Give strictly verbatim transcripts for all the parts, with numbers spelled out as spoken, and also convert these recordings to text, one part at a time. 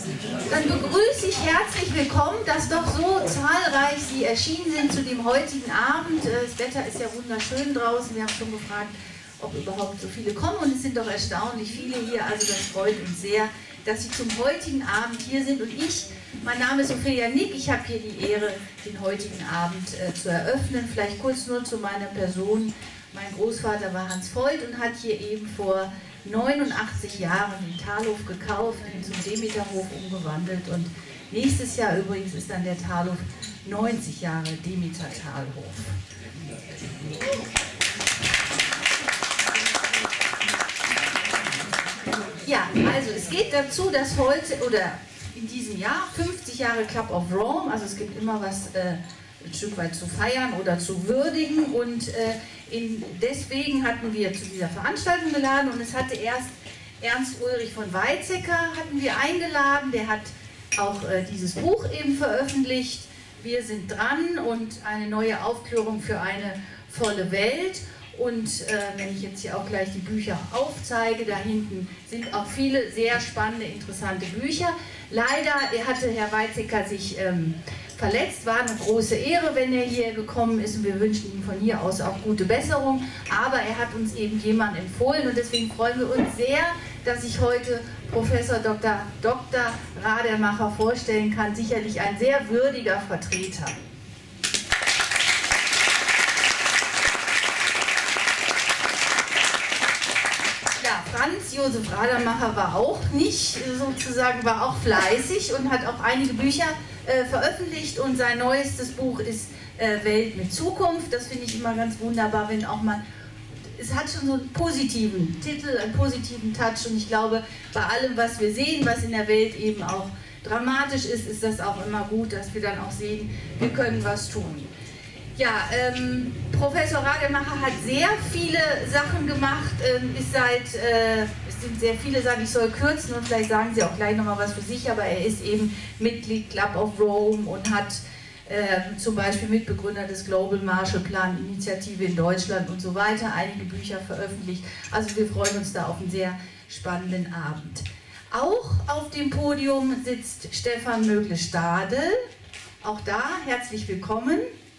Dann begrüße ich herzlich willkommen, dass doch so zahlreich Sie erschienen sind zu dem heutigen Abend. Das Wetter ist ja wunderschön draußen. Wir haben schon gefragt, ob überhaupt so viele kommen, und es sind doch erstaunlich viele hier. Also das freut uns sehr, dass Sie zum heutigen Abend hier sind. Und ich, mein Name ist Sophia Nick, ich habe hier die Ehre, den heutigen Abend äh, zu eröffnen. Vielleicht kurz nur zu meiner Person. Mein Großvater war Hans Voigt und hat hier eben vor neunundachtzig Jahren den Talhof gekauft, ihn zum Demeterhof umgewandelt, und nächstes Jahr übrigens ist dann der Talhof neunzig Jahre Demeter-Talhof. Ja, also es geht dazu, dass heute oder in diesem Jahr fünfzig Jahre Club of Rome, also es gibt immer was äh, ein Stück weit zu feiern oder zu würdigen, und äh, in, deswegen hatten wir zu dieser Veranstaltung geladen, und es hatte erst Ernst Ulrich von Weizsäcker hatten wir eingeladen, der hat auch äh, dieses Buch eben veröffentlicht, Wir sind dran, und eine neue Aufklärung für eine volle Welt. Und äh, wenn ich jetzt hier auch gleich die Bücher aufzeige, da hinten sind auch viele sehr spannende, interessante Bücher. Leider hatte Herr Weizsäcker sich ähm, verletzt, war eine große Ehre, wenn er hier gekommen ist, und wir wünschen ihm von hier aus auch gute Besserung. Aber er hat uns eben jemanden empfohlen, und deswegen freuen wir uns sehr, dass ich heute Professor Doktor Doktor Radermacher vorstellen kann. Sicherlich ein sehr würdiger Vertreter. Ja, Franz Josef Radermacher war auch nicht, sozusagen, war auch fleißig und hat auch einige Bücher äh, veröffentlicht, und sein neuestes Buch ist äh, Welt mit Zukunft. Das finde ich immer ganz wunderbar, wenn auch mal, es hat schon so einen positiven Titel, einen positiven Touch, und ich glaube, bei allem, was wir sehen, was in der Welt eben auch dramatisch ist, ist das auch immer gut, dass wir dann auch sehen, wir können was tun. Ja, ähm, Professor Radermacher hat sehr viele Sachen gemacht, ähm, ist seit, äh, es sind sehr viele Sachen, ich soll kürzen, und vielleicht sagen Sie auch gleich nochmal was für sich, aber er ist eben Mitglied Club of Rome und hat äh, zum Beispiel Mitbegründer des Global Marshall Plan Initiative in Deutschland und so weiter, einige Bücher veröffentlicht. Also wir freuen uns da auf einen sehr spannenden Abend. Auch auf dem Podium sitzt Stefan Mögle-Stadel, auch da herzlich willkommen.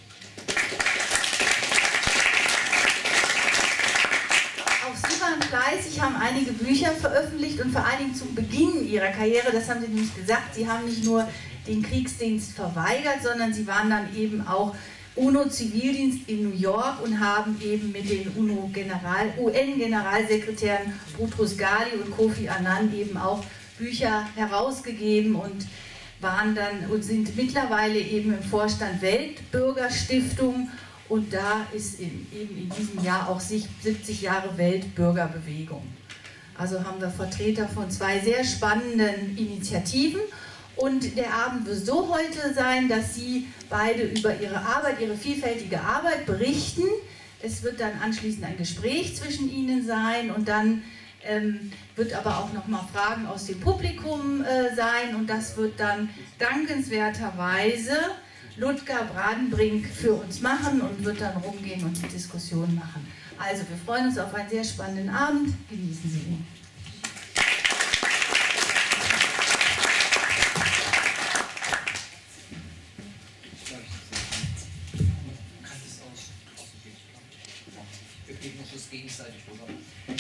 Auch Sie waren fleißig, haben einige Bücher veröffentlicht, und vor allen Dingen zum Beginn Ihrer Karriere, das haben Sie nämlich gesagt, Sie haben nicht nur den Kriegsdienst verweigert, sondern Sie waren dann eben auch UNO-Zivildienst in New York und haben eben mit den U N-Generalsekretären Boutros Ghali und Kofi Annan eben auch Bücher herausgegeben, und waren dann und sind mittlerweile eben im Vorstand Weltbürgerstiftung, und da ist in, eben in diesem Jahr auch siebzig Jahre Weltbürgerbewegung. Also haben wir Vertreter von zwei sehr spannenden Initiativen, und der Abend wird so heute sein, dass Sie beide über Ihre Arbeit, Ihre vielfältige Arbeit berichten. Es wird dann anschließend ein Gespräch zwischen Ihnen sein, und dann Ähm, wird aber auch noch mal Fragen aus dem Publikum äh, sein, und das wird dann dankenswerterweise Ludger Bradenbrink für uns machen und wird dann rumgehen und die Diskussion machen. Also wir freuen uns auf einen sehr spannenden Abend, genießen Sie ihn. Wir geben uns das gegenseitig, oder?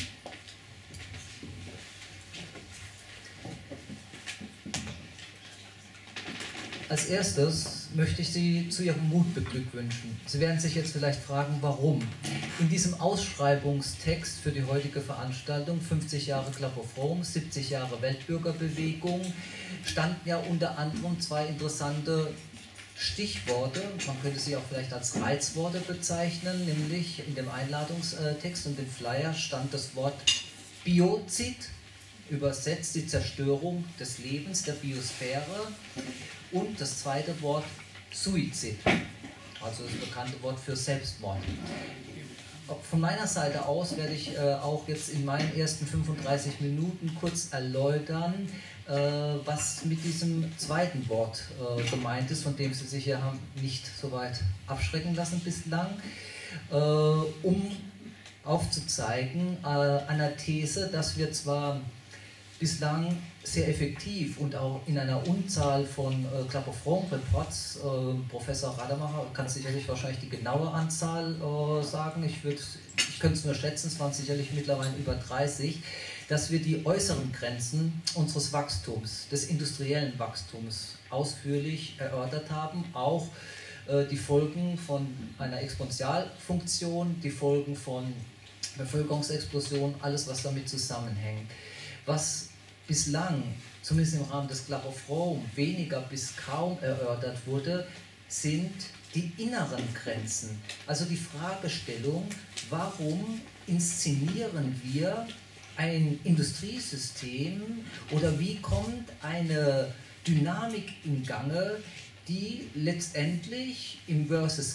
Als erstes möchte ich Sie zu Ihrem Mut beglückwünschen. Sie werden sich jetzt vielleicht fragen, warum. In diesem Ausschreibungstext für die heutige Veranstaltung, fünfzig Jahre Club of Rome, siebzig Jahre Weltbürgerbewegung, standen ja unter anderem zwei interessante Stichworte, man könnte sie auch vielleicht als Reizworte bezeichnen, nämlich in dem Einladungstext und dem Flyer stand das Wort Biozid, übersetzt die Zerstörung des Lebens, der Biosphäre, und das zweite Wort Suizid, also das bekannte Wort für Selbstmord. Von meiner Seite aus werde ich äh, auch jetzt in meinen ersten fünfunddreißig Minuten kurz erläutern, äh, was mit diesem zweiten Wort äh, gemeint ist, von dem Sie sich ja haben nicht so weit abschrecken lassen bislang, äh, um aufzuzeigen äh, einer These, dass wir zwar bislang sehr effektiv und auch in einer Unzahl von äh, Club of Rome Reports, äh, Professor Rademacher kann sicherlich wahrscheinlich die genaue Anzahl äh, sagen, ich, würd, ich könnte es nur schätzen, es waren sicherlich mittlerweile über dreißig, dass wir die äußeren Grenzen unseres Wachstums, des industriellen Wachstums ausführlich erörtert haben, auch äh, die Folgen von einer Exponentialfunktion, die Folgen von Bevölkerungsexplosion, alles was damit zusammenhängt. Was bislang, zumindest im Rahmen des Club of Rome, weniger bis kaum erörtert wurde, sind die inneren Grenzen. Also die Fragestellung, warum inszenieren wir ein Industriesystem oder wie kommt eine Dynamik in Gange, die letztendlich im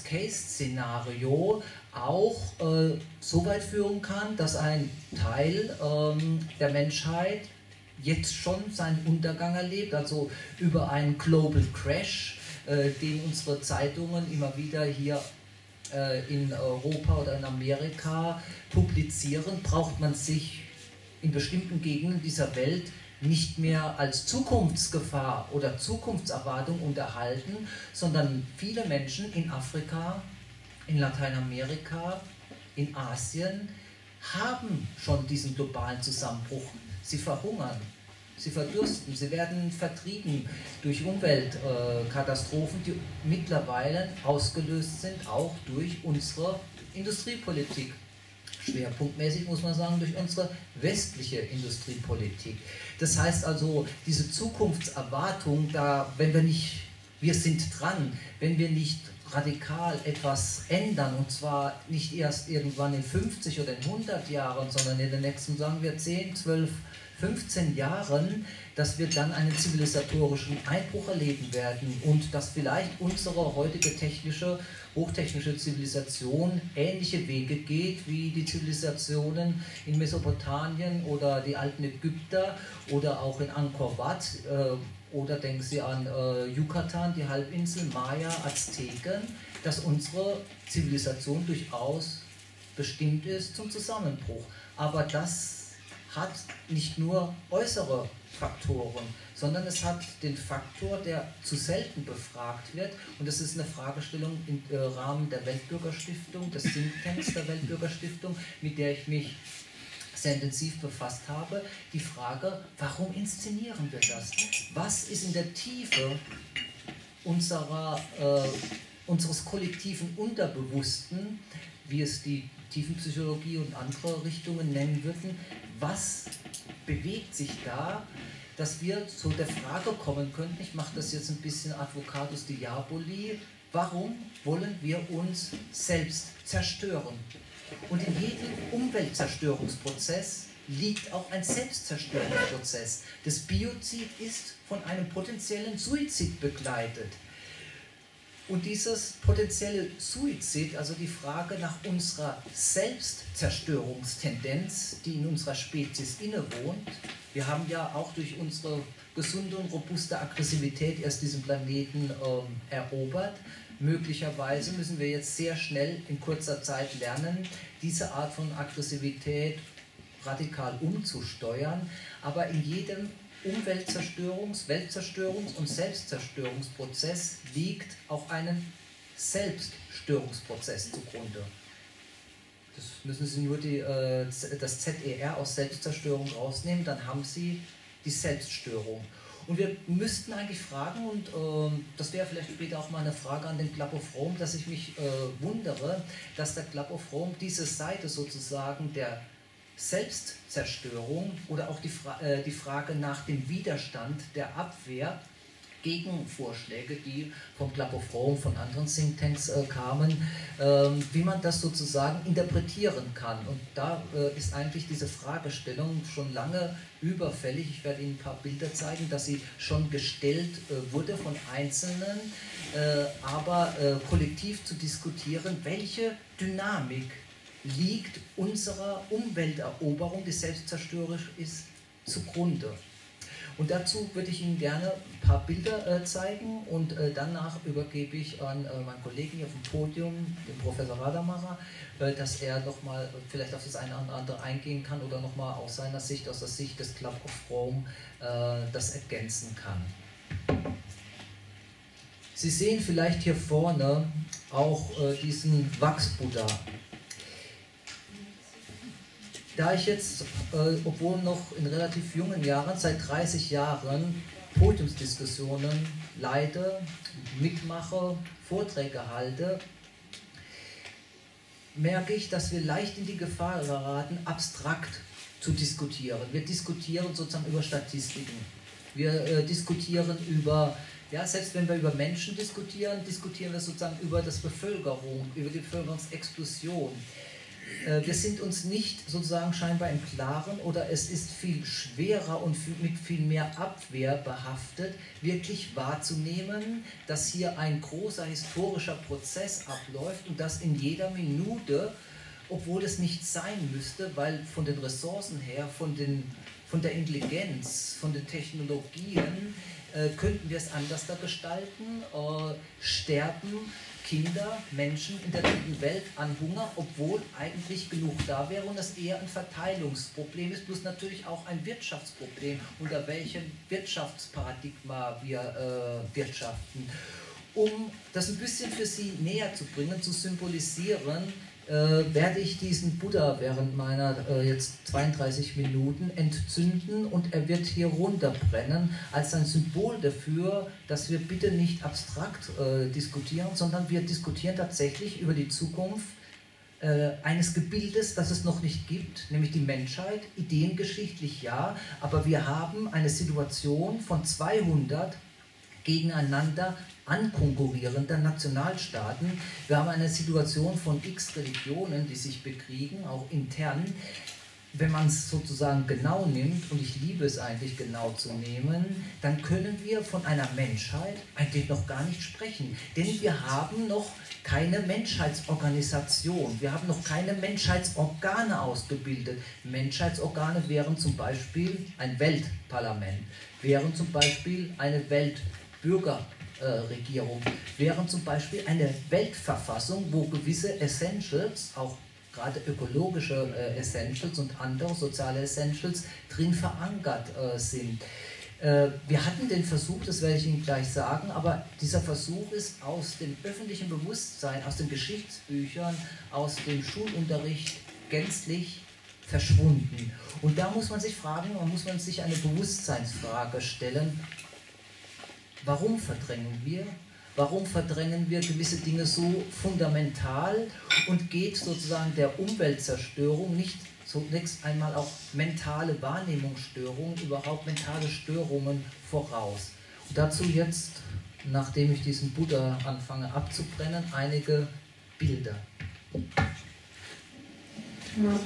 Versus-Case-Szenario auch äh, so weit führen kann, dass ein Teil ähm, der Menschheit jetzt schon seinen Untergang erlebt, also über einen Global Crash, äh, den unsere Zeitungen immer wieder hier äh, in Europa oder in Amerika publizieren, braucht man sich in bestimmten Gegenden dieser Welt nicht mehr als Zukunftsgefahr oder Zukunftserwartung unterhalten, sondern viele Menschen in Afrika, in Lateinamerika, in Asien haben schon diesen globalen Zusammenbruch. Sie verhungern, sie verdursten, sie werden vertrieben durch Umweltkatastrophen, die mittlerweile ausgelöst sind, auch durch unsere Industriepolitik. Schwerpunktmäßig muss man sagen, durch unsere westliche Industriepolitik. Das heißt also, diese Zukunftserwartung, da, wenn wir nicht, wir sind dran, wenn wir nicht radikal etwas ändern, und zwar nicht erst irgendwann in fünfzig oder in hundert Jahren, sondern in den nächsten, sagen wir, zehn, zwölf, fünfzehn Jahren, dass wir dann einen zivilisatorischen Einbruch erleben werden und dass vielleicht unsere heutige technische, hochtechnische Zivilisation ähnliche Wege geht wie die Zivilisationen in Mesopotamien oder die alten Ägypter oder auch in Angkor Wat, äh, oder denken Sie an äh, Yucatan, die Halbinsel, Maya, Azteken, dass unsere Zivilisation durchaus bestimmt ist zum Zusammenbruch. Aber das hat nicht nur äußere Faktoren, sondern es hat den Faktor, der zu selten befragt wird, und das ist eine Fragestellung im äh, Rahmen der Weltbürgerstiftung, des Thinktanks der Weltbürgerstiftung, mit der ich mich sehr intensiv befasst habe, die Frage, warum inszenieren wir das? Was ist in der Tiefe unserer, äh, unseres kollektiven Unterbewussten, wie es die Tiefenpsychologie und andere Richtungen nennen würden, was bewegt sich da, dass wir zu der Frage kommen könnten, ich mache das jetzt ein bisschen Advocatus Diaboli, warum wollen wir uns selbst zerstören? Und in jedem Umweltzerstörungsprozess liegt auch ein Selbstzerstörungsprozess. Das Biozid ist von einem potenziellen Suizid begleitet. Und dieses potenzielle Suizid, also die Frage nach unserer Selbstzerstörungstendenz, die in unserer Spezies innewohnt, wir haben ja auch durch unsere gesunde und robuste Aggressivität erst diesen Planeten ähm, erobert. Möglicherweise müssen wir jetzt sehr schnell in kurzer Zeit lernen, diese Art von Aggressivität radikal umzusteuern, aber in jedem Umweltzerstörungs-, Weltzerstörungs- und Selbstzerstörungsprozess liegt auch ein Selbststörungsprozess zugrunde. Das müssen Sie nur die, äh, das Z E R aus Selbstzerstörung rausnehmen, dann haben Sie die Selbststörung. Und wir müssten eigentlich fragen, und äh, das wäre vielleicht später auch mal eine Frage an den Club of Rome, dass ich mich äh, wundere, dass der Club of Rome diese Seite sozusagen der Selbstzerstörung oder auch die, Fra äh, die Frage nach dem Widerstand, der Abwehr gegen Vorschläge, die vom Club of Rome, von anderen Thinktanks äh, kamen, äh, wie man das sozusagen interpretieren kann. Und da äh, ist eigentlich diese Fragestellung schon lange überfällig. Ich werde Ihnen ein paar Bilder zeigen, dass sie schon gestellt äh, wurde von Einzelnen, äh, aber äh, kollektiv zu diskutieren, welche Dynamik liegt unserer Umwelteroberung, die selbstzerstörerisch ist, zugrunde. Und dazu würde ich Ihnen gerne ein paar Bilder äh, zeigen und äh, danach übergebe ich an äh, meinen Kollegen hier auf dem Podium, den Professor Rademacher, äh, dass er nochmal vielleicht auf das eine oder andere eingehen kann oder nochmal aus seiner Sicht, aus der Sicht des Club of Rome, äh, das ergänzen kann. Sie sehen vielleicht hier vorne auch äh, diesen Wachs-Buddha. Da ich jetzt, äh, obwohl noch in relativ jungen Jahren, seit dreißig Jahren Podiumsdiskussionen leite, mitmache, Vorträge halte, merke ich, dass wir leicht in die Gefahr geraten, abstrakt zu diskutieren. Wir diskutieren sozusagen über Statistiken. Wir äh, diskutieren über, ja, selbst wenn wir über Menschen diskutieren, diskutieren wir sozusagen über das Bevölkerung, über die Bevölkerungsexplosion. Wir sind uns nicht sozusagen scheinbar im Klaren oder es ist viel schwerer und mit viel mehr Abwehr behaftet, wirklich wahrzunehmen, dass hier ein großer historischer Prozess abläuft und dass in jeder Minute, obwohl es nicht sein müsste, weil von den Ressourcen her, von, den, von der Intelligenz, von den Technologien, äh, könnten wir es anders da gestalten, äh, sterben Kinder, Menschen in der dritten Welt an Hunger, obwohl eigentlich genug da wäre und das eher ein Verteilungsproblem ist, plus natürlich auch ein Wirtschaftsproblem, unter welchem Wirtschaftsparadigma wir äh, wirtschaften. Um das ein bisschen für Sie näher zu bringen, zu symbolisieren, äh, werde ich diesen Buddha während meiner äh, jetzt zweiunddreißig Minuten entzünden und er wird hier runterbrennen als ein Symbol dafür, dass wir bitte nicht abstrakt äh, diskutieren, sondern wir diskutieren tatsächlich über die Zukunft äh, eines Gebildes, das es noch nicht gibt, nämlich die Menschheit, ideengeschichtlich ja, aber wir haben eine Situation von zweihundert gegeneinander ankonkurrierender Nationalstaaten. Wir haben eine Situation von x Religionen, die sich bekriegen, auch intern. Wenn man es sozusagen genau nimmt, und ich liebe es eigentlich genau zu nehmen, dann können wir von einer Menschheit eigentlich noch gar nicht sprechen. Denn wir haben noch keine Menschheitsorganisation, wir haben noch keine Menschheitsorgane ausgebildet. Menschheitsorgane wären zum Beispiel ein Weltparlament, wären zum Beispiel eine Weltbürgerregierung, wären zum Beispiel eine Weltverfassung, wo gewisse Essentials, auch gerade ökologische äh, Essentials und andere soziale Essentials drin verankert äh, sind. Äh, wir hatten den Versuch, das werde ich Ihnen gleich sagen, aber dieser Versuch ist aus dem öffentlichen Bewusstsein, aus den Geschichtsbüchern, aus dem Schulunterricht gänzlich verschwunden. Und da muss man sich fragen, da muss man sich eine Bewusstseinsfrage stellen, warum verdrängen wir? Warum verdrängen wir gewisse Dinge so fundamental und geht sozusagen der Umweltzerstörung nicht zunächst einmal auch mentale Wahrnehmungsstörungen, überhaupt mentale Störungen voraus? Und dazu jetzt, nachdem ich diesen Buddha anfange abzubrennen, einige Bilder. Ja.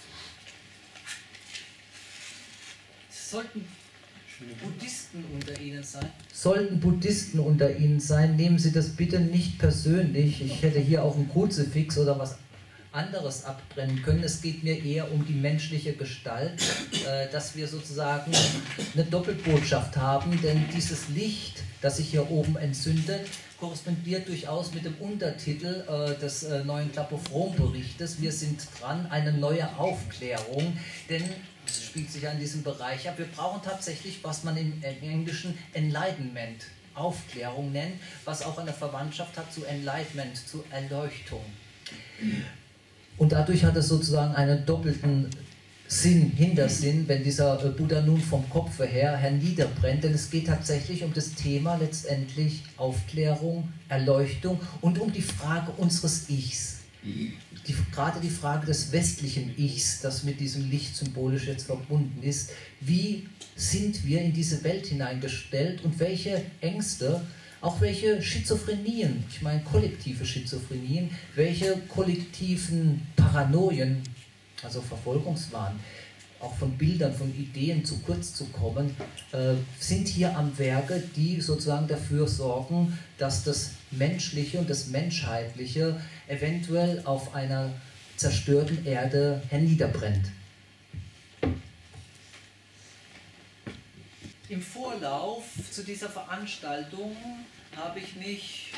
Sollten Buddhisten unter Ihnen sein? Sollten Buddhisten unter Ihnen sein, nehmen Sie das bitte nicht persönlich. Ich hätte hier auch ein Kruzifix oder was anderes abbrennen können. Es geht mir eher um die menschliche Gestalt, äh, dass wir sozusagen eine Doppelbotschaft haben, denn dieses Licht, das sich hier oben entzündet, korrespondiert durchaus mit dem Untertitel äh, des äh, neuen Club of Rome Berichtes. Wir sind dran, eine neue Aufklärung, denn es spielt sich an diesem Bereich ab. Wir brauchen tatsächlich, was man im Englischen Enlightenment, Aufklärung nennt, was auch eine Verwandtschaft hat zu Enlightenment, zu Erleuchtung. Und dadurch hat es sozusagen einen doppelten Sinn, Hintersinn, wenn dieser Buddha nun vom Kopfe her herniederbrennt, denn es geht tatsächlich um das Thema letztendlich Aufklärung, Erleuchtung und um die Frage unseres Ichs. Die, gerade die Frage des westlichen Ichs, das mit diesem Licht symbolisch jetzt verbunden ist, wie sind wir in diese Welt hineingestellt und welche Ängste, auch welche Schizophrenien, ich meine kollektive Schizophrenien, welche kollektiven Paranoien, also Verfolgungswahn, auch von Bildern, von Ideen zu kurz zu kommen, äh, sind hier am Werke, die sozusagen dafür sorgen, dass das Menschliche und das Menschheitliche eventuell auf einer zerstörten Erde herniederbrennt. Im Vorlauf zu dieser Veranstaltung habe ich mich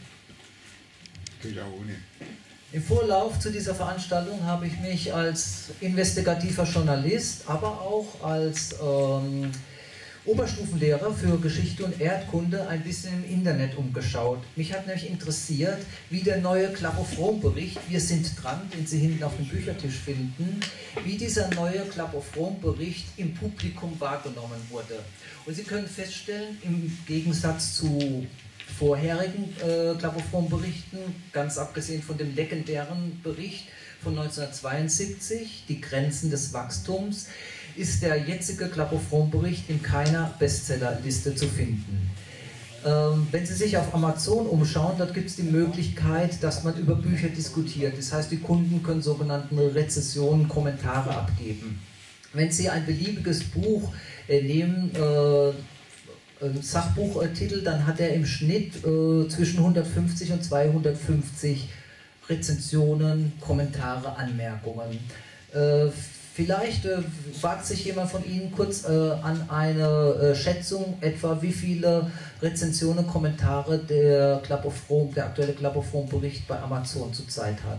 Im Vorlauf zu dieser Veranstaltung habe ich mich als investigativer Journalist, aber auch als ähm, Oberstufenlehrer für Geschichte und Erdkunde ein bisschen im Internet umgeschaut. Mich hat nämlich interessiert, wie der neue Klapp-of-Rom-Bericht, wir sind dran, den Sie hinten auf dem Büchertisch finden, wie dieser neue Klapp-of-Rom-Bericht im Publikum wahrgenommen wurde. Und Sie können feststellen, im Gegensatz zu vorherigen äh, Klapp-of-Rom-Berichten, ganz abgesehen von dem legendären Bericht von neunzehnhundertzweiundsiebzig, die Grenzen des Wachstums, ist der jetzige Klapp-of-Rom-Bericht in keiner Bestsellerliste zu finden. Ähm, wenn Sie sich auf Amazon umschauen, dort gibt es die Möglichkeit, dass man über Bücher diskutiert. Das heißt, die Kunden können sogenannte Rezensionen, Kommentare abgeben. Wenn Sie ein beliebiges Buch äh, nehmen, äh, ein Sachbuchtitel, dann hat er im Schnitt äh, zwischen hundertfünfzig und zweihundertfünfzig Rezensionen, Kommentare, Anmerkungen. Äh, Vielleicht äh, wagt sich jemand von Ihnen kurz äh, an eine äh, Schätzung, etwa wie viele Rezensionen, Kommentare der, Klapp-of-Rom, der aktuelle Klapp-of-Rom-Bericht bei Amazon zurzeit hat.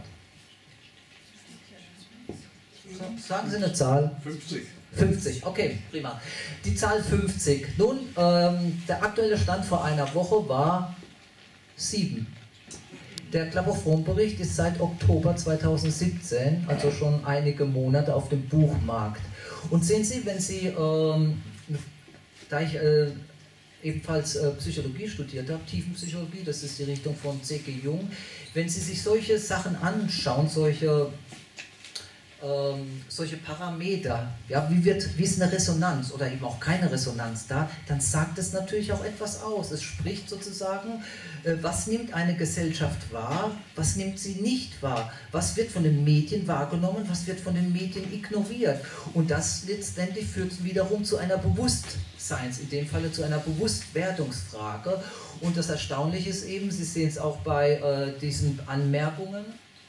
Sagen Sie eine Zahl. fünfzig. fünfzig, okay, prima. Die Zahl fünfzig. Nun, ähm, der aktuelle Stand vor einer Woche war sieben. Der Klapp-of-Rom-Bericht ist seit Oktober zweitausendsiebzehn, also schon einige Monate, auf dem Buchmarkt. Und sehen Sie, wenn Sie, ähm, da ich äh, ebenfalls äh, Psychologie studiert habe, Tiefenpsychologie, das ist die Richtung von C G Jung, wenn Sie sich solche Sachen anschauen, solche Ähm, solche Parameter, ja, wie, wird, wie ist eine Resonanz oder eben auch keine Resonanz da, dann sagt es natürlich auch etwas aus. Es spricht sozusagen, äh, was nimmt eine Gesellschaft wahr, was nimmt sie nicht wahr, was wird von den Medien wahrgenommen, was wird von den Medien ignoriert. Und das letztendlich führt wiederum zu einer Bewusstseins, in dem Falle zu einer Bewusstwerdungsfrage. Und das Erstaunliche ist eben, Sie sehen es auch bei äh, diesen Anmerkungen,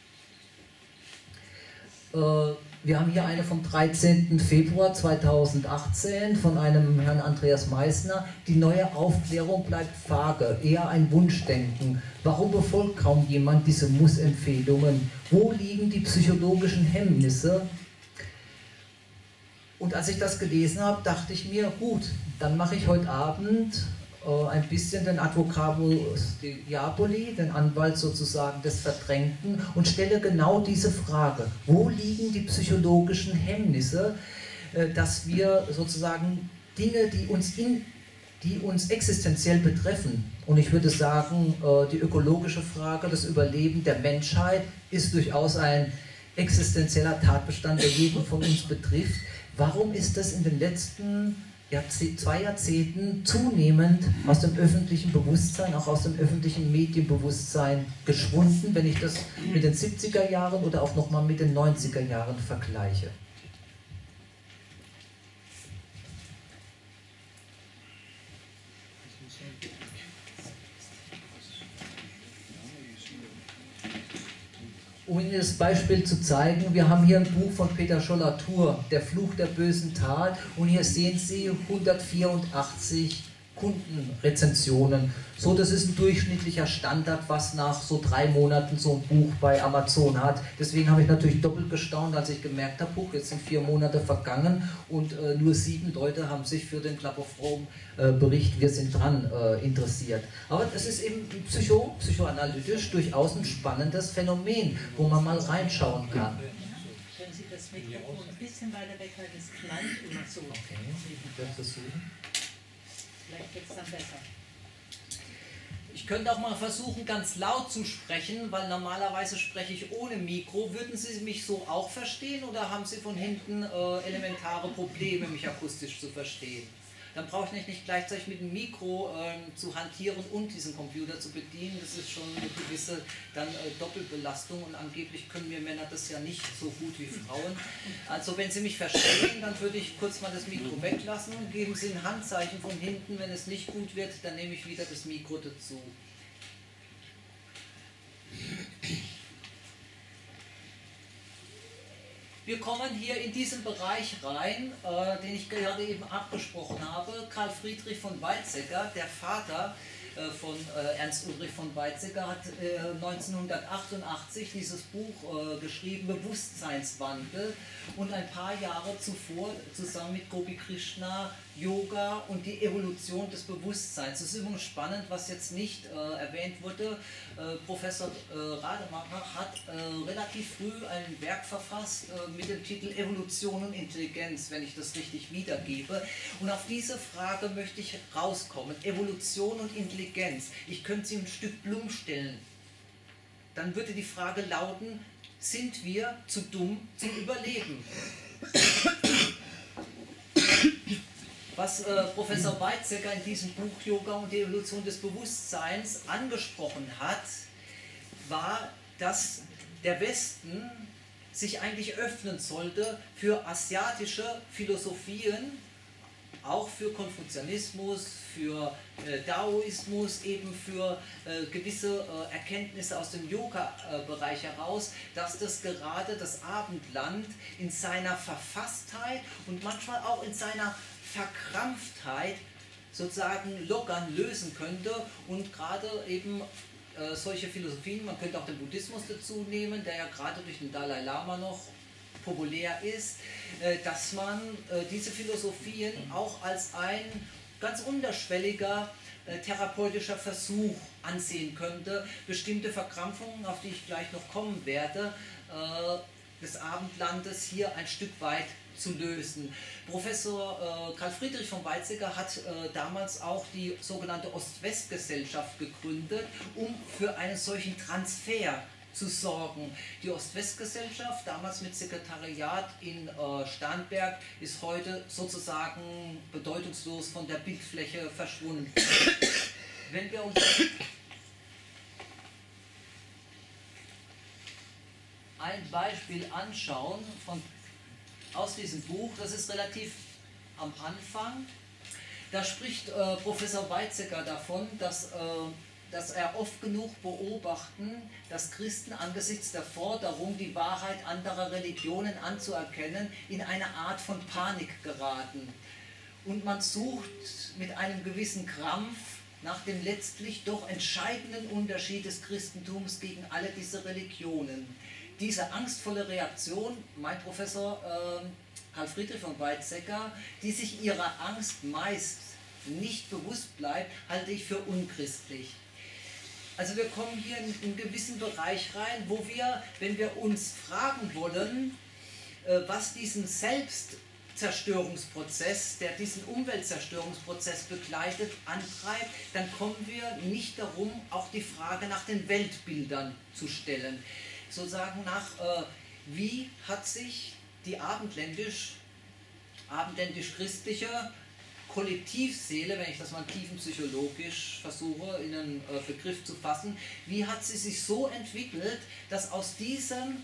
wir haben hier eine vom dreizehnten Februar zweitausendachtzehn von einem Herrn Andreas Meissner. Die neue Aufklärung bleibt vage, eher ein Wunschdenken. Warum befolgt kaum jemand diese Muss-Empfehlungen? Wo liegen die psychologischen Hemmnisse? Und als ich das gelesen habe, dachte ich mir, gut, dann mache ich heute Abend ein bisschen den Advocatus Diaboli, den Anwalt sozusagen des Verdrängten, und stelle genau diese Frage: Wo liegen die psychologischen Hemmnisse, dass wir sozusagen Dinge, die uns, in, die uns existenziell betreffen, und ich würde sagen, die ökologische Frage, das Überleben der Menschheit ist durchaus ein existenzieller Tatbestand, der jeden von uns betrifft. Warum ist das in den letzten Jahrzeh- zwei Jahrzehnten zunehmend aus dem öffentlichen Bewusstsein, auch aus dem öffentlichen Medienbewusstsein geschwunden, wenn ich das mit den siebziger Jahren oder auch nochmal mit den neunziger Jahren vergleiche? Um Ihnen das Beispiel zu zeigen, wir haben hier ein Buch von Peter Scholler-Thur, Der Fluch der bösen Tat, und hier sehen Sie hundertvierundachtzig Kundenrezensionen. So, das ist ein durchschnittlicher Standard, was nach so drei Monaten so ein Buch bei Amazon hat. Deswegen habe ich natürlich doppelt gestaunt, als ich gemerkt habe, Buch, jetzt sind vier Monate vergangen und äh, nur sieben Leute haben sich für den Klapp-of-Rom-Bericht Wir sind dran äh, interessiert. Aber das ist eben psycho, psychoanalytisch durchaus ein spannendes Phänomen, wo man mal reinschauen kann. Wenn Sie das Mikrofon ein bisschen weiter weg halten, es knallt immer so. Okay, ich werde versuchen. Vielleicht wird es dann besser. Ich könnte auch mal versuchen, ganz laut zu sprechen, weil normalerweise spreche ich ohne Mikro. Würden Sie mich so auch verstehen oder haben Sie von hinten äh, elementare Probleme, mich akustisch zu verstehen? Dann brauche ich nicht gleichzeitig mit dem Mikro äh, zu hantieren und diesen Computer zu bedienen. Das ist schon eine gewisse dann, äh, Doppelbelastung, und angeblich können wir Männer das ja nicht so gut wie Frauen. Also wenn Sie mich verstehen, dann würde ich kurz mal das Mikro weglassen und geben Sie ein Handzeichen von hinten. Wenn es nicht gut wird, dann nehme ich wieder das Mikro dazu. Wir kommen hier in diesen Bereich rein, äh, den ich gerade eben abgesprochen habe. Karl Friedrich von Weizsäcker, der Vater äh, von äh, Ernst Ulrich von Weizsäcker, hat äh, neunzehnhundertachtundachtzig dieses Buch äh, geschrieben, Bewusstseinswandel, und ein paar Jahre zuvor zusammen mit Gopi Krishna Yoga und die Evolution des Bewusstseins. Es ist übrigens spannend, was jetzt nicht äh, erwähnt wurde. Äh, Professor äh, Rademacher hat äh, relativ früh ein Werk verfasst äh, mit dem Titel Evolution und Intelligenz, wenn ich das richtig wiedergebe. Und auf diese Frage möchte ich rauskommen. Evolution und Intelligenz. Ich könnte sie ein Stück Blum stellen. Dann würde die Frage lauten, sind wir zu dumm zum Überleben? Was äh, Professor Weizsäcker in diesem Buch Yoga und die Evolution des Bewusstseins angesprochen hat, war, dass der Westen sich eigentlich öffnen sollte für asiatische Philosophien, auch für Konfuzianismus, für äh, Daoismus, eben für äh, gewisse äh, Erkenntnisse aus dem Yoga-Bereich heraus, dass das gerade das Abendland in seiner Verfasstheit und manchmal auch in seiner Verkrampftheit sozusagen lockern, lösen könnte, und gerade eben äh, solche Philosophien, man könnte auch den Buddhismus dazu nehmen, der ja gerade durch den Dalai Lama noch populär ist, äh, dass man äh, diese Philosophien auch als ein ganz unterschwelliger äh, therapeutischer Versuch ansehen könnte, bestimmte Verkrampfungen, auf die ich gleich noch kommen werde, äh, des Abendlandes hier ein Stück weit zu lösen. Professor äh, Karl Friedrich von Weizsäcker hat äh, damals auch die sogenannte Ost-West-Gesellschaft gegründet, um für einen solchen Transfer zu sorgen. Die Ost-West-Gesellschaft, damals mit Sekretariat in äh, Starnberg, ist heute sozusagen bedeutungslos von der Bildfläche verschwunden. Wenn wir uns ein Beispiel anschauen von, aus diesem Buch, das ist relativ am Anfang, da spricht äh, Professor Weizsäcker davon, dass, äh, dass er oft genug beobachten, dass Christen angesichts der Forderung, die Wahrheit anderer Religionen anzuerkennen, in eine Art von Panik geraten. Und man sucht mit einem gewissen Krampf nach dem letztlich doch entscheidenden Unterschied des Christentums gegen alle diese Religionen. Diese angstvolle Reaktion, mein Professor äh, Karl Friedrich von Weizsäcker, die sich ihrer Angst meist nicht bewusst bleibt, halte ich für unchristlich. Also wir kommen hier in einen gewissen Bereich rein, wo wir, wenn wir uns fragen wollen, äh, was diesen Selbstzerstörungsprozess, der diesen Umweltzerstörungsprozess begleitet, antreibt, dann kommen wir nicht darum, auch die Frage nach den Weltbildern zu stellen. Sozusagen nach, äh, wie hat sich die abendländisch, abendländisch-christliche Kollektivseele, wenn ich das mal tiefenpsychologisch versuche, in einen äh, Begriff zu fassen, wie hat sie sich so entwickelt, dass aus diesem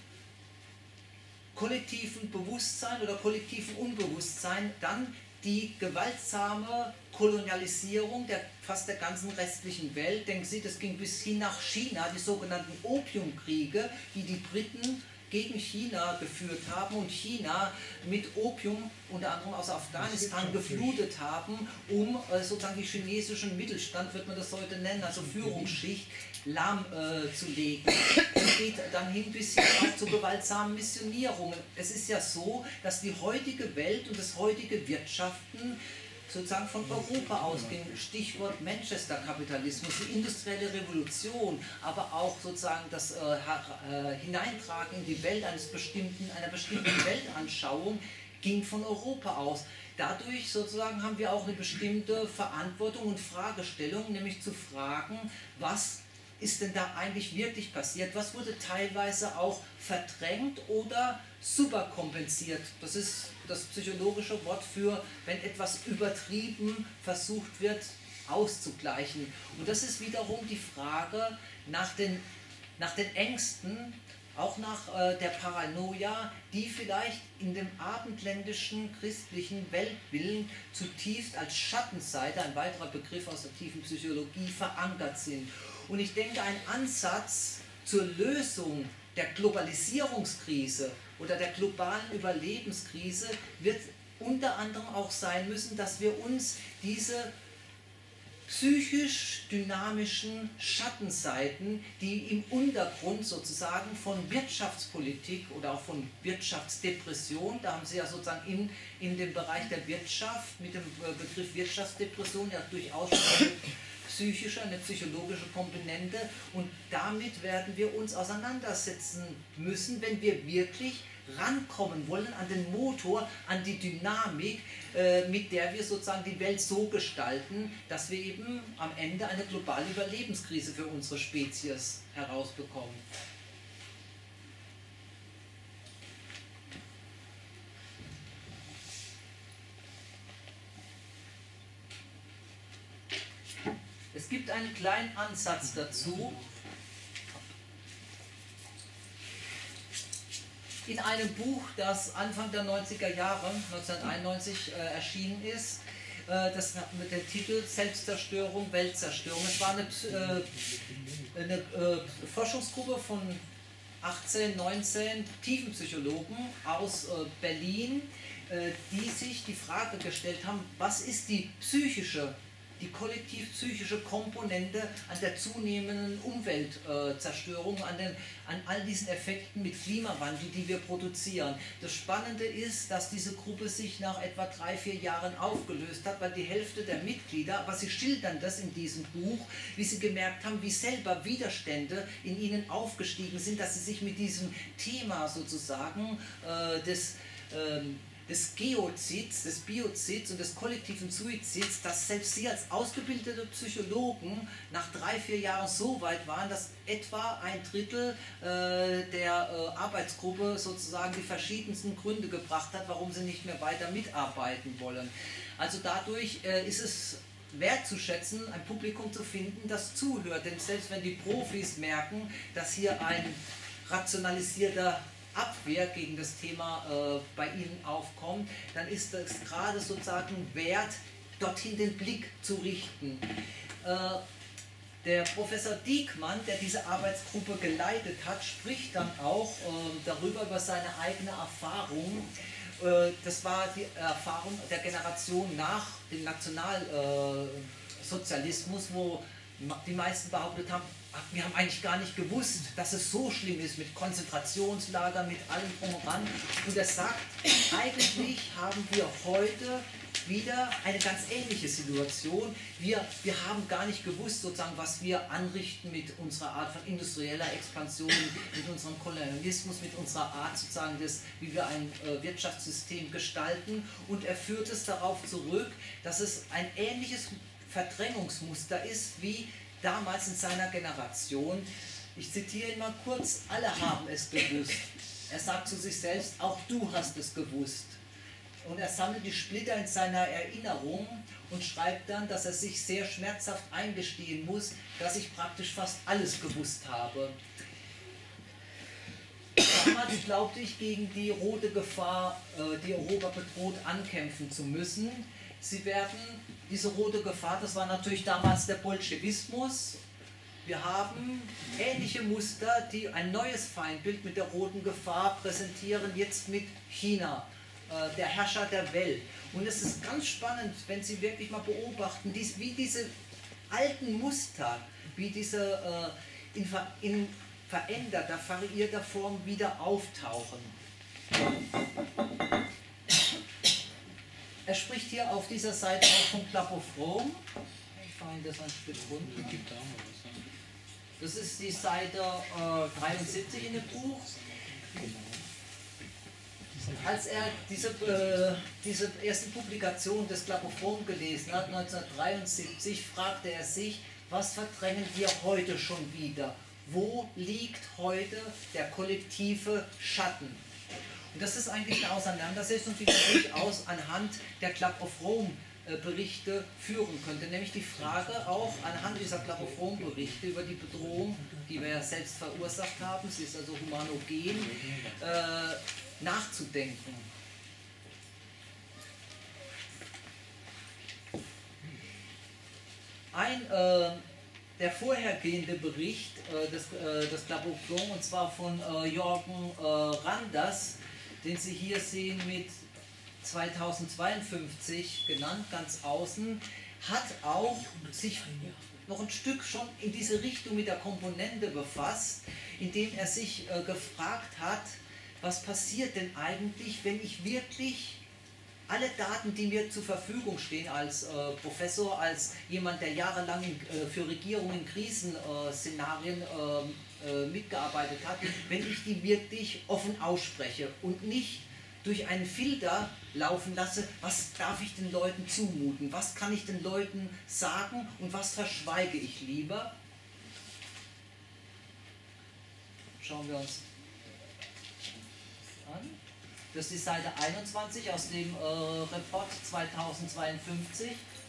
kollektiven Bewusstsein oder kollektiven Unbewusstsein dann die gewaltsame Kolonialisierung der fast der ganzen restlichen Welt, denken Sie, das ging bis hin nach China, die sogenannten Opiumkriege, die die Briten gegen China geführt haben und China mit Opium unter anderem aus Afghanistan geflutet haben, um äh, sozusagen die chinesischen Mittelstand, wird man das heute nennen, also Führungsschicht, lahmzulegen. Äh, es geht dann hin bis hin auch zu gewaltsamen Missionierungen. Es ist ja so, dass die heutige Welt und das heutige Wirtschaften sozusagen von Europa ausging, Stichwort Manchester-Kapitalismus, die industrielle Revolution, aber auch sozusagen das äh, äh, Hineintragen in die Welt eines bestimmten, einer bestimmten Weltanschauung ging von Europa aus. Dadurch sozusagen haben wir auch eine bestimmte Verantwortung und Fragestellung, nämlich zu fragen, was ist denn da eigentlich wirklich passiert? Was wurde teilweise auch verdrängt oder superkompensiert? Das ist das psychologische Wort für, wenn etwas übertrieben versucht wird auszugleichen. Und das ist wiederum die Frage nach den, nach den Ängsten, auch nach äh, der Paranoia, die vielleicht in dem abendländischen christlichen Weltbild zutiefst als Schattenseite, ein weiterer Begriff aus der tiefen Psychologie, verankert sind. Und ich denke, ein Ansatz zur Lösung der Globalisierungskrise oder der globalen Überlebenskrise wird unter anderem auch sein müssen, dass wir uns diese psychisch dynamischen Schattenseiten, die im Untergrund sozusagen von Wirtschaftspolitik oder auch von Wirtschaftsdepression, da haben Sie ja sozusagen in, in dem Bereich der Wirtschaft mit dem Begriff Wirtschaftsdepression ja durchaus schon eine psychische, eine psychologische Komponente, und damit werden wir uns auseinandersetzen müssen, wenn wir wirklich rankommen wollen an den Motor, an die Dynamik, äh, mit der wir sozusagen die Welt so gestalten, dass wir eben am Ende eine globale Überlebenskrise für unsere Spezies herausbekommen. Es gibt einen kleinen Ansatz dazu. In einem Buch, das Anfang der neunziger Jahre, neunzehnhunderteinundneunzig, äh, erschienen ist, äh, das mit dem Titel Selbstzerstörung, Weltzerstörung. Es war eine, äh, eine äh, Forschungsgruppe von achtzehn, neunzehn Tiefenpsychologen aus äh, Berlin, äh, die sich die Frage gestellt haben, was ist die psychische die kollektiv-psychische Komponente an der zunehmenden Umweltzerstörung, an, den, an all diesen Effekten mit Klimawandel, die wir produzieren. Das Spannende ist, dass diese Gruppe sich nach etwa drei, vier Jahren aufgelöst hat, weil die Hälfte der Mitglieder, aber sie schildern das in diesem Buch, wie sie gemerkt haben, wie selber Widerstände in ihnen aufgestiegen sind, dass sie sich mit diesem Thema sozusagen äh, des ähm, des Geozids, des Biozids und des kollektiven Suizids, dass selbst sie als ausgebildete Psychologen nach drei, vier Jahren so weit waren, dass etwa ein Drittel äh, der äh, Arbeitsgruppe sozusagen die verschiedensten Gründe gebracht hat, warum sie nicht mehr weiter mitarbeiten wollen. Also dadurch äh, ist es wertzuschätzen, ein Publikum zu finden, das zuhört, denn selbst wenn die Profis merken, dass hier ein rationalisierter Abwehr gegen das Thema äh, bei Ihnen aufkommt, dann ist es gerade sozusagen wert, dorthin den Blick zu richten. Äh, der Professor Diekmann, der diese Arbeitsgruppe geleitet hat, spricht dann auch äh, darüber, über seine eigene Erfahrung. Äh, das war die Erfahrung der Generation nach dem Nationalsozialismus, äh, wo die meisten behauptet haben, wir haben eigentlich gar nicht gewusst, dass es so schlimm ist mit Konzentrationslagern, mit allem drum und dran. Und er sagt, eigentlich haben wir heute wieder eine ganz ähnliche Situation. Wir, wir haben gar nicht gewusst, sozusagen, was wir anrichten mit unserer Art von industrieller Expansion, mit unserem Kolonialismus, mit unserer Art sozusagen, des, wie wir ein äh, Wirtschaftssystem gestalten. Und er führt es darauf zurück, dass es ein ähnliches Verdrängungsmuster ist wie damals in seiner Generation. Ich zitiere ihn mal kurz: Alle haben es gewusst. Er sagt zu sich selbst, auch du hast es gewusst. Und er sammelt die Splitter in seiner Erinnerung und schreibt dann, dass er sich sehr schmerzhaft eingestehen muss, dass ich praktisch fast alles gewusst habe. Damals glaubte ich, gegen die rote Gefahr, die Europa bedroht, ankämpfen zu müssen. Sie werden, diese rote Gefahr, das war natürlich damals der Bolschewismus. Wir haben ähnliche Muster, die ein neues Feindbild mit der roten Gefahr präsentieren, jetzt mit China, äh, der Herrscher der Welt. Und es ist ganz spannend, wenn Sie wirklich mal beobachten, dies, wie diese alten Muster, wie diese äh, in, in veränderter, variierter Form wieder auftauchen. Er spricht hier auf dieser Seite auch vom Club of Rome. Ich fahre das ein Stück runter. Das ist die Seite äh, dreiundsiebzig in dem Buch. Als er diese, äh, diese erste Publikation des Club of Rome gelesen hat, neunzehnhundertdreiundsiebzig, fragte er sich, was verdrängen wir heute schon wieder? Wo liegt heute der kollektive Schatten? Und das ist eigentlich eine Auseinandersetzung, die wir durchaus anhand der Club of Rome äh, Berichte führen könnte. Nämlich die Frage auch anhand dieser Club of Rome Berichte über die Bedrohung, die wir ja selbst verursacht haben, sie ist also humanogen, äh, nachzudenken. Ein äh, der vorhergehende Bericht äh, des, äh, des Klaprophon, und zwar von äh, Jürgen äh, Randers, den Sie hier sehen mit zweitausendzweiundfünfzig genannt, ganz außen, hat auch sich noch ein Stück schon in diese Richtung mit der Komponente befasst, indem er sich äh, gefragt hat, was passiert denn eigentlich, wenn ich wirklich alle Daten, die mir zur Verfügung stehen als äh, Professor, als jemand, der jahrelang in, äh, für Regierungen in Krisenszenarien äh, äh, mitgearbeitet hat, wenn ich die wirklich offen ausspreche und nicht durch einen Filter laufen lasse, was darf ich den Leuten zumuten, was kann ich den Leuten sagen und was verschweige ich lieber. Schauen wir uns an. Das ist die Seite einundzwanzig aus dem äh, Report zweitausendzweiundfünfzig.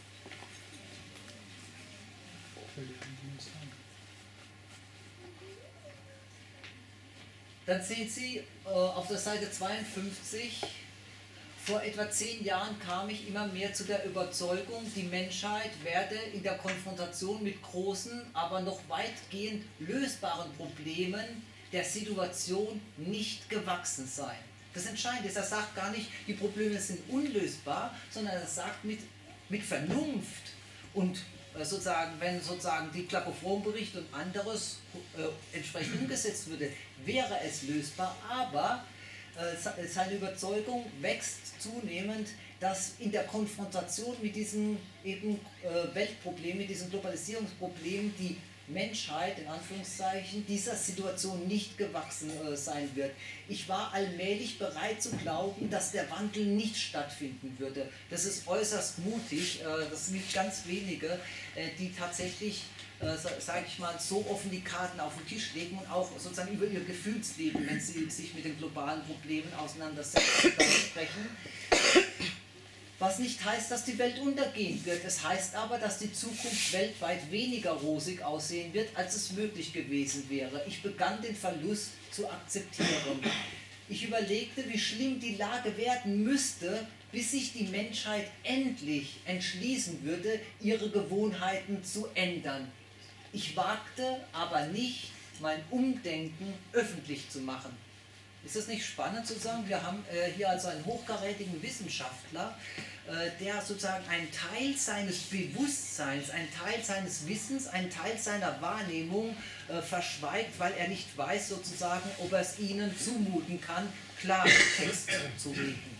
Dann sehen Sie äh, auf der Seite zweiundfünfzig, vor etwa zehn Jahren kam ich immer mehr zu der Überzeugung, die Menschheit werde in der Konfrontation mit großen, aber noch weitgehend lösbaren Problemen der Situation nicht gewachsen sein. Das Entscheidende ist, er sagt gar nicht, die Probleme sind unlösbar, sondern er sagt mit, mit Vernunft und äh, sozusagen, wenn sozusagen die Klaprophon-Bericht und anderes äh, entsprechend umgesetzt würde, wäre es lösbar, aber äh, seine Überzeugung wächst zunehmend, dass in der Konfrontation mit diesen eben äh, Weltproblemen, mit diesen Globalisierungsproblemen, die Menschheit, in Anführungszeichen, dieser Situation nicht gewachsen äh, sein wird. Ich war allmählich bereit zu glauben, dass der Wandel nicht stattfinden würde. Das ist äußerst mutig, äh, das sind ganz wenige, äh, die tatsächlich, äh, sage ich mal, so offen die Karten auf den Tisch legen und auch sozusagen über ihr Gefühlsleben, wenn sie sich mit den globalen Problemen auseinandersetzen, sprechen. Was nicht heißt, dass die Welt untergehen wird. Es heißt aber, dass die Zukunft weltweit weniger rosig aussehen wird, als es möglich gewesen wäre. Ich begann den Verlust zu akzeptieren. Ich überlegte, wie schlimm die Lage werden müsste, bis sich die Menschheit endlich entschließen würde, ihre Gewohnheiten zu ändern. Ich wagte aber nicht, mein Umdenken öffentlich zu machen. Ist das nicht spannend zu sagen, wir haben äh, hier also einen hochkarätigen Wissenschaftler, äh, der sozusagen einen Teil seines Bewusstseins, einen Teil seines Wissens, einen Teil seiner Wahrnehmung äh, verschweigt, weil er nicht weiß sozusagen, ob er es ihnen zumuten kann, klaren Text zu reden.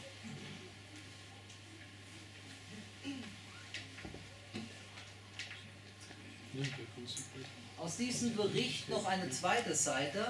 Aus diesem Bericht noch eine zweite Seite.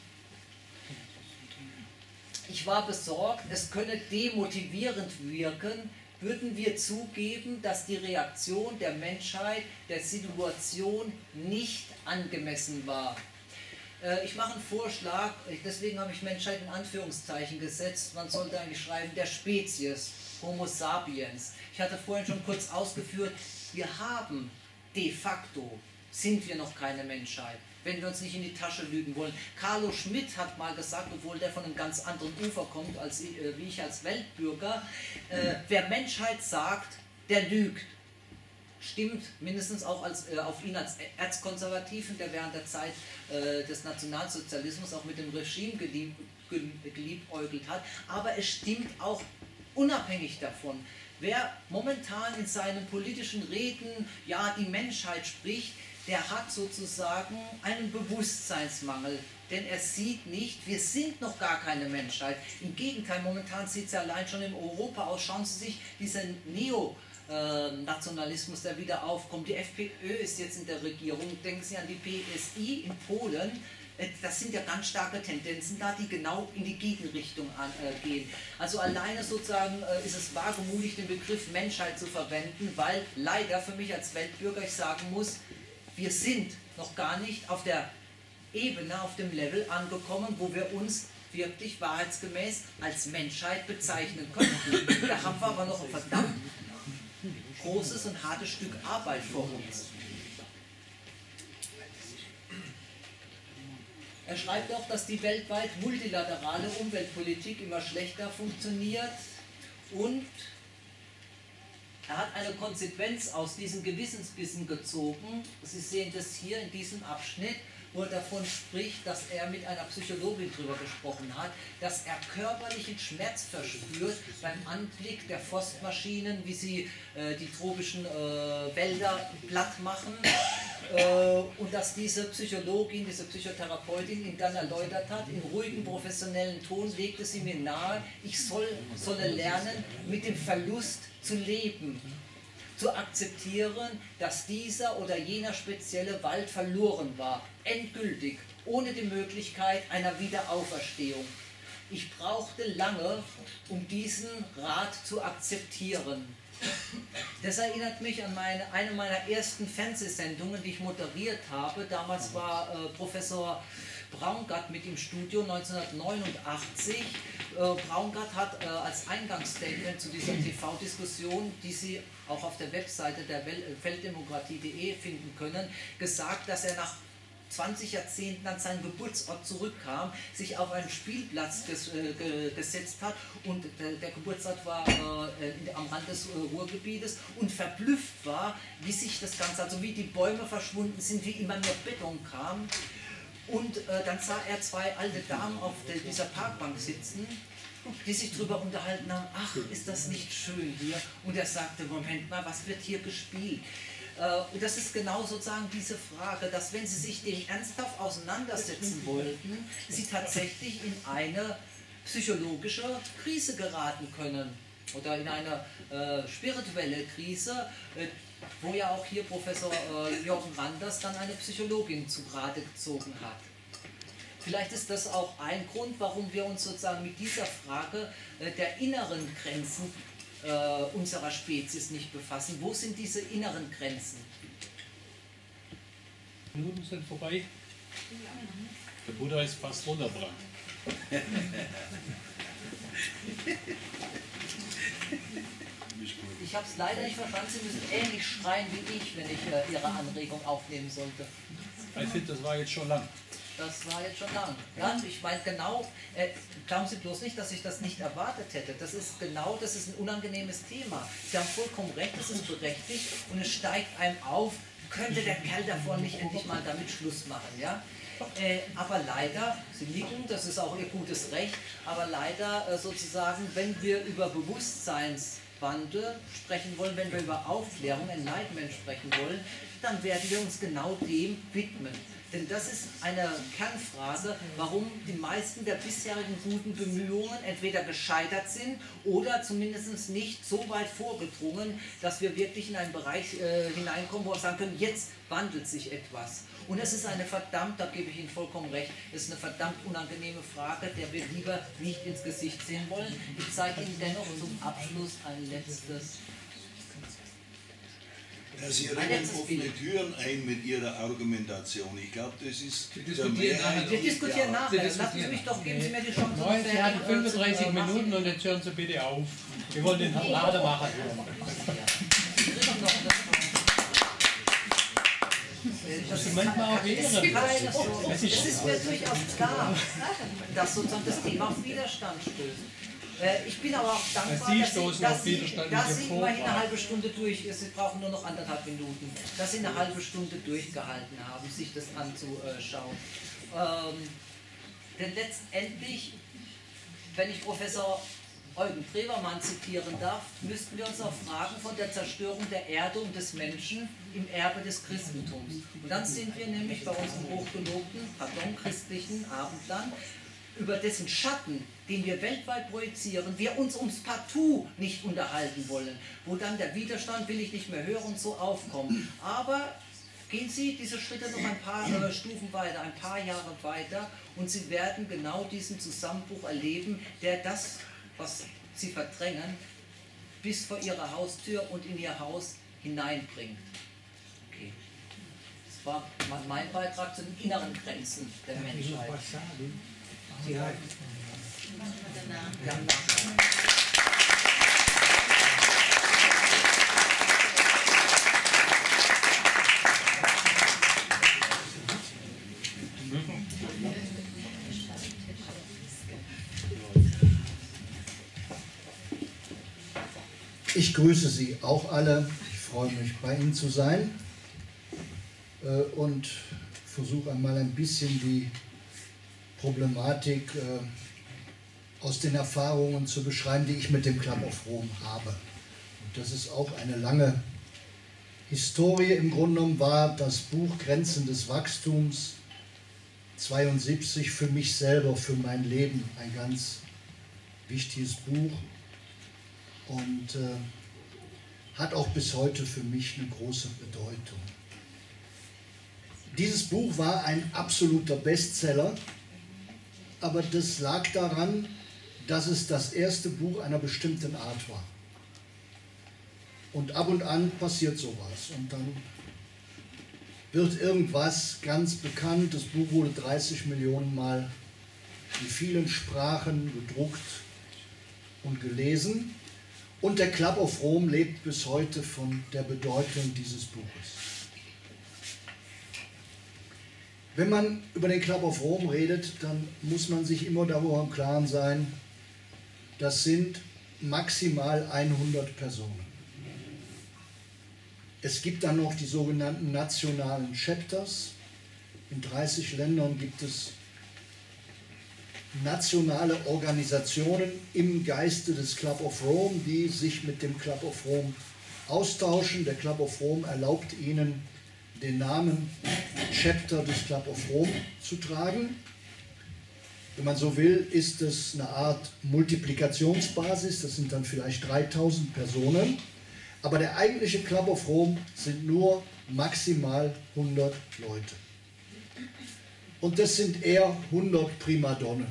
Ich war besorgt, es könne demotivierend wirken, würden wir zugeben, dass die Reaktion der Menschheit der Situation nicht angemessen war. Äh, ich mache einen Vorschlag, deswegen habe ich Menschheit in Anführungszeichen gesetzt, man sollte eigentlich schreiben, der Spezies, Homo sapiens. Ich hatte vorhin schon kurz ausgeführt, wir haben de facto, sind wir noch keine Menschheit, wenn wir uns nicht in die Tasche lügen wollen. Carlo Schmitt hat mal gesagt, obwohl der von einem ganz anderen Ufer kommt, als ich, äh, wie ich als Weltbürger, äh, wer Menschheit sagt, der lügt. Stimmt mindestens auch als, äh, auf ihn als Erzkonservativen, der während der Zeit äh, des Nationalsozialismus auch mit dem Regime gelieb, geliebäugelt hat, aber es stimmt auch unabhängig davon. Wer momentan in seinen politischen Reden ja die Menschheit spricht, der hat sozusagen einen Bewusstseinsmangel, denn er sieht nicht, wir sind noch gar keine Menschheit. Im Gegenteil, momentan sieht es ja allein schon in Europa aus. Schauen Sie sich diesen Neonationalismus, der wieder aufkommt. Die FPÖ ist jetzt in der Regierung, denken Sie an die P S I in Polen. Das sind ja ganz starke Tendenzen da, die genau in die Gegenrichtung gehen. Also alleine sozusagen ist es wagemutig, den Begriff Menschheit zu verwenden, weil leider für mich als Weltbürger ich sagen muss, wir sind noch gar nicht auf der Ebene, auf dem Level angekommen, wo wir uns wirklich wahrheitsgemäß als Menschheit bezeichnen könnten. Da haben wir aber noch ein verdammt großes und hartes Stück Arbeit vor uns. Er schreibt auch, dass die weltweit multilaterale Umweltpolitik immer schlechter funktioniert und Er hat eine Konsequenz aus diesen Gewissensbissen gezogen. Sie sehen das hier in diesem Abschnitt, wo er davon spricht, dass er mit einer Psychologin darüber gesprochen hat, dass er körperlichen Schmerz verspürt beim Anblick der Forstmaschinen, wie sie äh, die tropischen äh, Wälder platt machen. Äh, und dass diese Psychologin, diese Psychotherapeutin ihn dann erläutert hat, in ruhigem, professionellen Ton legte sie mir nahe, ich soll, solle lernen, mit dem Verlust zu leben. Zu akzeptieren, dass dieser oder jener spezielle Wald verloren war, endgültig, ohne die Möglichkeit einer Wiederauferstehung. Ich brauchte lange, um diesen Rat zu akzeptieren. Das erinnert mich an meine, eine meiner ersten Fernsehsendungen, die ich moderiert habe. Damals war äh, Professor Braungart mit im Studio neunzehnhundertneunundachtzig. Äh, Braungart hat äh, als Eingangsstatement zu dieser T V-Diskussion, die Sie auch auf der Webseite der Weltdemokratie punkt de finden können, gesagt, dass er nach zwanzig Jahrzehnten an seinen Geburtsort zurückkam, sich auf einen Spielplatz ges, äh, ge, gesetzt hat und der, der Geburtsort war äh, am Rand des äh, Ruhrgebietes und verblüfft war, wie sich das Ganze, also wie die Bäume verschwunden sind, wie immer mehr Beton kam. Und äh, dann sah er zwei alte Damen auf der, dieser Parkbank sitzen, die sich darüber unterhalten haben, ach, ist das nicht schön hier? Und er sagte, Moment mal, was wird hier gespielt? Äh, und das ist genau sozusagen diese Frage, dass wenn Sie sich dem ernsthaft auseinandersetzen wollten, Sie tatsächlich in eine psychologische Krise geraten können oder in eine äh, spirituelle Krise, äh, wo ja auch hier Professor äh, Jürgen Randers dann eine Psychologin zu Rate gezogen hat. Vielleicht ist das auch ein Grund, warum wir uns sozusagen mit dieser Frage äh, der inneren Grenzen äh, unserer Spezies nicht befassen. Wo sind diese inneren Grenzen? Minuten sind vorbei. Der Buddha ist fast runtergebracht. Ich habe es leider nicht verstanden, Sie müssen ähnlich schreien wie ich, wenn ich äh, Ihre Anregung aufnehmen sollte. Ich finde, das war jetzt schon lang. Das war jetzt schon lang. Ja, ich meine genau, äh, glauben Sie bloß nicht, dass ich das nicht erwartet hätte. Das ist genau, das ist ein unangenehmes Thema. Sie haben vollkommen recht, das ist berechtigt und es steigt einem auf, könnte der Kerl davon nicht endlich mal damit Schluss machen, ja? Äh, aber leider, Sie nicken, das ist auch Ihr gutes Recht, aber leider äh, sozusagen, wenn wir über Bewusstseinswandel sprechen wollen, wenn wir über Aufklärung, Enlightenment sprechen wollen, dann werden wir uns genau dem widmen. Denn das ist eine Kernfrage, warum die meisten der bisherigen guten Bemühungen entweder gescheitert sind oder zumindest nicht so weit vorgedrungen, dass wir wirklich in einen Bereich äh, hineinkommen, wo wir sagen können, jetzt wandelt sich etwas. Und es ist eine verdammt, da gebe ich Ihnen vollkommen recht, es ist eine verdammt unangenehme Frage, der wir lieber nicht ins Gesicht sehen wollen. Ich zeige Ihnen dennoch zum Abschluss ein letztes. Sie rennen offene Türen ein mit Ihrer Argumentation. Ich glaube, das ist... Wir diskutieren nachher. Wir diskutieren nachher. Lassen Sie mich doch, geben Sie mir die Chance. Nein, Sie hatten fünfunddreißig Minuten und jetzt hören Sie bitte auf. Wir wollen den Rademacher hören. Das ist manchmal auch Ehre. Es ist mir durchaus klar, dass sozusagen das Thema auf Widerstand stößt. Ich bin aber auch dankbar, dass Sie, dass Sie, dass Sie immerhin eine halbe Stunde durch, Sie brauchen nur noch anderthalb Minuten, dass Sie eine halbe Stunde durchgehalten haben, sich das anzuschauen. Ähm, denn letztendlich, wenn ich Professor Eugen Trevermann zitieren darf, müssten wir uns auch fragen von der Zerstörung der Erde und des Menschen im Erbe des Christentums. Und dann sind wir nämlich bei unserem hochgelobten, pardon, christlichen Abendland, über dessen Schatten, den wir weltweit projizieren, wir uns ums Partout nicht unterhalten wollen, wo dann der Widerstand, will ich nicht mehr hören, und so aufkommt. Aber gehen Sie diese Schritte noch ein paar äh, Stufen weiter, ein paar Jahre weiter und Sie werden genau diesen Zusammenbruch erleben, der das, was Sie verdrängen, bis vor Ihre Haustür und in Ihr Haus hineinbringt. Okay. Das war mein Beitrag zu den inneren Grenzen der Menschheit. Sie haben. Ja. Ich grüße Sie auch alle. Ich freue mich, bei Ihnen zu sein äh, und versuche einmal ein bisschen die Problematik äh, aus den Erfahrungen zu beschreiben, die ich mit dem Club of Rome habe. Und das ist auch eine lange Historie. Im Grunde genommen war das Buch Grenzen des Wachstums zweiundsiebzig für mich selber, für mein Leben ein ganz wichtiges Buch und äh, hat auch bis heute für mich eine große Bedeutung. Dieses Buch war ein absoluter Bestseller, aber das lag daran, dass es das erste Buch einer bestimmten Art war. Und ab und an passiert sowas und dann wird irgendwas ganz bekannt. Das Buch wurde dreißig Millionen Mal in vielen Sprachen gedruckt und gelesen. Und der Club of Rome lebt bis heute von der Bedeutung dieses Buches. Wenn man über den Club of Rome redet, dann muss man sich immer darüber im Klaren sein, das sind maximal hundert Personen. Es gibt dann noch die sogenannten nationalen Chapters. In dreißig Ländern gibt es nationale Organisationen im Geiste des Club of Rome, die sich mit dem Club of Rome austauschen. Der Club of Rome erlaubt ihnen, den Namen Chapter des Club of Rome zu tragen. Wenn man so will, ist es eine Art Multiplikationsbasis, das sind dann vielleicht dreitausend Personen. Aber der eigentliche Club of Rome sind nur maximal hundert Leute. Und das sind eher hundert Primadonnen.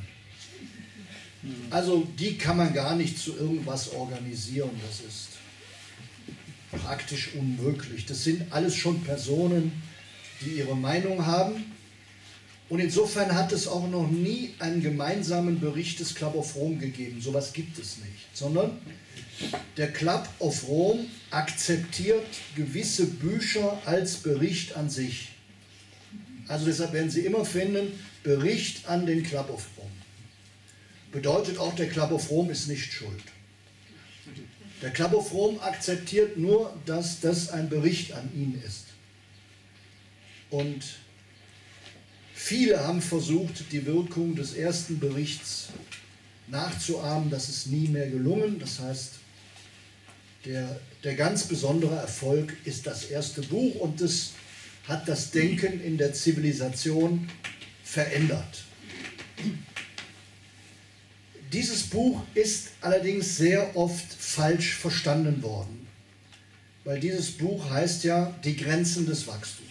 Also die kann man gar nicht zu irgendwas organisieren, das ist praktisch unmöglich. Das sind alles schon Personen, die ihre Meinung haben. Und insofern hat es auch noch nie einen gemeinsamen Bericht des Club of Rome gegeben. Sowas gibt es nicht. Sondern der Club of Rome akzeptiert gewisse Bücher als Bericht an sich. Also deshalb werden Sie immer finden, Bericht an den Club of Rome. Bedeutet auch, der Club of Rome ist nicht schuld. Der Club of Rome akzeptiert nur, dass das ein Bericht an ihn ist. Und viele haben versucht, die Wirkung des ersten Berichts nachzuahmen. Das ist nie mehr gelungen. Das heißt, der, der ganz besondere Erfolg ist das erste Buch und es hat das Denken in der Zivilisation verändert. Dieses Buch ist allerdings sehr oft falsch verstanden worden, weil dieses Buch heißt ja Die Grenzen des Wachstums.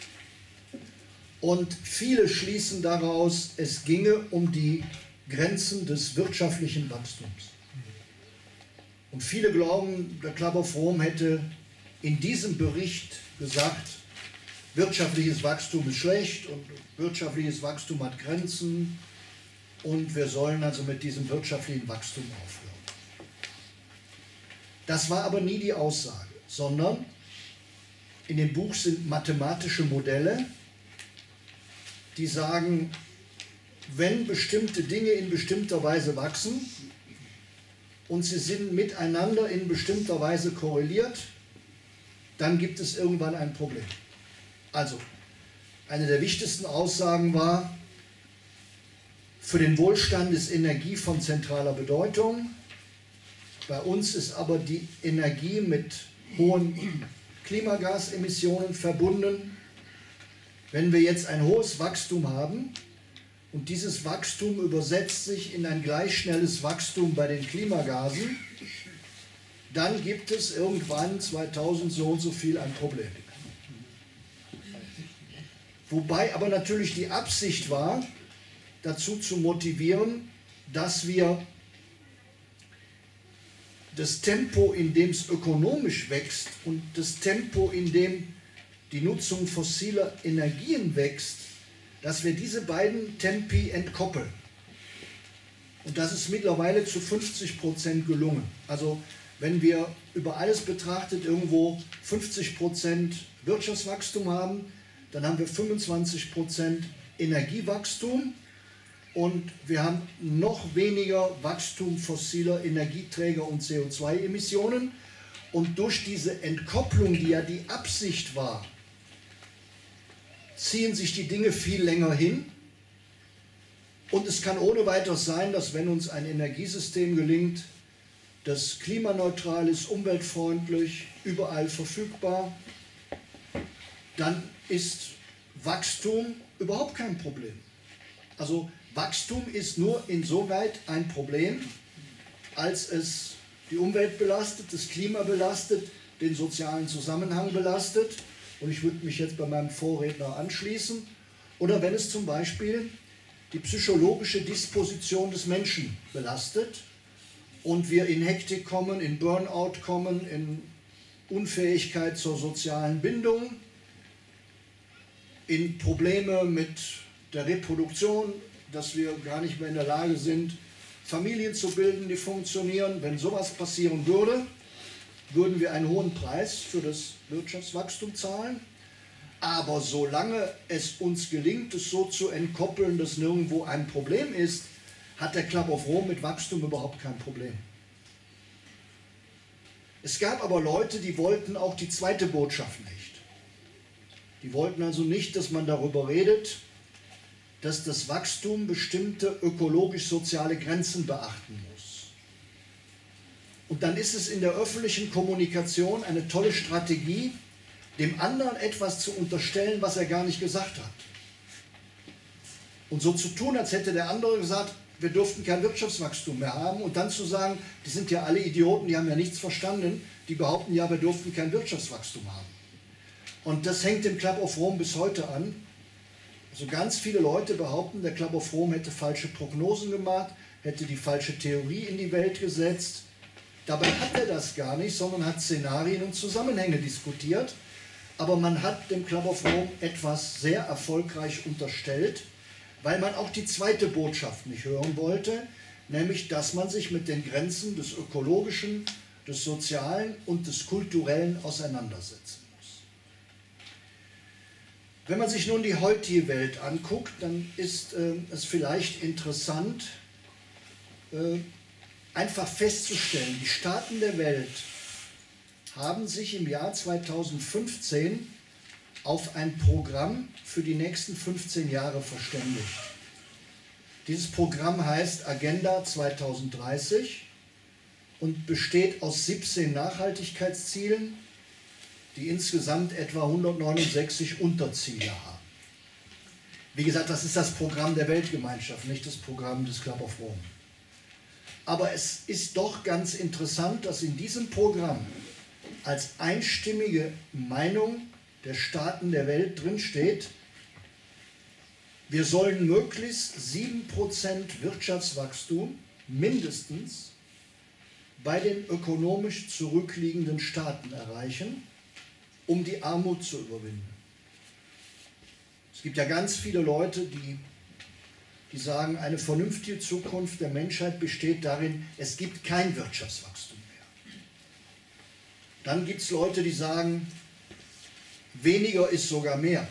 Und viele schließen daraus, es ginge um die Grenzen des wirtschaftlichen Wachstums. Und viele glauben, der Club of Rome hätte in diesem Bericht gesagt, wirtschaftliches Wachstum ist schlecht und wirtschaftliches Wachstum hat Grenzen und wir sollen also mit diesem wirtschaftlichen Wachstum aufhören. Das war aber nie die Aussage, sondern in dem Buch sind mathematische Modelle, die sagen, wenn bestimmte Dinge in bestimmter Weise wachsen und sie sind miteinander in bestimmter Weise korreliert, dann gibt es irgendwann ein Problem. Also, eine der wichtigsten Aussagen war, für den Wohlstand ist Energie von zentraler Bedeutung. Bei uns ist aber die Energie mit hohen Klimagasemissionen verbunden. Wenn wir jetzt ein hohes Wachstum haben und dieses Wachstum übersetzt sich in ein gleich schnelles Wachstum bei den Klimagasen, dann gibt es irgendwann zweitausend so und so viel ein Problem. Wobei aber natürlich die Absicht war, dazu zu motivieren, dass wir das Tempo, in dem es ökonomisch wächst und das Tempo, in dem die Nutzung fossiler Energien wächst, dass wir diese beiden Tempi entkoppeln. Und das ist mittlerweile zu fünfzig Prozent gelungen. Also wenn wir über alles betrachtet irgendwo fünfzig Prozent Wirtschaftswachstum haben, dann haben wir fünfundzwanzig Prozent Energiewachstum und wir haben noch weniger Wachstum fossiler Energieträger und C O zwei Emissionen Und durch diese Entkopplung, die ja die Absicht war, ziehen sich die Dinge viel länger hin. Und es kann ohne weiteres sein, dass wenn uns ein Energiesystem gelingt, das klimaneutral ist, umweltfreundlich, überall verfügbar, dann ist Wachstum überhaupt kein Problem. Also Wachstum ist nur insoweit ein Problem, als es die Umwelt belastet, das Klima belastet, den sozialen Zusammenhang belastet. Und ich würde mich jetzt bei meinem Vorredner anschließen. Oder wenn es zum Beispiel die psychologische Disposition des Menschen belastet und wir in Hektik kommen, in Burnout kommen, in Unfähigkeit zur sozialen Bindung, in Probleme mit der Reproduktion, dass wir gar nicht mehr in der Lage sind, Familien zu bilden, die funktionieren. Wenn sowas passieren würde, würden wir einen hohen Preis für das Wirtschaftswachstum zahlen. Aber solange es uns gelingt, es so zu entkoppeln, dass nirgendwo ein Problem ist, hat der Club of Rome mit Wachstum überhaupt kein Problem. Es gab aber Leute, die wollten auch die zweite Botschaft nicht. Die wollten also nicht, dass man darüber redet, dass das Wachstum bestimmte ökologisch-soziale Grenzen beachten muss. Und dann ist es in der öffentlichen Kommunikation eine tolle Strategie, dem anderen etwas zu unterstellen, was er gar nicht gesagt hat. Und so zu tun, als hätte der andere gesagt, wir dürften kein Wirtschaftswachstum mehr haben, und dann zu sagen, die sind ja alle Idioten, die haben ja nichts verstanden, die behaupten ja, wir dürften kein Wirtschaftswachstum haben. Und das hängt dem Club of Rome bis heute an. Also ganz viele Leute behaupten, der Club of Rome hätte falsche Prognosen gemacht, hätte die falsche Theorie in die Welt gesetzt. Dabei hat er das gar nicht, sondern hat Szenarien und Zusammenhänge diskutiert. Aber man hat dem Club of Rome etwas sehr erfolgreich unterstellt, weil man auch die zweite Botschaft nicht hören wollte, nämlich, dass man sich mit den Grenzen des Ökologischen, des Sozialen und des Kulturellen auseinandersetzen muss. Wenn man sich nun die heutige Welt anguckt, dann ist äh, es vielleicht interessant, äh, einfach festzustellen, die Staaten der Welt haben sich im Jahr zweitausendfünfzehn auf ein Programm für die nächsten fünfzehn Jahre verständigt. Dieses Programm heißt Agenda zweitausenddreißig und besteht aus siebzehn Nachhaltigkeitszielen, die insgesamt etwa hundertneunundsechzig Unterziele haben. Wie gesagt, das ist das Programm der Weltgemeinschaft, nicht das Programm des Club of Rome. Aber es ist doch ganz interessant, dass in diesem Programm als einstimmige Meinung der Staaten der Welt drinsteht, wir sollen möglichst sieben Prozent Wirtschaftswachstum mindestens bei den ökonomisch zurückliegenden Staaten erreichen, um die Armut zu überwinden. Es gibt ja ganz viele Leute, die, die sagen, eine vernünftige Zukunft der Menschheit besteht darin, es gibt kein Wirtschaftswachstum mehr. Dann gibt es Leute, die sagen, weniger ist sogar mehr.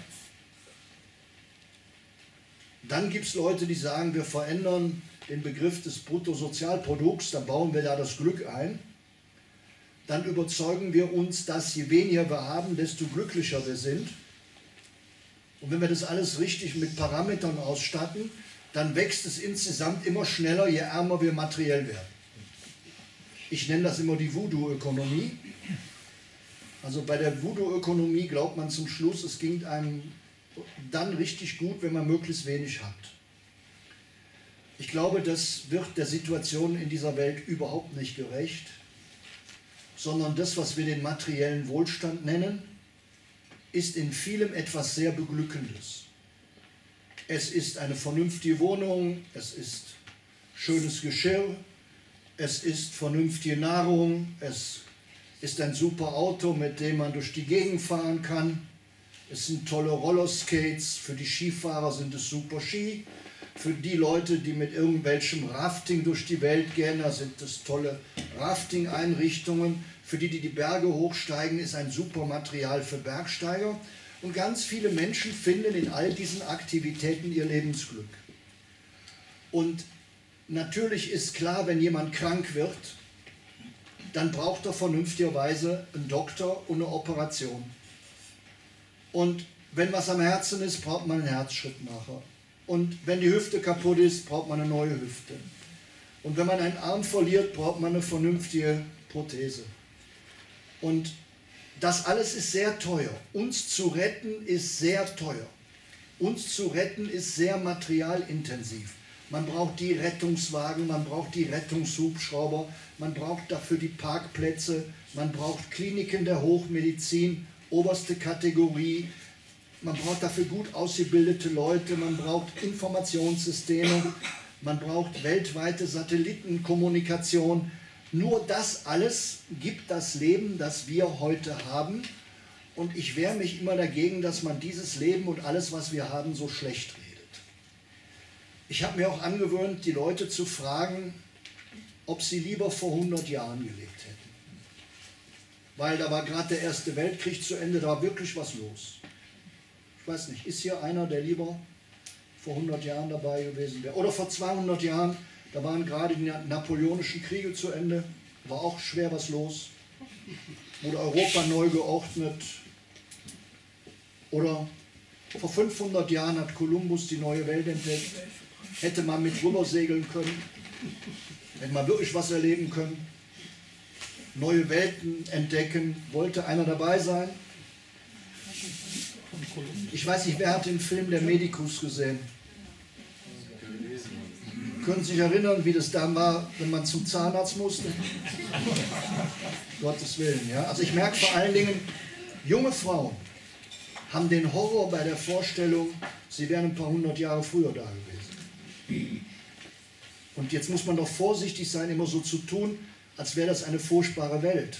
Dann gibt es Leute, die sagen, wir verändern den Begriff des Bruttosozialprodukts, dann bauen wir da das Glück ein. Dann überzeugen wir uns, dass je weniger wir haben, desto glücklicher wir sind. Und wenn wir das alles richtig mit Parametern ausstatten, dann wächst es insgesamt immer schneller, je ärmer wir materiell werden. Ich nenne das immer die Voodoo-Ökonomie. Also bei der Voodoo-Ökonomie glaubt man zum Schluss, es ging einem dann richtig gut, wenn man möglichst wenig hat. Ich glaube, das wird der Situation in dieser Welt überhaupt nicht gerecht, sondern das, was wir den materiellen Wohlstand nennen, ist in vielem etwas sehr Beglückendes. Es ist eine vernünftige Wohnung, es ist schönes Geschirr, es ist vernünftige Nahrung, es ist ein super Auto, mit dem man durch die Gegend fahren kann. Es sind tolle Rollerskates, für die Skifahrer sind es super Ski. Für die Leute, die mit irgendwelchem Rafting durch die Welt gehen, da sind es tolle Rafting-Einrichtungen. Für die, die die Berge hochsteigen, ist ein super Material für Bergsteiger. Und ganz viele Menschen finden in all diesen Aktivitäten ihr Lebensglück. Und natürlich ist klar, wenn jemand krank wird, dann braucht er vernünftigerweise einen Doktor und eine Operation. Und wenn was am Herzen ist, braucht man einen Herzschrittmacher. Und wenn die Hüfte kaputt ist, braucht man eine neue Hüfte. Und wenn man einen Arm verliert, braucht man eine vernünftige Prothese. Und das alles ist sehr teuer. Uns zu retten ist sehr teuer. Uns zu retten ist sehr materialintensiv. Man braucht die Rettungswagen, man braucht die Rettungshubschrauber, man braucht dafür die Parkplätze, man braucht Kliniken der Hochmedizin, oberste Kategorie, man braucht dafür gut ausgebildete Leute, man braucht Informationssysteme, man braucht weltweite Satellitenkommunikation. Nur das alles gibt das Leben, das wir heute haben. Und ich wehre mich immer dagegen, dass man dieses Leben und alles, was wir haben, so schlecht redet. Ich habe mir auch angewöhnt, die Leute zu fragen, ob sie lieber vor hundert Jahren gelebt hätten. Weil da war gerade der Erste Weltkrieg zu Ende, da war wirklich was los. Ich weiß nicht, ist hier einer, der lieber vor hundert Jahren dabei gewesen wäre? Oder vor zweihundert Jahren, da waren gerade die napoleonischen Kriege zu Ende, war auch schwer was los. Wurde Europa neu geordnet. Oder vor fünfhundert Jahren hat Kolumbus die neue Welt entdeckt. Hätte man mit rüber segeln können. Hätte man wirklich was erleben können. Neue Welten entdecken. Wollte einer dabei sein? Ich weiß nicht, wer hat den Film Der Medikus gesehen? Können Sie sich erinnern, wie das dann war, wenn man zum Zahnarzt musste? Gottes Willen, ja. Also ich merke vor allen Dingen, junge Frauen haben den Horror bei der Vorstellung, sie wären ein paar hundert Jahre früher da gewesen. Und jetzt muss man doch vorsichtig sein, immer so zu tun, als wäre das eine furchtbare Welt.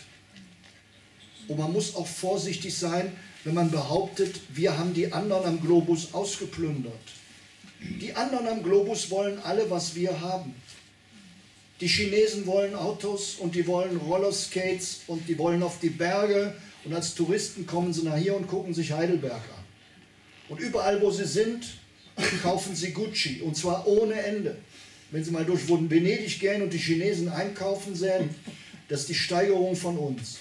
Und man muss auch vorsichtig sein, wenn man behauptet, wir haben die anderen am Globus ausgeplündert. Die anderen am Globus wollen alle, was wir haben. Die Chinesen wollen Autos und die wollen Rollerskates und die wollen auf die Berge und als Touristen kommen sie nach hier und gucken sich Heidelberg an. Und überall, wo sie sind, kaufen sie Gucci und zwar ohne Ende. Wenn Sie mal durch Venedig gehen und die Chinesen einkaufen sehen, das ist die Steigerung von uns.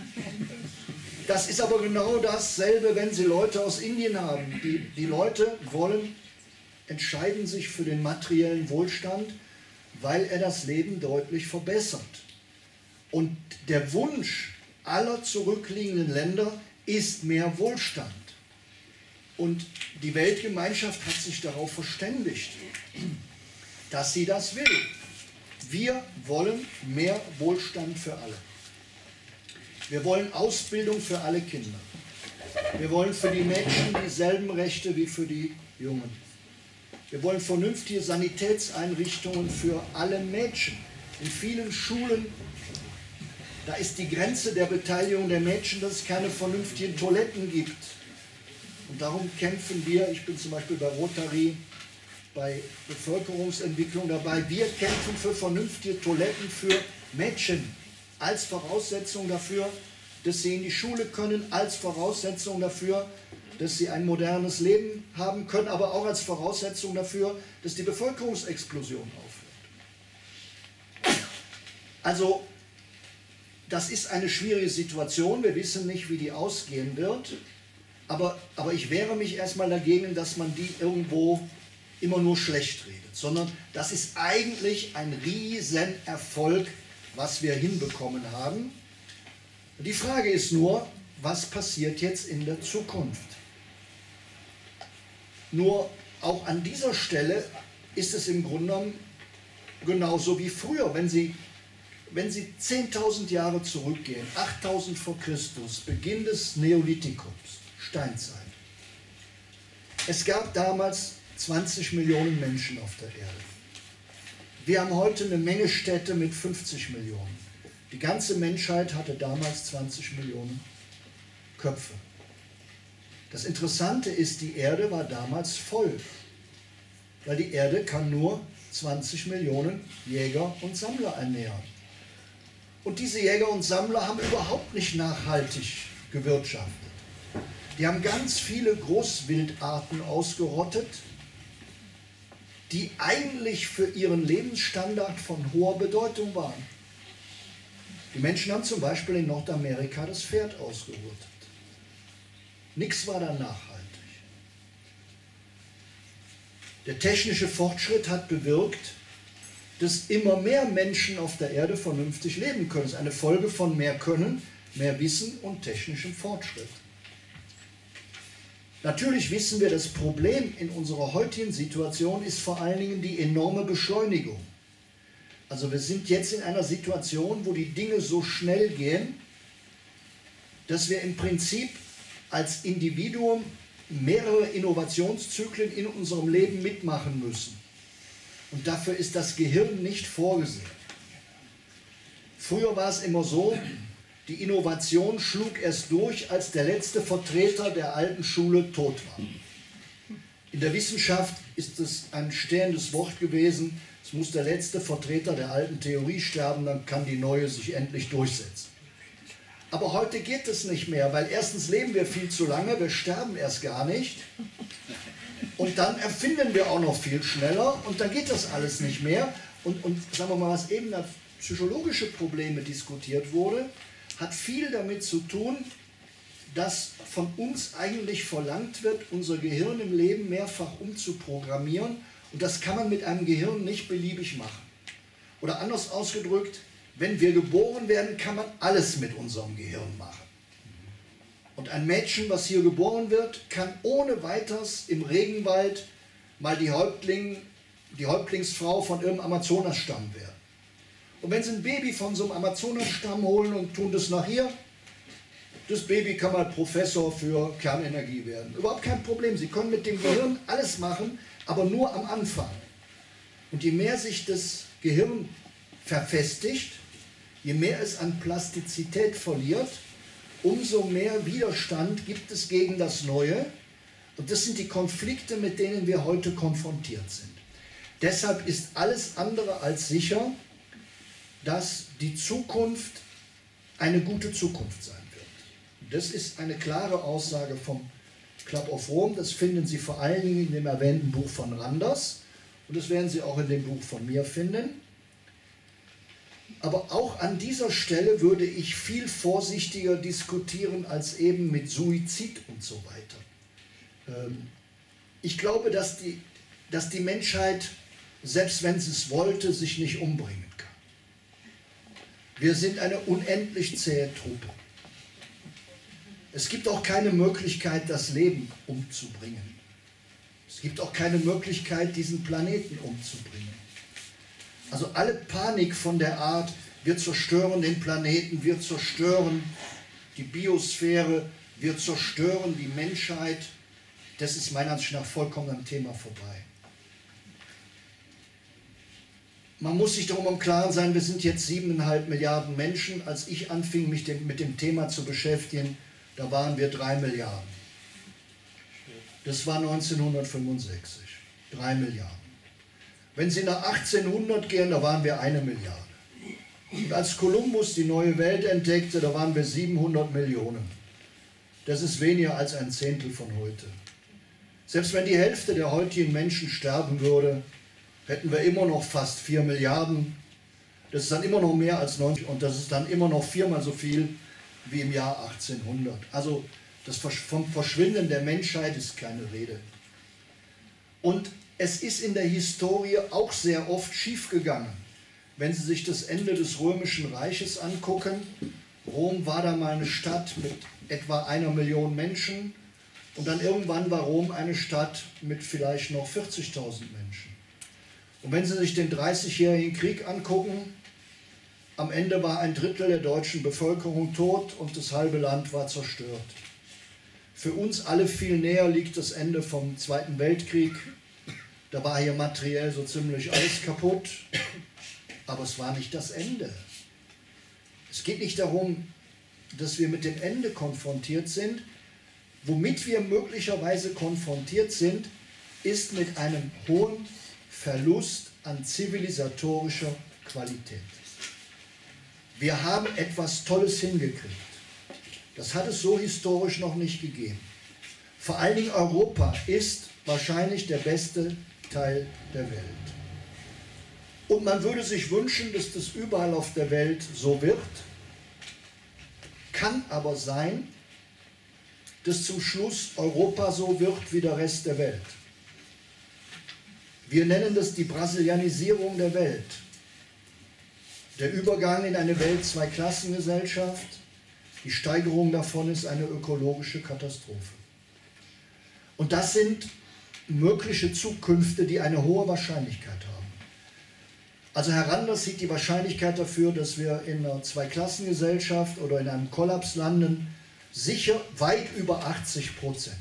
Das ist aber genau dasselbe, wenn Sie Leute aus Indien haben. Die, die Leute wollen, entscheiden sich für den materiellen Wohlstand, weil er das Leben deutlich verbessert. Und der Wunsch aller zurückliegenden Länder ist mehr Wohlstand. Und die Weltgemeinschaft hat sich darauf verständigt, dass sie das will. Wir wollen mehr Wohlstand für alle. Wir wollen Ausbildung für alle Kinder. Wir wollen für die Mädchen dieselben Rechte wie für die Jungen. Wir wollen vernünftige Sanitätseinrichtungen für alle Mädchen. In vielen Schulen, da ist die Grenze der Beteiligung der Mädchen, dass es keine vernünftigen Toiletten gibt. Und darum kämpfen wir, ich bin zum Beispiel bei Rotary, bei Bevölkerungsentwicklung dabei, wir kämpfen für vernünftige Toiletten für Mädchen als Voraussetzung dafür, dass sie in die Schule können, als Voraussetzung dafür, dass sie ein modernes Leben haben können, aber auch als Voraussetzung dafür, dass die Bevölkerungsexplosion aufhört. Also, das ist eine schwierige Situation, wir wissen nicht, wie die ausgehen wird, aber, aber ich wehre mich erstmal dagegen, dass man die irgendwo immer nur schlecht redet, sondern das ist eigentlich ein Riesenerfolg, was wir hinbekommen haben. Die Frage ist nur, was passiert jetzt in der Zukunft? Nur auch an dieser Stelle ist es im Grunde genommen genauso wie früher. Wenn Sie, wenn Sie zehntausend Jahre zurückgehen, achttausend vor Christus, Beginn des Neolithikums, Steinzeit. Es gab damals zwanzig Millionen Menschen auf der Erde. Wir haben heute eine Menge Städte mit fünfzig Millionen. Die ganze Menschheit hatte damals zwanzig Millionen Köpfe. Das Interessante ist, die Erde war damals voll, weil die Erde kann nur zwanzig Millionen Jäger und Sammler ernähren. Und diese Jäger und Sammler haben überhaupt nicht nachhaltig gewirtschaftet. Die haben ganz viele Großwildarten ausgerottet, die eigentlich für ihren Lebensstandard von hoher Bedeutung waren. Die Menschen haben zum Beispiel in Nordamerika das Pferd ausgerottet. Nichts war da nachhaltig. Der technische Fortschritt hat bewirkt, dass immer mehr Menschen auf der Erde vernünftig leben können. Das ist eine Folge von mehr Können, mehr Wissen und technischem Fortschritt. Natürlich wissen wir, das Problem in unserer heutigen Situation ist vor allen Dingen die enorme Beschleunigung. Also wir sind jetzt in einer Situation, wo die Dinge so schnell gehen, dass wir im Prinzip als Individuum mehrere Innovationszyklen in unserem Leben mitmachen müssen. Und dafür ist das Gehirn nicht vorgesehen. Früher war es immer so, die Innovation schlug erst durch, als der letzte Vertreter der alten Schule tot war. In der Wissenschaft ist es ein stehendes Wort gewesen, es muss der letzte Vertreter der alten Theorie sterben, dann kann die neue sich endlich durchsetzen. Aber heute geht es nicht mehr, weil erstens leben wir viel zu lange, wir sterben erst gar nicht. Und dann erfinden wir auch noch viel schneller und dann geht das alles nicht mehr. Und, und sagen wir mal, was eben als psychologische Probleme diskutiert wurde, hat viel damit zu tun, dass von uns eigentlich verlangt wird, unser Gehirn im Leben mehrfach umzuprogrammieren. Und das kann man mit einem Gehirn nicht beliebig machen. Oder anders ausgedrückt, wenn wir geboren werden, kann man alles mit unserem Gehirn machen. Und ein Mädchen, was hier geboren wird, kann ohne weiteres im Regenwald mal die, Häuptling, die Häuptlingsfrau von irgendeinem Amazonasstamm werden. Und wenn sie ein Baby von so einem Amazonasstamm holen und tun das nach hier, das Baby kann mal Professor für Kernenergie werden. Überhaupt kein Problem. Sie können mit dem Gehirn alles machen, aber nur am Anfang. Und je mehr sich das Gehirn verfestigt, je mehr es an Plastizität verliert, umso mehr Widerstand gibt es gegen das Neue. Und das sind die Konflikte, mit denen wir heute konfrontiert sind. Deshalb ist alles andere als sicher, dass die Zukunft eine gute Zukunft sein wird. Das ist eine klare Aussage vom Club of Rome. Das finden Sie vor allen Dingen in dem erwähnten Buch von Randers und das werden Sie auch in dem Buch von mir finden. Aber auch an dieser Stelle würde ich viel vorsichtiger diskutieren als eben mit Suizid und so weiter. Ich glaube, dass die, dass die Menschheit, selbst wenn sie es wollte, sich nicht umbringen kann. Wir sind eine unendlich zähe Truppe. Es gibt auch keine Möglichkeit, das Leben umzubringen. Es gibt auch keine Möglichkeit, diesen Planeten umzubringen. Also alle Panik von der Art, wir zerstören den Planeten, wir zerstören die Biosphäre, wir zerstören die Menschheit, das ist meiner Ansicht nach vollkommen am Thema vorbei. Man muss sich darum im Klaren sein, wir sind jetzt siebeneinhalb Milliarden Menschen. Als ich anfing, mich dem, mit dem Thema zu beschäftigen, da waren wir drei Milliarden. Das war neunzehnhundertfünfundsechzig. Drei Milliarden. Wenn Sie nach achtzehnhundert gehen, da waren wir eine Milliarde. Und als Kolumbus die neue Welt entdeckte, da waren wir siebenhundert Millionen. Das ist weniger als ein Zehntel von heute. Selbst wenn die Hälfte der heutigen Menschen sterben würde, hätten wir immer noch fast vier Milliarden. Das ist dann immer noch mehr als neunzig und das ist dann immer noch viermal so viel wie im Jahr achtzehnhundert. Also das vom Verschwinden der Menschheit ist keine Rede. Und es ist in der Historie auch sehr oft schiefgegangen. Wenn Sie sich das Ende des Römischen Reiches angucken, Rom war da mal eine Stadt mit etwa einer Million Menschen und dann irgendwann war Rom eine Stadt mit vielleicht noch vierzigtausend Menschen. Und wenn Sie sich den dreißigjährigen Krieg angucken, am Ende war ein Drittel der deutschen Bevölkerung tot und das halbe Land war zerstört. Für uns alle viel näher liegt das Ende vom Zweiten Weltkrieg. Da war hier materiell so ziemlich alles kaputt, aber es war nicht das Ende. Es geht nicht darum, dass wir mit dem Ende konfrontiert sind. Womit wir möglicherweise konfrontiert sind, ist mit einem hohen Verlust an zivilisatorischer Qualität. Wir haben etwas Tolles hingekriegt. Das hat es so historisch noch nicht gegeben. Vor allen Dingen Europa ist wahrscheinlich der beste Teil der Welt. Und man würde sich wünschen, dass das überall auf der Welt so wird. kann aber sein, dass zum Schluss Europa so wird wie der Rest der Welt. Wir nennen das die Brasilianisierung der Welt. Der Übergang in eine Welt-Zweiklassengesellschaft, die Steigerung davon ist eine ökologische Katastrophe. Und das sind mögliche Zukünfte, die eine hohe Wahrscheinlichkeit haben. Also Herr Randers sieht die Wahrscheinlichkeit dafür, dass wir in einer Zweiklassengesellschaft oder in einem Kollaps landen, sicher weit über achtzig Prozent.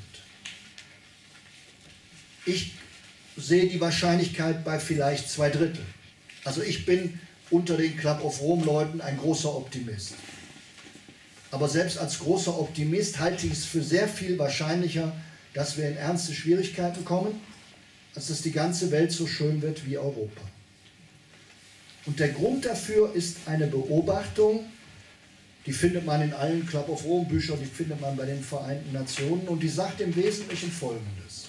Ich sehe die Wahrscheinlichkeit bei vielleicht zwei Drittel. Also ich bin unter den Club of Rome Leuten ein großer Optimist. Aber selbst als großer Optimist halte ich es für sehr viel wahrscheinlicher, dass wir in ernste Schwierigkeiten kommen, als dass die ganze Welt so schön wird wie Europa. Und der Grund dafür ist eine Beobachtung, die findet man in allen Club of Rome Büchern, die findet man bei den Vereinten Nationen und die sagt im Wesentlichen Folgendes.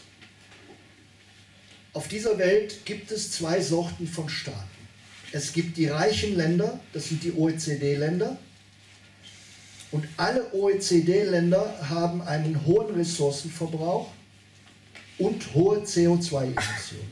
Auf dieser Welt gibt es zwei Sorten von Staaten. Es gibt die reichen Länder, das sind die O E C D-Länder, und alle O E C D-Länder haben einen hohen Ressourcenverbrauch und hohe C O zwei Emissionen.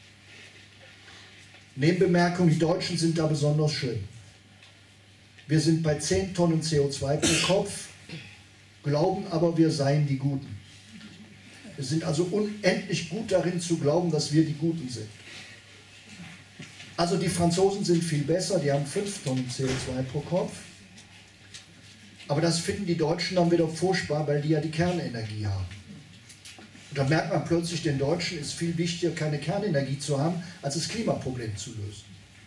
Nebenbemerkung, die Deutschen sind da besonders schön. Wir sind bei zehn Tonnen C O zwei pro Kopf, glauben aber, wir seien die Guten. Wir sind also unendlich gut darin zu glauben, dass wir die Guten sind. Also die Franzosen sind viel besser, die haben fünf Tonnen C O zwei pro Kopf. Aber das finden die Deutschen dann wieder furchtbar, weil die ja die Kernenergie haben. Und da merkt man plötzlich, den Deutschen ist viel wichtiger, keine Kernenergie zu haben, als das Klimaproblem zu lösen.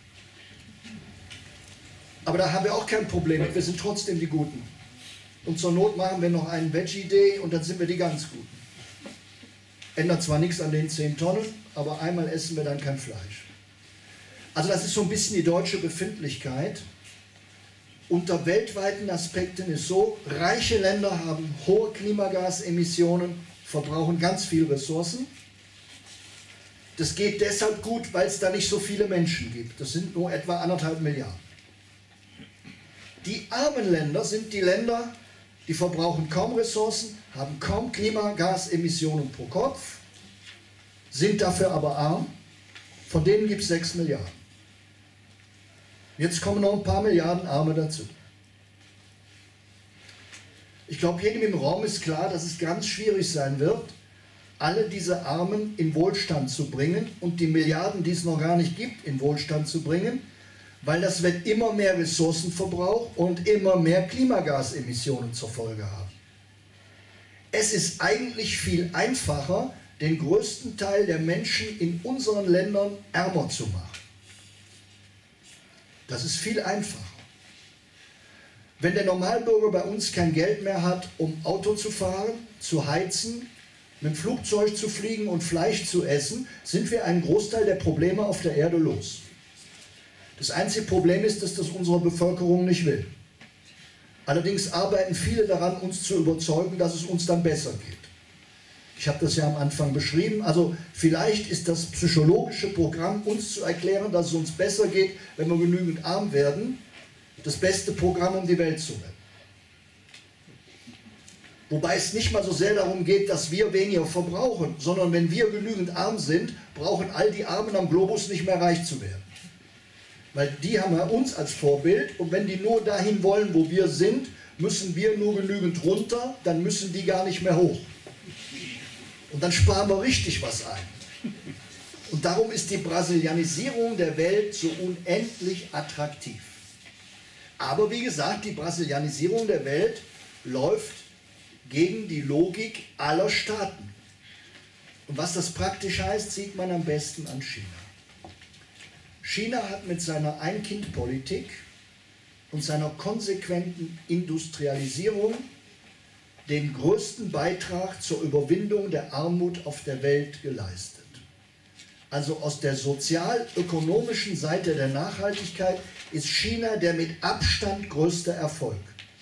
Aber da haben wir auch kein Problem mit, wir sind trotzdem die Guten. Und zur Not machen wir noch einen Veggie Day und dann sind wir die ganz Guten. Ändert zwar nichts an den zehn Tonnen, aber einmal essen wir dann kein Fleisch. Also das ist so ein bisschen die deutsche Befindlichkeit. Unter weltweiten Aspekten ist so, reiche Länder haben hohe Klimagasemissionen, verbrauchen ganz viel Ressourcen. Das geht deshalb gut, weil es da nicht so viele Menschen gibt. Das sind nur etwa anderthalb Milliarden. Die armen Länder sind die Länder, die verbrauchen kaum Ressourcen, haben kaum Klimagasemissionen pro Kopf, sind dafür aber arm. Von denen gibt es sechs Milliarden. Jetzt kommen noch ein paar Milliarden Arme dazu. Ich glaube, jedem im Raum ist klar, dass es ganz schwierig sein wird, alle diese Armen in Wohlstand zu bringen und die Milliarden, die es noch gar nicht gibt, in Wohlstand zu bringen, weil das wird immer mehr Ressourcenverbrauch und immer mehr Klimagasemissionen zur Folge haben. Es ist eigentlich viel einfacher, den größten Teil der Menschen in unseren Ländern ärmer zu machen. Das ist viel einfacher. Wenn der Normalbürger bei uns kein Geld mehr hat, um Auto zu fahren, zu heizen, mit dem Flugzeug zu fliegen und Fleisch zu essen, sind wir einen Großteil der Probleme auf der Erde los. Das einzige Problem ist, dass das unsere Bevölkerung nicht will. Allerdings arbeiten viele daran, uns zu überzeugen, dass es uns dann besser geht. Ich habe das ja am Anfang beschrieben. Also vielleicht ist das psychologische Programm, uns zu erklären, dass es uns besser geht, wenn wir genügend arm werden, das beste Programm, um die Welt zu retten. Wobei es nicht mal so sehr darum geht, dass wir weniger verbrauchen, sondern wenn wir genügend arm sind, brauchen all die Armen am Globus nicht mehr reich zu werden. Weil die haben ja uns als Vorbild und wenn die nur dahin wollen, wo wir sind, müssen wir nur genügend runter, dann müssen die gar nicht mehr hoch. Und dann sparen wir richtig was ein. Und darum ist die Brasilianisierung der Welt so unendlich attraktiv. Aber wie gesagt, die Brasilianisierung der Welt läuft gegen die Logik aller Staaten. Und was das praktisch heißt, sieht man am besten an China. China hat mit seiner Ein-Kind-Politik und seiner konsequenten Industrialisierung den größten Beitrag zur Überwindung der Armut auf der Welt geleistet. Also aus der sozial-ökonomischen Seite der Nachhaltigkeit ist China der mit Abstand größte Erfolg.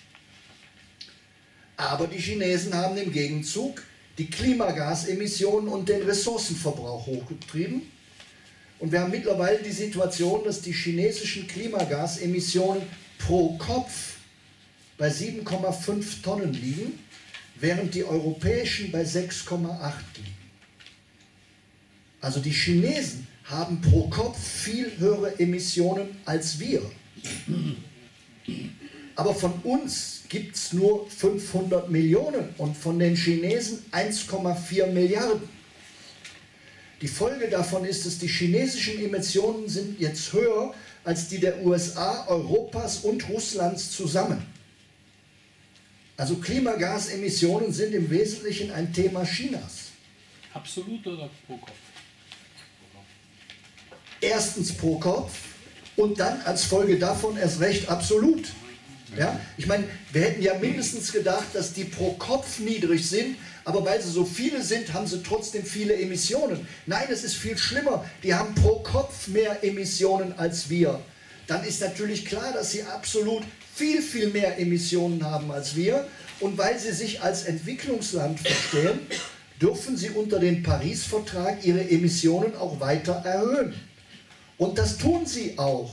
Aber die Chinesen haben im Gegenzug die Klimagasemissionen und den Ressourcenverbrauch hochgetrieben. Und wir haben mittlerweile die Situation, dass die chinesischen Klimagasemissionen pro Kopf bei sieben Komma fünf Tonnen liegen, während die europäischen bei sechs Komma acht liegen. Also die Chinesen haben pro Kopf viel höhere Emissionen als wir. Aber von uns gibt es nur fünfhundert Millionen und von den Chinesen eins Komma vier Milliarden. Die Folge davon ist, dass die chinesischen Emissionen sind jetzt höher als die der U S A, Europas und Russlands zusammen. Also Klimagasemissionen sind im Wesentlichen ein Thema Chinas. Absolut oder pro Kopf? Erstens pro Kopf und dann als Folge davon erst recht absolut. Ja? Ich meine, wir hätten ja mindestens gedacht, dass die pro Kopf niedrig sind, aber weil sie so viele sind, haben sie trotzdem viele Emissionen. Nein, es ist viel schlimmer. Die haben pro Kopf mehr Emissionen als wir. Dann ist natürlich klar, dass sie absolut viel, viel mehr Emissionen haben als wir. Und weil sie sich als Entwicklungsland verstehen, dürfen sie unter dem Paris-Vertrag ihre Emissionen auch weiter erhöhen. Und das tun sie auch.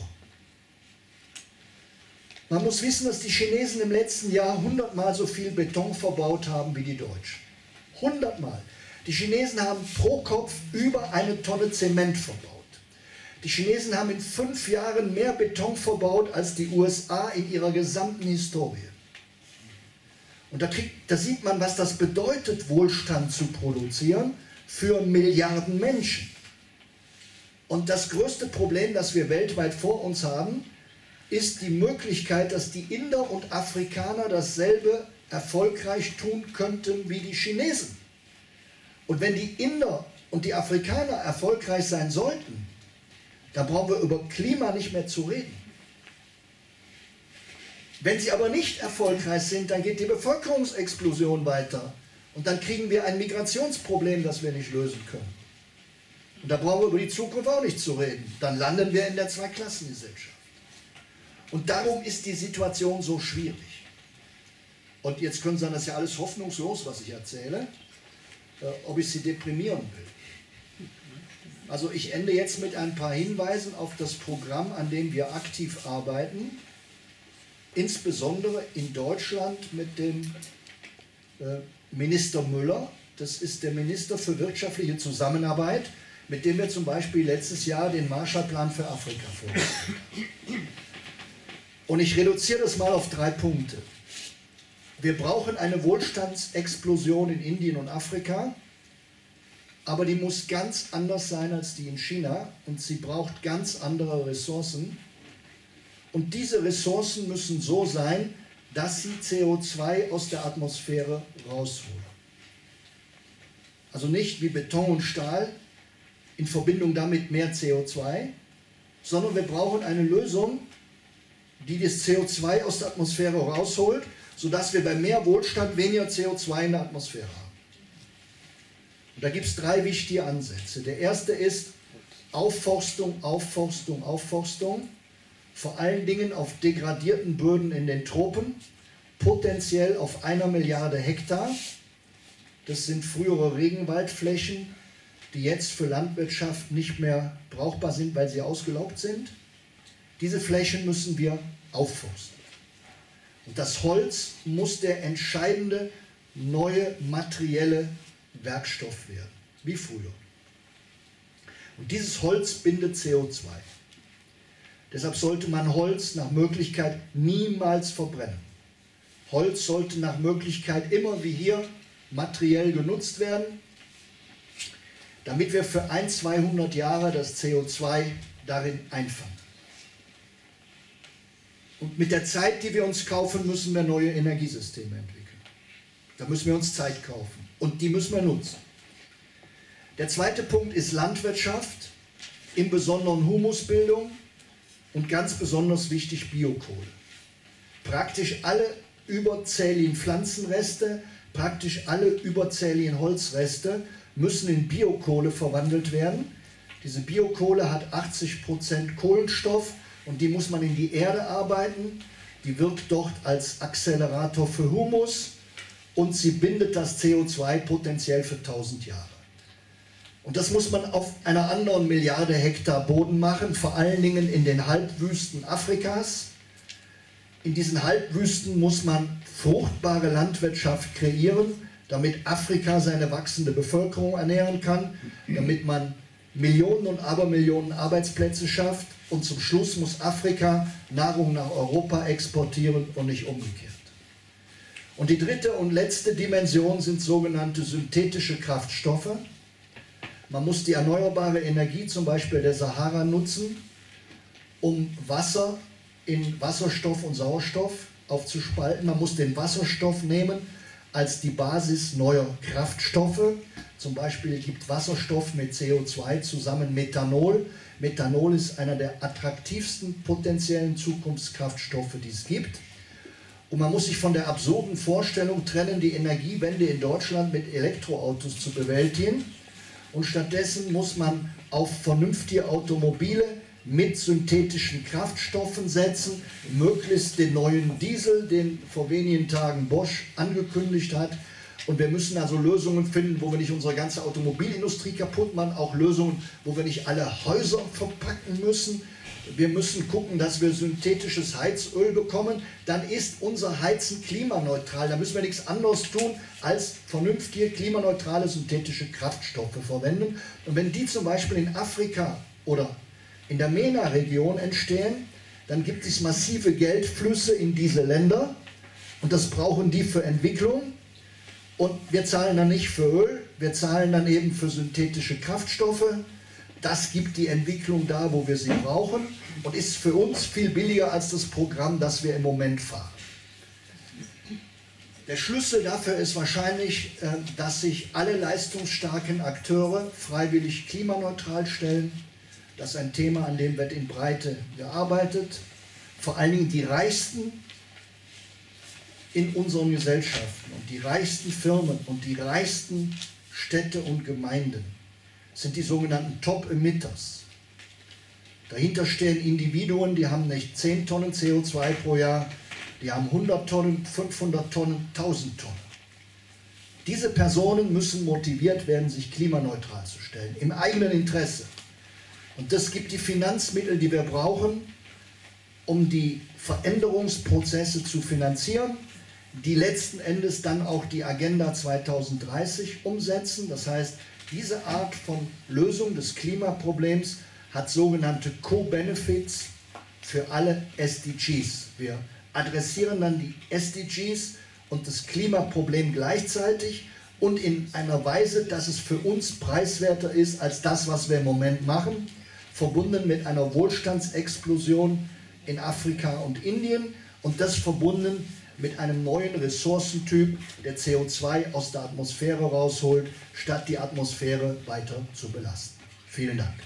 Man muss wissen, dass die Chinesen im letzten Jahr hundertmal so viel Beton verbaut haben wie die Deutschen. hundertmal. Die Chinesen haben pro Kopf über eine Tonne Zement verbaut. Die Chinesen haben in fünf Jahren mehr Beton verbaut als die U S A in ihrer gesamten Historie. Und da, kriegt, da sieht man, was das bedeutet, Wohlstand zu produzieren für Milliarden Menschen. Und das größte Problem, das wir weltweit vor uns haben, ist die Möglichkeit, dass die Inder und Afrikaner dasselbe erfolgreich tun könnten wie die Chinesen. Und wenn die Inder und die Afrikaner erfolgreich sein sollten, dann brauchen wir über Klima nicht mehr zu reden. Wenn sie aber nicht erfolgreich sind, dann geht die Bevölkerungsexplosion weiter. Und dann kriegen wir ein Migrationsproblem, das wir nicht lösen können. Und da brauchen wir über die Zukunft auch nicht zu reden. Dann landen wir in der Zweiklassengesellschaft. Und darum ist die Situation so schwierig. Und jetzt können Sie sagen, das ist ja alles hoffnungslos, was ich erzähle, äh, ob ich Sie deprimieren will. Also ich ende jetzt mit ein paar Hinweisen auf das Programm, an dem wir aktiv arbeiten, insbesondere in Deutschland mit dem äh, Minister Müller. Das ist der Minister für wirtschaftliche Zusammenarbeit, mit dem wir zum Beispiel letztes Jahr den Marshallplan für Afrika vorgestellt haben. Und ich reduziere das mal auf drei Punkte. Wir brauchen eine Wohlstandsexplosion in Indien und Afrika, aber die muss ganz anders sein als die in China und sie braucht ganz andere Ressourcen. Und diese Ressourcen müssen so sein, dass sie C O zwei aus der Atmosphäre rausholen. Also nicht wie Beton und Stahl in Verbindung damit mehr C O zwei, sondern wir brauchen eine Lösung, die das C O zwei aus der Atmosphäre rausholt, sodass wir bei mehr Wohlstand weniger C O zwei in der Atmosphäre haben. Und da gibt es drei wichtige Ansätze. Der erste ist Aufforstung, Aufforstung, Aufforstung, vor allen Dingen auf degradierten Böden in den Tropen, potenziell auf einer Milliarde Hektar. Das sind frühere Regenwaldflächen, die jetzt für Landwirtschaft nicht mehr brauchbar sind, weil sie ausgelaugt sind. Diese Flächen müssen wir aufforsten. Und das Holz muss der entscheidende neue materielle Werkstoff werden, wie früher. Und dieses Holz bindet C O zwei. Deshalb sollte man Holz nach Möglichkeit niemals verbrennen. Holz sollte nach Möglichkeit immer wie hier materiell genutzt werden, damit wir für ein, zweihundert Jahre das C O zwei darin einfangen. Und mit der Zeit, die wir uns kaufen, müssen wir neue Energiesysteme entwickeln. Da müssen wir uns Zeit kaufen und die müssen wir nutzen. Der zweite Punkt ist Landwirtschaft, im Besonderen Humusbildung und ganz besonders wichtig Biokohle. Praktisch alle überzähligen Pflanzenreste, praktisch alle überzähligen Holzreste müssen in Biokohle verwandelt werden. Diese Biokohle hat achtzig Prozent Kohlenstoff und die muss man in die Erde arbeiten. Die wirkt dort als Accelerator für Humus und sie bindet das C O zwei potenziell für tausend Jahre. Und das muss man auf einer anderen Milliarde Hektar Boden machen, vor allen Dingen in den Halbwüsten Afrikas, In diesen Halbwüsten muss man fruchtbare Landwirtschaft kreieren, damit Afrika seine wachsende Bevölkerung ernähren kann, damit man Millionen und Abermillionen Arbeitsplätze schafft, und zum Schluss muss Afrika Nahrung nach Europa exportieren und nicht umgekehrt. Und die dritte und letzte Dimension sind sogenannte synthetische Kraftstoffe. Man muss die erneuerbare Energie, zum Beispiel der Sahara, nutzen, um Wasser in Wasserstoff und Sauerstoff aufzuspalten. Man muss den Wasserstoff nehmen als die Basis neuer Kraftstoffe. Zum Beispiel gibt Wasserstoff mit C O zwei zusammen Methanol. Methanol ist einer der attraktivsten potenziellen Zukunftskraftstoffe, die es gibt. Und man muss sich von der absurden Vorstellung trennen, die Energiewende in Deutschland mit Elektroautos zu bewältigen. Und stattdessen muss man auf vernünftige Automobile mit synthetischen Kraftstoffen setzen, möglichst den neuen Diesel, den vor wenigen Tagen Bosch angekündigt hat. Und wir müssen also Lösungen finden, wo wir nicht unsere ganze Automobilindustrie kaputt machen, auch Lösungen, wo wir nicht alle Häuser verpacken müssen. Wir müssen gucken, dass wir synthetisches Heizöl bekommen. Dann ist unser Heizen klimaneutral. Da müssen wir nichts anderes tun, als vernünftige, klimaneutrale synthetische Kraftstoffe verwenden. Und wenn die zum Beispiel in Afrika oder in der MENA-Region entstehen, dann gibt es massive Geldflüsse in diese Länder. Und das brauchen die für Entwicklung. Und wir zahlen dann nicht für Öl, wir zahlen dann eben für synthetische Kraftstoffe. Das gibt die Entwicklung da, wo wir sie brauchen, und ist für uns viel billiger als das Programm, das wir im Moment fahren. Der Schlüssel dafür ist wahrscheinlich, dass sich alle leistungsstarken Akteure freiwillig klimaneutral stellen. Das ist ein Thema, an dem wird in Breite gearbeitet. Vor allen Dingen die Reichsten in unseren Gesellschaften und die reichsten Firmen und die reichsten Städte und Gemeinden sind die sogenannten Top-Emitters. Dahinter stehen Individuen, die haben nicht zehn Tonnen C O zwei pro Jahr, die haben hundert Tonnen, fünfhundert Tonnen, tausend Tonnen. Diese Personen müssen motiviert werden, sich klimaneutral zu stellen, im eigenen Interesse. Und das gibt die Finanzmittel, die wir brauchen, um die Veränderungsprozesse zu finanzieren, die letzten Endes dann auch die Agenda zweitausenddreißig umsetzen. Das heißt, diese Art von Lösung des Klimaproblems hat sogenannte Co-Benefits für alle S D Gs. Wir adressieren dann die S D Gs und das Klimaproblem gleichzeitig und in einer Weise, dass es für uns preiswerter ist als das, was wir im Moment machen, verbunden mit einer Wohlstandsexplosion in Afrika und Indien, und das verbunden mit einem neuen Ressourcentyp, der C O zwei aus der Atmosphäre rausholt, statt die Atmosphäre weiter zu belasten. Vielen Dank.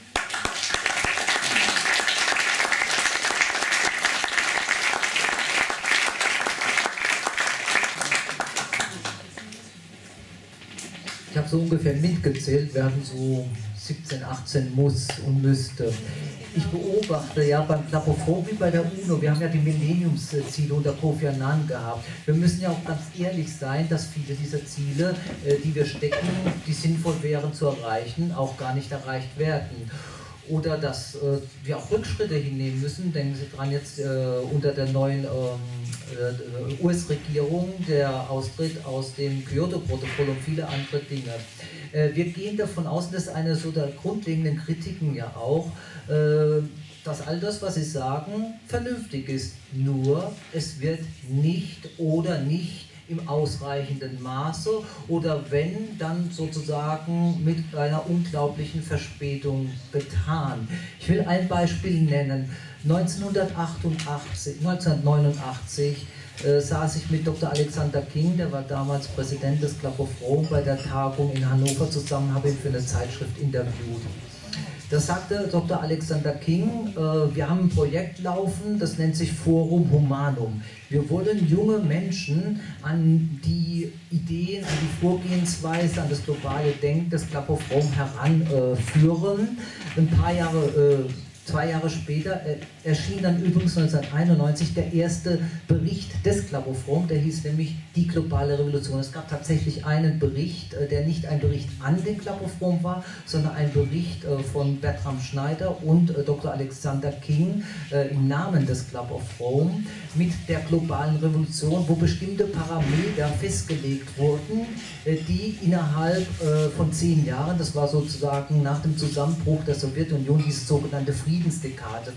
Ich habe so ungefähr mitgezählt, wir hatten so siebzehn, achtzehn muss und müsste. Ich beobachte ja beim Klapophon wie bei der UNO, wir haben ja die Millenniumsziele unter Kofi Annan gehabt. Wir müssen ja auch ganz ehrlich sein, dass viele dieser Ziele, die wir stecken, die sinnvoll wären zu erreichen, auch gar nicht erreicht werden. Oder dass äh, wir auch Rückschritte hinnehmen müssen. Denken Sie dran jetzt äh, unter der neuen ähm, äh, U S-Regierung, der Austritt aus dem Kyoto-Protokoll und viele andere Dinge. Äh, wir gehen davon aus, dass eine so der grundlegenden Kritiken ja auch, äh, dass all das, was Sie sagen, vernünftig ist. Nur es wird nicht oder nicht im ausreichenden Maße oder wenn, dann sozusagen mit einer unglaublichen Verspätung getan. Ich will ein Beispiel nennen. neunzehnhundertachtundachtzig, neunzehnhundertneunundachtzig äh, saß ich mit Doktor Alexander King, der war damals Präsident des Club of Rome, bei der Tagung in Hannover zusammen, habe ihn für eine Zeitschrift interviewt. Da sagte Doktor Alexander King, äh, wir haben ein Projekt laufen, das nennt sich Forum Humanum. Wir wollen junge Menschen an die Ideen, an die Vorgehensweise, an das globale Denken des Club of Rome heranführen. Äh, ein paar Jahre äh, Zwei Jahre später äh, erschien dann übrigens neunzehnhunderteinundneunzig der erste Bericht des Klabofrom, der hieß nämlich Die globale Revolution. Es gab tatsächlich einen Bericht, äh, der nicht ein Bericht an den Klabofrom war, sondern ein Bericht äh, von Bertram Schneider und äh, Doktor Alexander King äh, im Namen des Klabofrom mit der globalen Revolution, wo bestimmte Parameter festgelegt wurden, äh, die innerhalb äh, von zehn Jahren, das war sozusagen nach dem Zusammenbruch der Sowjetunion, diese sogenannte Friedensdekade,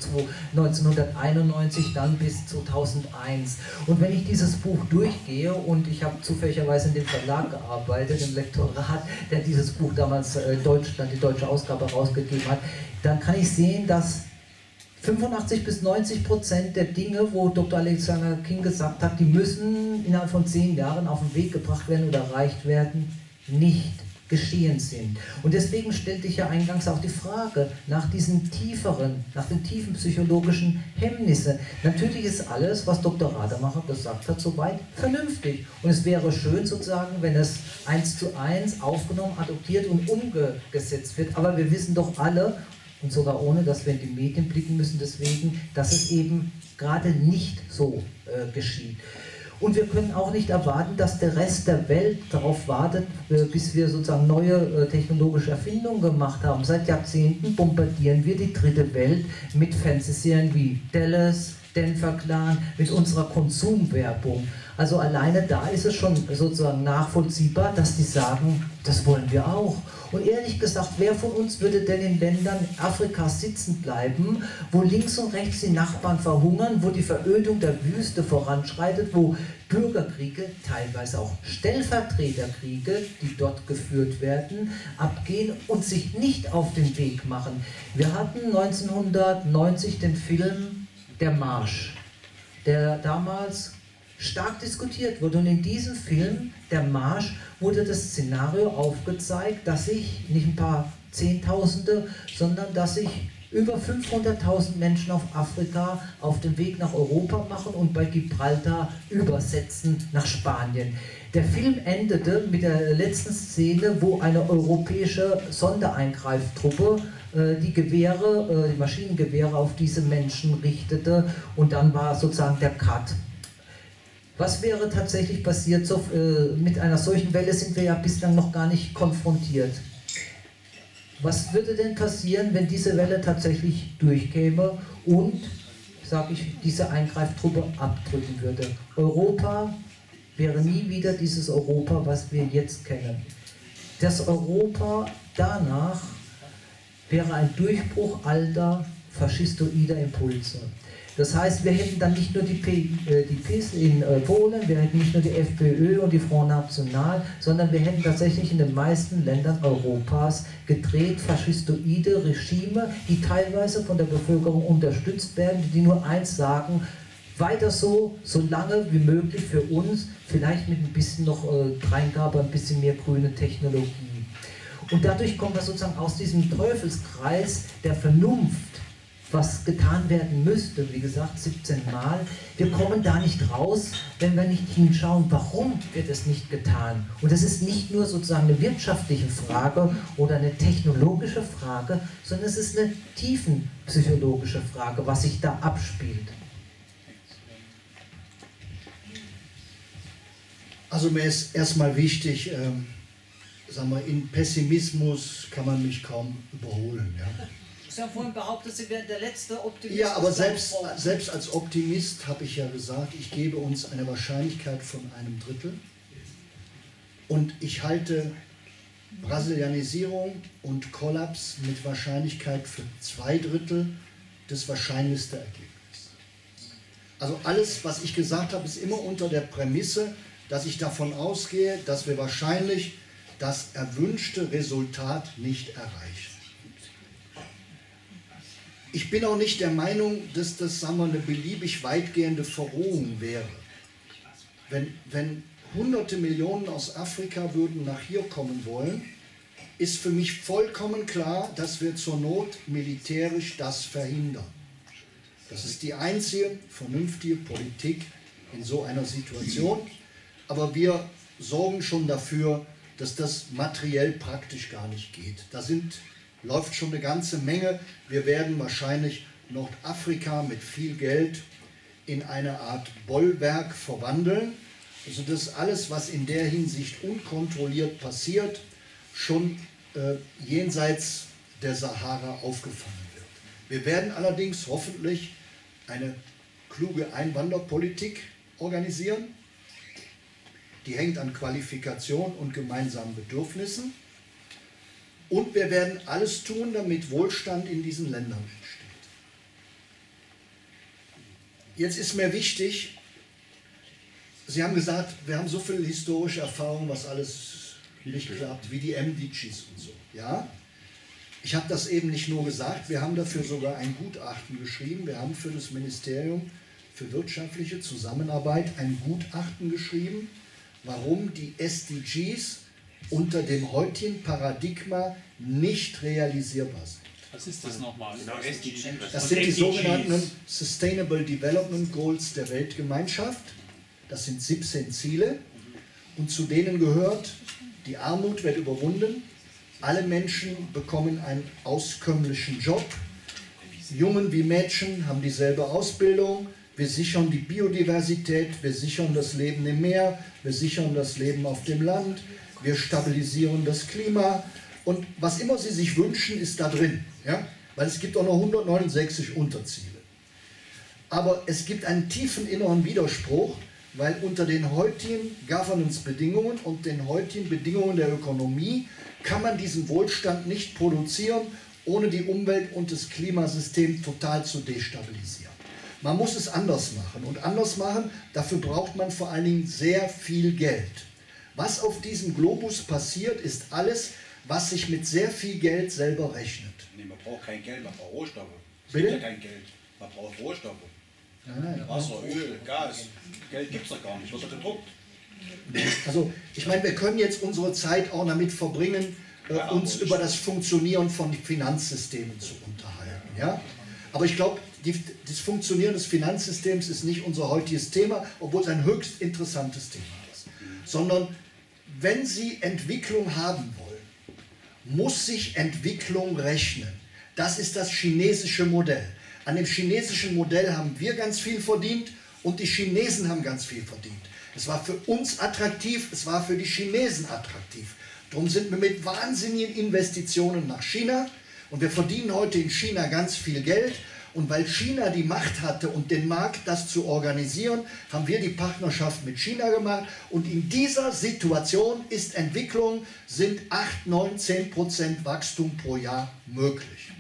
neunzehnhunderteinundneunzig dann bis zweitausendeins. Und wenn ich dieses Buch durchgehe, und ich habe zufälligerweise in dem Verlag gearbeitet, im Lektorat, der dieses Buch damals äh, Deutschland, die deutsche Ausgabe rausgegeben hat, dann kann ich sehen, dass fünfundachtzig bis neunzig Prozent der Dinge, wo Doktor Alexander King gesagt hat, die müssen innerhalb von zehn Jahren auf den Weg gebracht werden oder erreicht werden, nicht geschehen sind. Und deswegen stellte ich ja eingangs auch die Frage nach diesen tieferen, nach den tiefen psychologischen Hemmnissen. Natürlich ist alles, was Doktor Rademacher gesagt hat, soweit vernünftig. Und es wäre schön sozusagen, wenn es eins zu eins aufgenommen, adoptiert und umgesetzt wird. Aber wir wissen doch alle, und sogar ohne, dass wir in die Medien blicken müssen, deswegen, dass es eben gerade nicht so äh, geschieht. Und wir können auch nicht erwarten, dass der Rest der Welt darauf wartet, äh, bis wir sozusagen neue äh, technologische Erfindungen gemacht haben. Seit Jahrzehnten bombardieren wir die dritte Welt mit Fernsehserien wie Dallas, Denver Clan, mit unserer Konsumwerbung. Also alleine da ist es schon sozusagen nachvollziehbar, dass die sagen, das wollen wir auch. Und ehrlich gesagt, wer von uns würde denn in Ländern Afrikas sitzen bleiben, wo links und rechts die Nachbarn verhungern, wo die Verödung der Wüste voranschreitet, wo Bürgerkriege, teilweise auch Stellvertreterkriege, die dort geführt werden, abgehen und sich nicht auf den Weg machen. Wir hatten neunzehnhundertneunzig den Film Der Marsch, der damals stark diskutiert wurde. Und in diesem Film, Der Marsch, wurde das Szenario aufgezeigt, dass sich nicht ein paar Zehntausende, sondern dass sich über fünfhunderttausend Menschen auf Afrika auf den Weg nach Europa machen und bei Gibraltar übersetzen nach Spanien. Der Film endete mit der letzten Szene, wo eine europäische Sondereingreiftruppe äh, die Gewehre, äh, die Maschinengewehre auf diese Menschen richtete, und dann war sozusagen der Cut. Was wäre tatsächlich passiert? So, äh, mit einer solchen Welle sind wir ja bislang noch gar nicht konfrontiert. Was würde denn passieren, wenn diese Welle tatsächlich durchkäme und, sage ich, diese Eingreiftruppe abdrücken würde? Europa wäre nie wieder dieses Europa, was wir jetzt kennen. Das Europa danach wäre ein Durchbruch alter faschistoider Impulse. Das heißt, wir hätten dann nicht nur die, P, äh, die P I S in äh, Polen, wir hätten nicht nur die FPÖ und die Front National, sondern wir hätten tatsächlich in den meisten Ländern Europas gedreht faschistoide Regime, die teilweise von der Bevölkerung unterstützt werden, die nur eins sagen: weiter so, so lange wie möglich für uns, vielleicht mit ein bisschen noch äh, Dreingabe, ein bisschen mehr grüne Technologie. Und dadurch kommen wir sozusagen aus diesem Teufelskreis der Vernunft, was getan werden müsste, wie gesagt, siebzehn Mal. Wir kommen da nicht raus, wenn wir nicht hinschauen, warum wird es nicht getan. Und es ist nicht nur sozusagen eine wirtschaftliche Frage oder eine technologische Frage, sondern es ist eine tiefenpsychologische Frage, was sich da abspielt. Also mir ist erstmal wichtig, ähm, sagen wir, in Pessimismus kann man mich kaum überholen. Ja. Ich habe vorhin behauptet, Sie wären der letzte Optimist. Ja, aber selbst, selbst als Optimist habe ich ja gesagt, ich gebe uns eine Wahrscheinlichkeit von einem Drittel. Und ich halte Brasilianisierung und Kollaps mit Wahrscheinlichkeit für zwei Drittel das wahrscheinlichste Ergebnis. Also alles, was ich gesagt habe, ist immer unter der Prämisse, dass ich davon ausgehe, dass wir wahrscheinlich das erwünschte Resultat nicht erreichen. Ich bin auch nicht der Meinung, dass das, sagen wir, eine beliebig weitgehende Verrohung wäre. Wenn, wenn hunderte Millionen aus Afrika würden nach hier kommen wollen, ist für mich vollkommen klar, dass wir zur Not militärisch das verhindern. Das ist die einzige vernünftige Politik in so einer Situation. Aber wir sorgen schon dafür, dass das materiell praktisch gar nicht geht. Da sind läuft schon eine ganze Menge. Wir werden wahrscheinlich Nordafrika mit viel Geld in eine Art Bollwerk verwandeln. Also das ist alles, was in der Hinsicht unkontrolliert passiert, schon äh, jenseits der Sahara aufgefangen wird. Wir werden allerdings hoffentlich eine kluge Einwanderpolitik organisieren. Die hängt an Qualifikation und gemeinsamen Bedürfnissen. Und wir werden alles tun, damit Wohlstand in diesen Ländern entsteht. Jetzt ist mir wichtig, Sie haben gesagt, wir haben so viel historische Erfahrung, was alles nicht klappt, wie die M D Gs und so. Ja? Ich habe das eben nicht nur gesagt, wir haben dafür sogar ein Gutachten geschrieben. Wir haben für das Ministerium für wirtschaftliche Zusammenarbeit ein Gutachten geschrieben, warum die S D Gs unter dem heutigen Paradigma nicht realisierbar sind. Was ist das nochmal? Das sind die sogenannten Sustainable Development Goals der Weltgemeinschaft. Das sind siebzehn Ziele und zu denen gehört, die Armut wird überwunden, alle Menschen bekommen einen auskömmlichen Job, Jungen wie Mädchen haben dieselbe Ausbildung, wir sichern die Biodiversität, wir sichern das Leben im Meer, wir sichern das Leben auf dem Land, wir stabilisieren das Klima und was immer Sie sich wünschen, ist da drin, ja? Weil es gibt auch noch hundertneunundsechzig Unterziele. Aber es gibt einen tiefen inneren Widerspruch, weil unter den heutigen Governance-Bedingungen und den heutigen Bedingungen der Ökonomie kann man diesen Wohlstand nicht produzieren, ohne die Umwelt und das Klimasystem total zu destabilisieren. Man muss es anders machen und anders machen, dafür braucht man vor allen Dingen sehr viel Geld. Was auf diesem Globus passiert, ist alles, was sich mit sehr viel Geld selber rechnet. Nee, man braucht kein Geld, man braucht Rohstoffe. Es Bitte? gibt ja kein Geld, man braucht Rohstoffe. Ja, Wasser, Öl, Gas. Geld gibt es doch gar nicht, wird doch gedruckt. Also ich meine, wir können jetzt unsere Zeit auch damit verbringen, äh, Ja, uns aber über ich- das Funktionieren von Finanzsystemen zu unterhalten. Ja? Aber ich glaube, das Funktionieren des Finanzsystems ist nicht unser heutiges Thema, obwohl es ein höchst interessantes Thema ist. Sondern wenn Sie Entwicklung haben wollen, muss sich Entwicklung rechnen. Das ist das chinesische Modell. An dem chinesischen Modell haben wir ganz viel verdient und die Chinesen haben ganz viel verdient. Es war für uns attraktiv, es war für die Chinesen attraktiv. Darum sind wir mit wahnsinnigen Investitionen nach China und wir verdienen heute in China ganz viel Geld. Und weil China die Macht hatte und den Markt, das zu organisieren, haben wir die Partnerschaft mit China gemacht. Und in dieser Situation ist Entwicklung, sind acht, neun, zehn Prozent Wachstum pro Jahr möglich.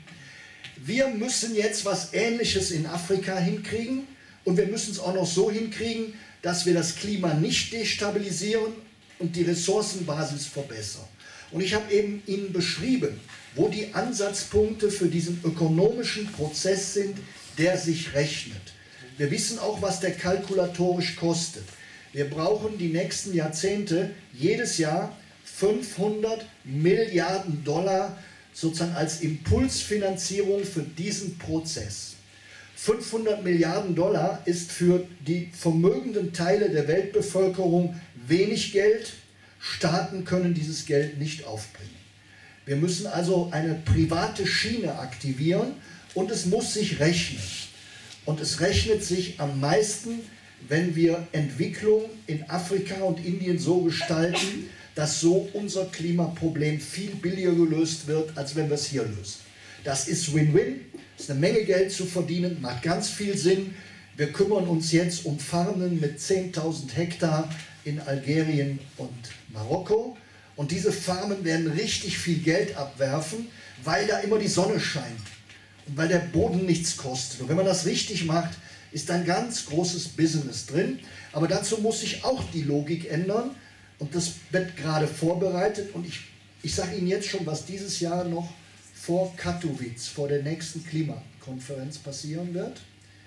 Wir müssen jetzt was Ähnliches in Afrika hinkriegen und wir müssen es auch noch so hinkriegen, dass wir das Klima nicht destabilisieren und die Ressourcenbasis verbessern. Und ich habe eben Ihnen beschrieben, wo die Ansatzpunkte für diesen ökonomischen Prozess sind, der sich rechnet. Wir wissen auch, was der kalkulatorisch kostet. Wir brauchen die nächsten Jahrzehnte jedes Jahr fünfhundert Milliarden Dollar sozusagen als Impulsfinanzierung für diesen Prozess. fünfhundert Milliarden Dollar ist für die vermögenden Teile der Weltbevölkerung wenig Geld. Staaten können dieses Geld nicht aufbringen. Wir müssen also eine private Schiene aktivieren und es muss sich rechnen. Und es rechnet sich am meisten, wenn wir Entwicklung in Afrika und Indien so gestalten, dass so unser Klimaproblem viel billiger gelöst wird, als wenn wir es hier lösen. Das ist Win-Win, ist eine Menge Geld zu verdienen, macht ganz viel Sinn. Wir kümmern uns jetzt um Farmen mit zehntausend Hektar in Algerien und Marokko. Und diese Farmen werden richtig viel Geld abwerfen, weil da immer die Sonne scheint und weil der Boden nichts kostet. Und wenn man das richtig macht, ist ein ganz großes Business drin. Aber dazu muss sich auch die Logik ändern. Und das wird gerade vorbereitet. Und ich, ich sage Ihnen jetzt schon, was dieses Jahr noch vor Katowice, vor der nächsten Klimakonferenz passieren wird.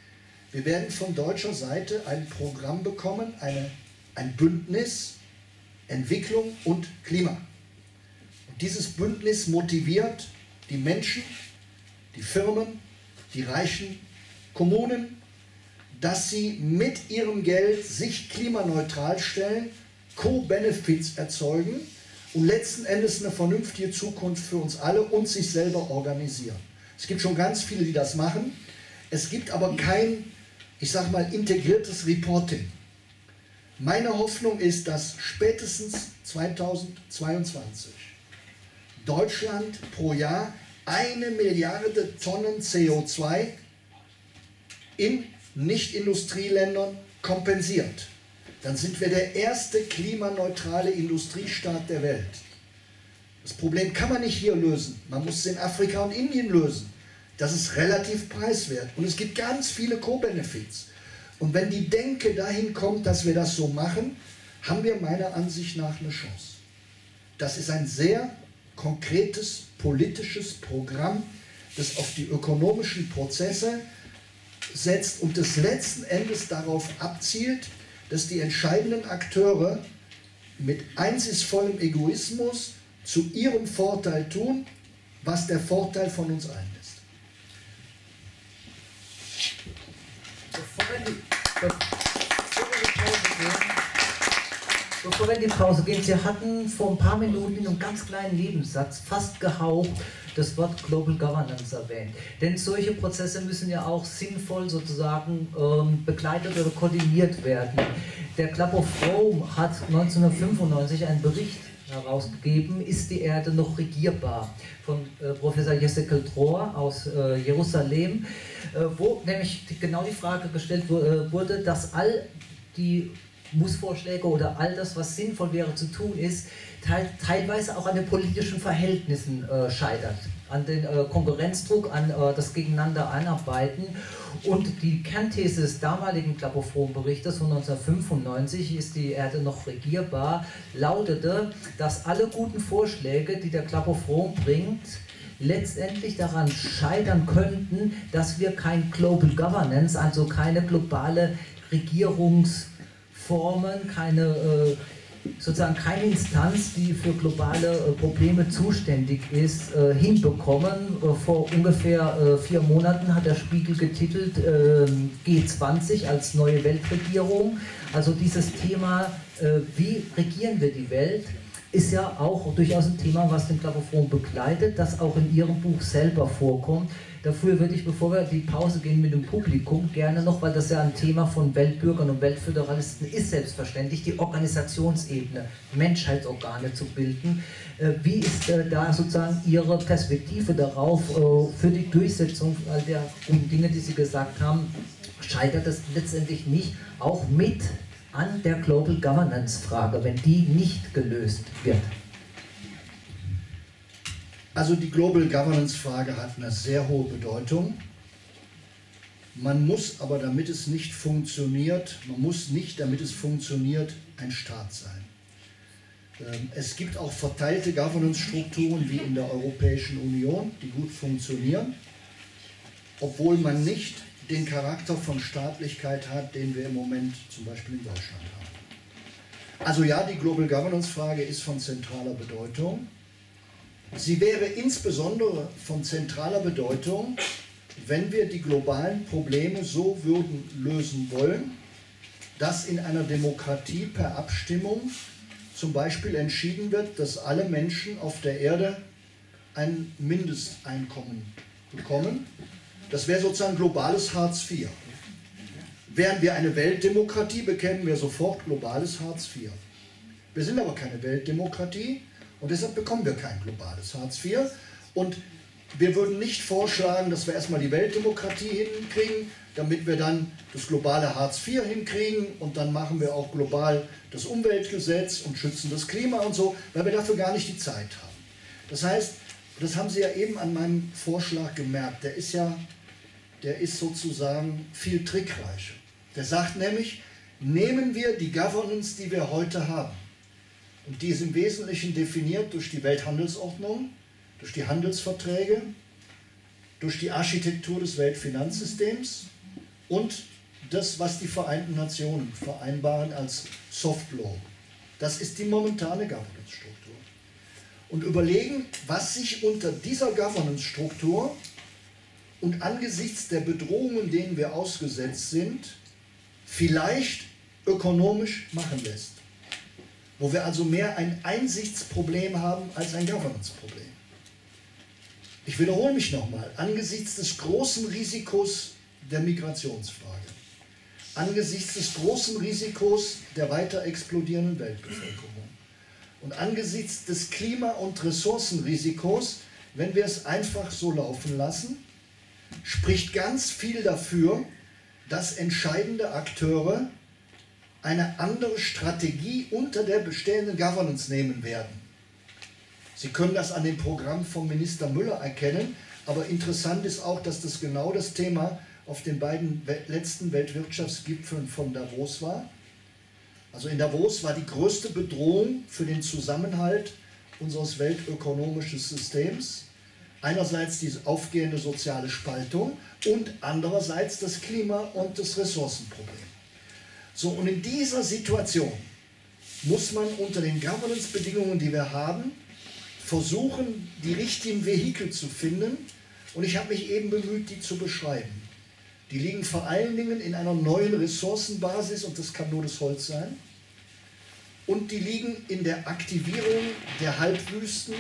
Wir werden von deutscher Seite ein Programm bekommen, eine, ein Bündnis, Entwicklung und Klima. Und dieses Bündnis motiviert die Menschen, die Firmen, die reichen Kommunen, dass sie mit ihrem Geld sich klimaneutral stellen, Co-Benefits erzeugen und letzten Endes eine vernünftige Zukunft für uns alle und sich selber organisieren. Es gibt schon ganz viele, die das machen. Es gibt aber kein, ich sage mal, integriertes Reporting. Meine Hoffnung ist, dass spätestens zweitausendzweiundzwanzig Deutschland pro Jahr eine Milliarde Tonnen C O zwei in Nicht-Industrieländern kompensiert. Dann sind wir der erste klimaneutrale Industriestaat der Welt. Das Problem kann man nicht hier lösen. Man muss es in Afrika und Indien lösen. Das ist relativ preiswert. Und es gibt ganz viele Co-Benefits. Und wenn die Denke dahin kommt, dass wir das so machen, haben wir meiner Ansicht nach eine Chance. Das ist ein sehr konkretes politisches Programm, das auf die ökonomischen Prozesse setzt und das letzten Endes darauf abzielt, dass die entscheidenden Akteure mit einsichtsvollem Egoismus zu ihrem Vorteil tun, was der Vorteil von uns allen ist. Bevor wir, die, bevor, wir die Pause gehen, bevor wir in die Pause gehen, Sie hatten vor ein paar Minuten in einem ganz kleinen Nebensatz fast gehaucht das Wort Global Governance erwähnt. Denn solche Prozesse müssen ja auch sinnvoll sozusagen ähm, begleitet oder koordiniert werden. Der Club of Rome hat neunzehnhundertfünfundneunzig einen Bericht herausgegeben, ist die Erde noch regierbar, von äh, Professor Jesekel Dror aus äh, Jerusalem, äh, wo nämlich die, genau die Frage gestellt äh, wurde, dass all die Mussvorschläge oder all das, was sinnvoll wäre zu tun ist, teil, teilweise auch an den politischen Verhältnissen äh, scheitert, an den äh, Konkurrenzdruck, an äh, das Gegeneinander einarbeiten. Und die Kernthese des damaligen Club of Rome Berichtes von neunzehnhundertfünfundneunzig, ist die Erde noch regierbar, lautete, dass alle guten Vorschläge, die der Club of Rome bringt, letztendlich daran scheitern könnten, dass wir kein Global Governance, also keine globale Regierungsformen, keine äh, sozusagen keine Instanz, die für globale äh, Probleme zuständig ist, äh, hinbekommen. Äh, vor ungefähr äh, vier Monaten hat der Spiegel getitelt äh, G zwanzig als neue Weltregierung. Also dieses Thema, äh, wie regieren wir die Welt, ist ja auch durchaus ein Thema, was den Club of Rome begleitet, das auch in Ihrem Buch selber vorkommt. Dafür würde ich, bevor wir die Pause gehen mit dem Publikum, gerne noch, weil das ja ein Thema von Weltbürgern und Weltföderalisten ist, selbstverständlich, die Organisationsebene, Menschheitsorgane zu bilden. Wie ist da sozusagen Ihre Perspektive darauf für die Durchsetzung all der guten Dinge, die Sie gesagt haben? Scheitert es letztendlich nicht auch mit an der Global Governance Frage, wenn die nicht gelöst wird? Also die Global Governance Frage hat eine sehr hohe Bedeutung. Man muss aber, damit es nicht funktioniert, man muss nicht, damit es funktioniert, ein Staat sein. Es gibt auch verteilte Governance-Strukturen wie in der Europäischen Union, die gut funktionieren, obwohl man nicht den Charakter von Staatlichkeit hat, den wir im Moment zum Beispiel in Deutschland haben. Also ja, die Global Governance Frage ist von zentraler Bedeutung. Sie wäre insbesondere von zentraler Bedeutung, wenn wir die globalen Probleme so würden lösen wollen, dass in einer Demokratie per Abstimmung zum Beispiel entschieden wird, dass alle Menschen auf der Erde ein Mindesteinkommen bekommen. Das wäre sozusagen globales Hartz vier. Wären wir eine Weltdemokratie, bekämen wir sofort globales Hartz vier. Wir sind aber keine Weltdemokratie. Und deshalb bekommen wir kein globales Hartz vier. Und wir würden nicht vorschlagen, dass wir erstmal die Weltdemokratie hinkriegen, damit wir dann das globale Hartz vier hinkriegen und dann machen wir auch global das Umweltgesetz und schützen das Klima und so, weil wir dafür gar nicht die Zeit haben. Das heißt, das haben Sie ja eben an meinem Vorschlag gemerkt, der ist ja, der ist sozusagen viel trickreicher. Der sagt nämlich, nehmen wir die Governance, die wir heute haben, und die ist im Wesentlichen definiert durch die Welthandelsordnung, durch die Handelsverträge, durch die Architektur des Weltfinanzsystems und das, was die Vereinten Nationen vereinbaren als Soft Law. Das ist die momentane Governance-Struktur. Und überlegen, was sich unter dieser Governance-Struktur und angesichts der Bedrohungen, denen wir ausgesetzt sind, vielleicht ökonomisch machen lässt. wo wir also mehr ein Einsichtsproblem haben als ein Governance-Problem. Ich wiederhole mich nochmal, angesichts des großen Risikos der Migrationsfrage, angesichts des großen Risikos der weiter explodierenden Weltbevölkerung und angesichts des Klima- und Ressourcenrisikos, wenn wir es einfach so laufen lassen, spricht ganz viel dafür, dass entscheidende Akteure eine andere Strategie unter der bestehenden Governance nehmen werden. Sie können das an dem Programm von Minister Müller erkennen, aber interessant ist auch, dass das genau das Thema auf den beiden letzten Weltwirtschaftsgipfeln von Davos war. Also in Davos war die größte Bedrohung für den Zusammenhalt unseres weltökonomischen Systems einerseits die aufgehende soziale Spaltung und andererseits das Klima- und das Ressourcenproblem. So, und in dieser Situation muss man unter den Governance-Bedingungen, die wir haben, versuchen, die richtigen Vehikel zu finden. Und ich habe mich eben bemüht, die zu beschreiben. Die liegen vor allen Dingen in einer neuen Ressourcenbasis, und das kann nur das Holz sein. Und die liegen in der Aktivierung der Halbwüsten,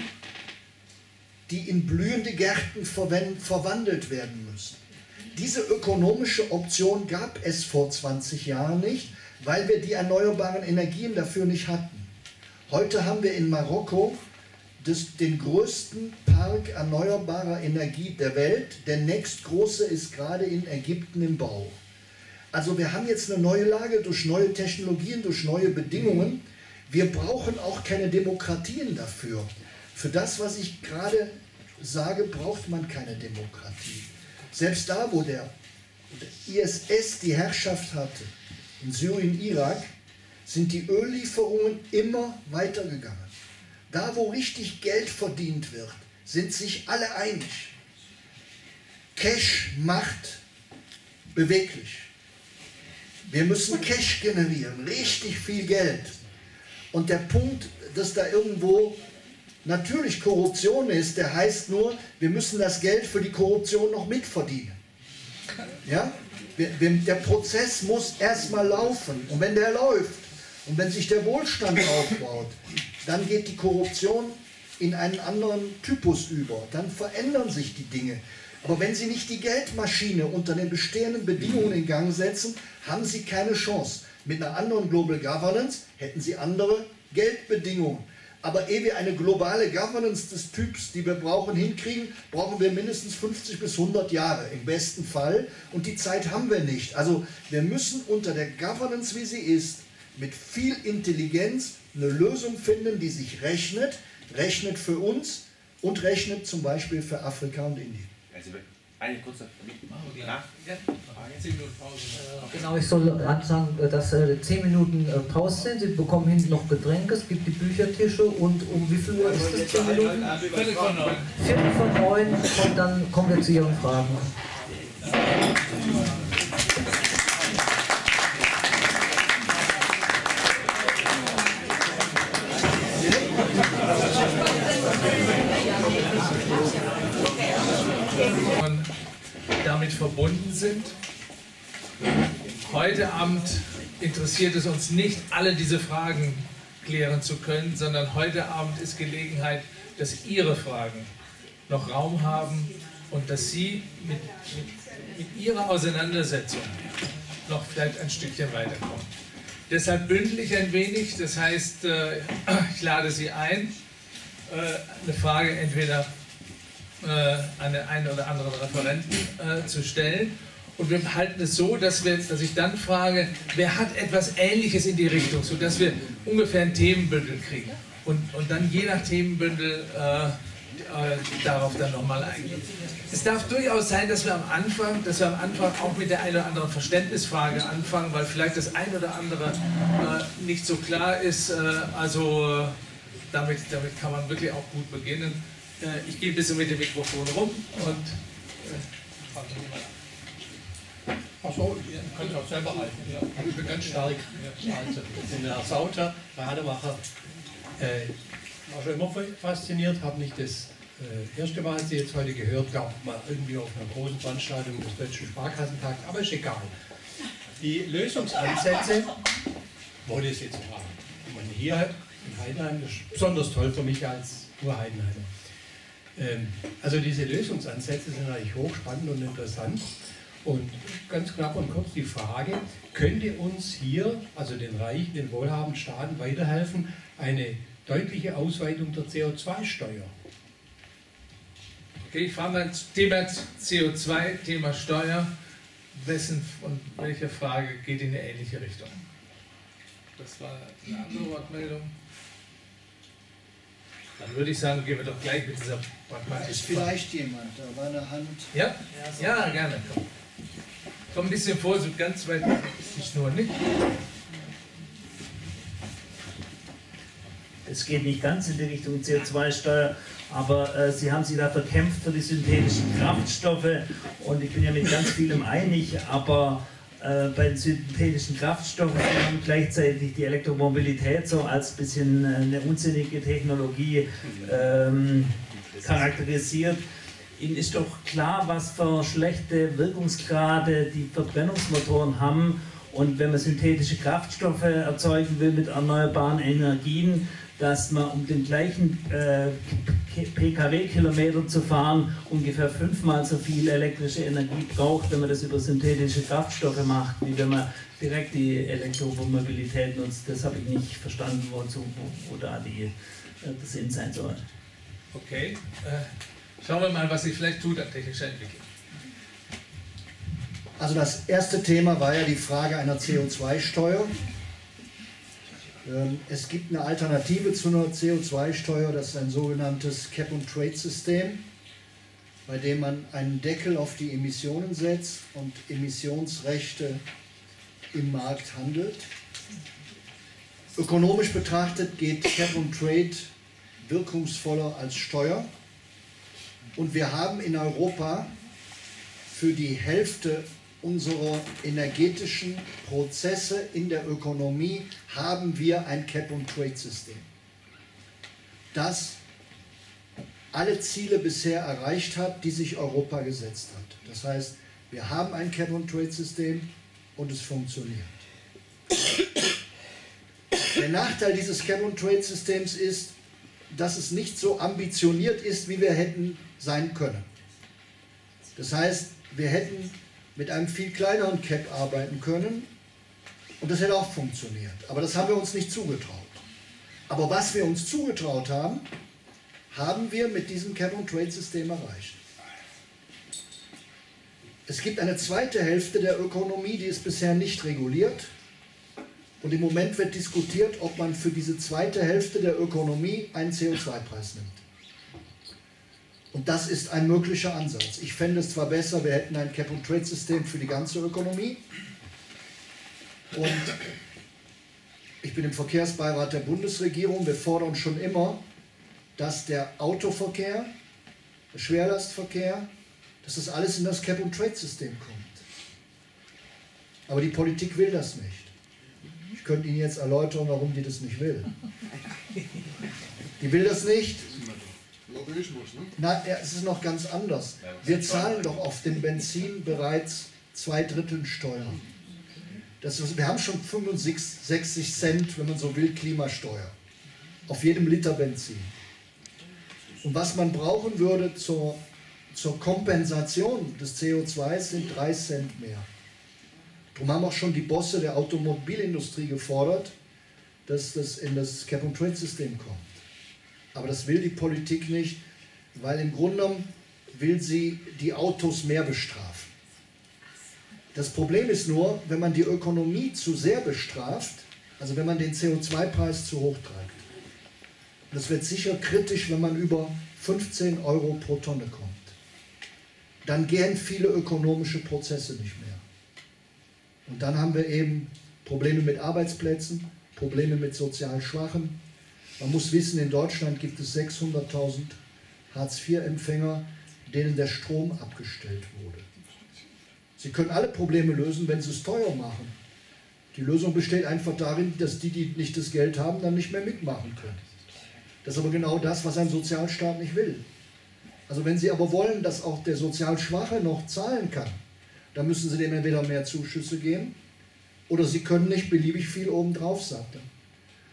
die in blühende Gärten verwandelt werden müssen. Diese ökonomische Option gab es vor zwanzig Jahren nicht, weil wir die erneuerbaren Energien dafür nicht hatten. Heute haben wir in Marokko das, den größten Park erneuerbarer Energie der Welt. Der nächstgroße ist gerade in Ägypten im Bau. Also wir haben jetzt eine neue Lage durch neue Technologien, durch neue Bedingungen. Wir brauchen auch keine Demokratien dafür. Für das, was ich gerade sage, braucht man keine Demokratie. Selbst da, wo der I S S die Herrschaft hatte, in Syrien, Irak, sind die Öllieferungen immer weitergegangen. Da, wo richtig Geld verdient wird, sind sich alle einig. Cash macht beweglich. Wir müssen Cash generieren, richtig viel Geld. Und der Punkt, dass da irgendwo natürlich Korruption ist, der heißt nur, wir müssen das Geld für die Korruption noch mitverdienen. Ja? Der Prozess muss erstmal laufen. Und wenn der läuft und wenn sich der Wohlstand aufbaut, dann geht die Korruption in einen anderen Typus über. Dann verändern sich die Dinge. Aber wenn Sie nicht die Geldmaschine unter den bestehenden Bedingungen in Gang setzen, haben Sie keine Chance. Mit einer anderen Global Governance hätten Sie andere Geldbedingungen. Aber ehe wir eine globale Governance des Typs, die wir brauchen, hinkriegen, brauchen wir mindestens fünfzig bis hundert Jahre im besten Fall. Und die Zeit haben wir nicht. Also wir müssen unter der Governance, wie sie ist, mit viel Intelligenz eine Lösung finden, die sich rechnet, rechnet für uns und rechnet zum Beispiel für Afrika und Indien. Eine kurze Nachfrage. zehn Minuten Pause. Genau, ich soll ansagen, dass äh, zehn Minuten äh, Pause sind. Sie bekommen hinten noch Getränke, es gibt die Büchertische und um wie viel Uhr ist das? zehn Minuten? Viertel von neun. Viertel von neun und dann kommen wir zu Ihren Fragen. damit verbunden sind. Heute Abend interessiert es uns nicht, alle diese Fragen klären zu können, sondern heute Abend ist Gelegenheit, dass Ihre Fragen noch Raum haben und dass Sie mit, mit, mit Ihrer Auseinandersetzung noch vielleicht ein Stückchen weiterkommen. Deshalb bündel ich ein wenig, das heißt, ich lade Sie ein, eine Frage entweder an den einen oder anderen Referenten zu stellen. Und wir halten es so, dass, wir, dass ich dann frage, wer hat etwas Ähnliches in die Richtung, sodass wir ungefähr ein Themenbündel kriegen. Und, und dann je nach Themenbündel äh, äh, darauf dann nochmal eingehen. Es darf durchaus sein, dass wir am Anfang, dass wir am Anfang auch mit der einen oder anderen Verständnisfrage anfangen, weil vielleicht das ein oder andere äh, nicht so klar ist. Äh, also äh, damit, damit kann man wirklich auch gut beginnen. Äh, ich gehe ein bisschen mit dem Mikrofon rum und äh, fange mal an. Achso, ihr könnt auch selber halten. Ja. Ich bin ganz stark. Ja. Also, ich bin Herr Sauter, Rademacher. Äh, war schon immer fasziniert, habe nicht das äh, erste Mal, als Sie jetzt heute gehört, gab mal irgendwie auf einer großen Veranstaltung des Deutschen Sparkassentags, aber ist egal. Die Lösungsansätze, wo das jetzt war, die man hier in Heidenheim, das ist besonders toll für mich als Ur-Heidenheimer. Ähm, also diese Lösungsansätze sind eigentlich hochspannend und interessant. Und ganz knapp und kurz die Frage, könnte uns hier, also den reichen, den wohlhabenden Staaten weiterhelfen, eine deutliche Ausweitung der C O zwei Steuer? Okay, ich frage mal Thema C O zwei, Thema Steuer. Wessen und welche Frage geht in eine ähnliche Richtung? Das war eine andere Wortmeldung. Dann würde ich sagen, gehen wir doch gleich mit dieser Da ist vielleicht jemand, da war eine Hand. Ja? Ja, gerne. Komm, komm ein bisschen vor, so ganz weit ist die Schnur nicht. Es geht nicht ganz in die Richtung C O zwei Steuer, aber äh, Sie haben sich da verkämpft für die synthetischen Kraftstoffe und ich bin ja mit ganz vielem einig, aber äh, bei den synthetischen Kraftstoffen haben gleichzeitig die Elektromobilität so als bisschen äh, eine unsinnige Technologie ähm, charakterisiert. Ihnen ist doch klar, was für schlechte Wirkungsgrade die Verbrennungsmotoren haben, und wenn man synthetische Kraftstoffe erzeugen will mit erneuerbaren Energien, dass man, um den gleichen äh, Pkw-Kilometer zu fahren, ungefähr fünfmal so viel elektrische Energie braucht, wenn man das über synthetische Kraftstoffe macht, wie wenn man direkt die Elektromobilität nutzt. Das habe ich nicht verstanden, wozu, wo, wo da die, äh, der Sinn sein soll. Okay, äh, schauen wir mal, was sich vielleicht tut an technischer Entwicklung. Also das erste Thema war ja die Frage einer C O zwei Steuer. Es gibt eine Alternative zu einer C O zwei Steuer, das ist ein sogenanntes Cap-and-Trade-System, bei dem man einen Deckel auf die Emissionen setzt und Emissionsrechte im Markt handelt. Ökonomisch betrachtet geht Cap-and-Trade wirkungsvoller als Steuer, und wir haben in Europa für die Hälfte unserer energetischen Prozesse in der Ökonomie haben wir ein Cap-and-Trade-System, das alle Ziele bisher erreicht hat, die sich Europa gesetzt hat. Das heißt, wir haben ein Cap-and-Trade-System und es funktioniert. Der Nachteil dieses Cap-and-Trade-Systems ist, dass es nicht so ambitioniert ist, wie wir hätten sein können. Das heißt, wir hätten mit einem viel kleineren Cap arbeiten können und das hätte auch funktioniert. Aber das haben wir uns nicht zugetraut. Aber was wir uns zugetraut haben, haben wir mit diesem Cap-and-Trade-System erreicht. Es gibt eine zweite Hälfte der Ökonomie, die ist bisher nicht reguliert. Und im Moment wird diskutiert, ob man für diese zweite Hälfte der Ökonomie einen C O zwei Preis nimmt. Und das ist ein möglicher Ansatz. Ich fände es zwar besser, wir hätten ein Cap-and-Trade-System für die ganze Ökonomie. Und ich bin im Verkehrsbeirat der Bundesregierung. Wir fordern schon immer, dass der Autoverkehr, der Schwerlastverkehr, dass das alles in das Cap-and-Trade-System kommt. Aber die Politik will das nicht. Ich könnte Ihnen jetzt erläutern, warum die das nicht will. Die will das nicht. Nein, es ist noch ganz anders. Wir zahlen doch auf dem Benzin bereits zwei Drittel Steuern. Das ist, wir haben schon fünfundsechzig Cent, wenn man so will, Klimasteuer. Auf jedem Liter Benzin. Und was man brauchen würde zur, zur Kompensation des C O zwei sind drei Cent mehr. Darum haben auch schon die Bosse der Automobilindustrie gefordert, dass das in das Cap-and-Trade-System kommt. Aber das will die Politik nicht, weil im Grunde genommen will sie die Autos mehr bestrafen. Das Problem ist nur, wenn man die Ökonomie zu sehr bestraft, also wenn man den C O zwei Preis zu hoch treibt. Und das wird sicher kritisch, wenn man über fünfzehn Euro pro Tonne kommt. Dann gehen viele ökonomische Prozesse nicht mehr. Und dann haben wir eben Probleme mit Arbeitsplätzen, Probleme mit sozial Schwachen. Man muss wissen, in Deutschland gibt es sechshunderttausend Hartz vier Empfänger, denen der Strom abgestellt wurde. Sie können alle Probleme lösen, wenn Sie es teuer machen. Die Lösung besteht einfach darin, dass die, die nicht das Geld haben, dann nicht mehr mitmachen können. Das ist aber genau das, was ein Sozialstaat nicht will. Also wenn Sie aber wollen, dass auch der sozial Schwache noch zahlen kann, dann müssen Sie dem entweder mehr Zuschüsse geben oder Sie können nicht beliebig viel obendrauf, sagt er.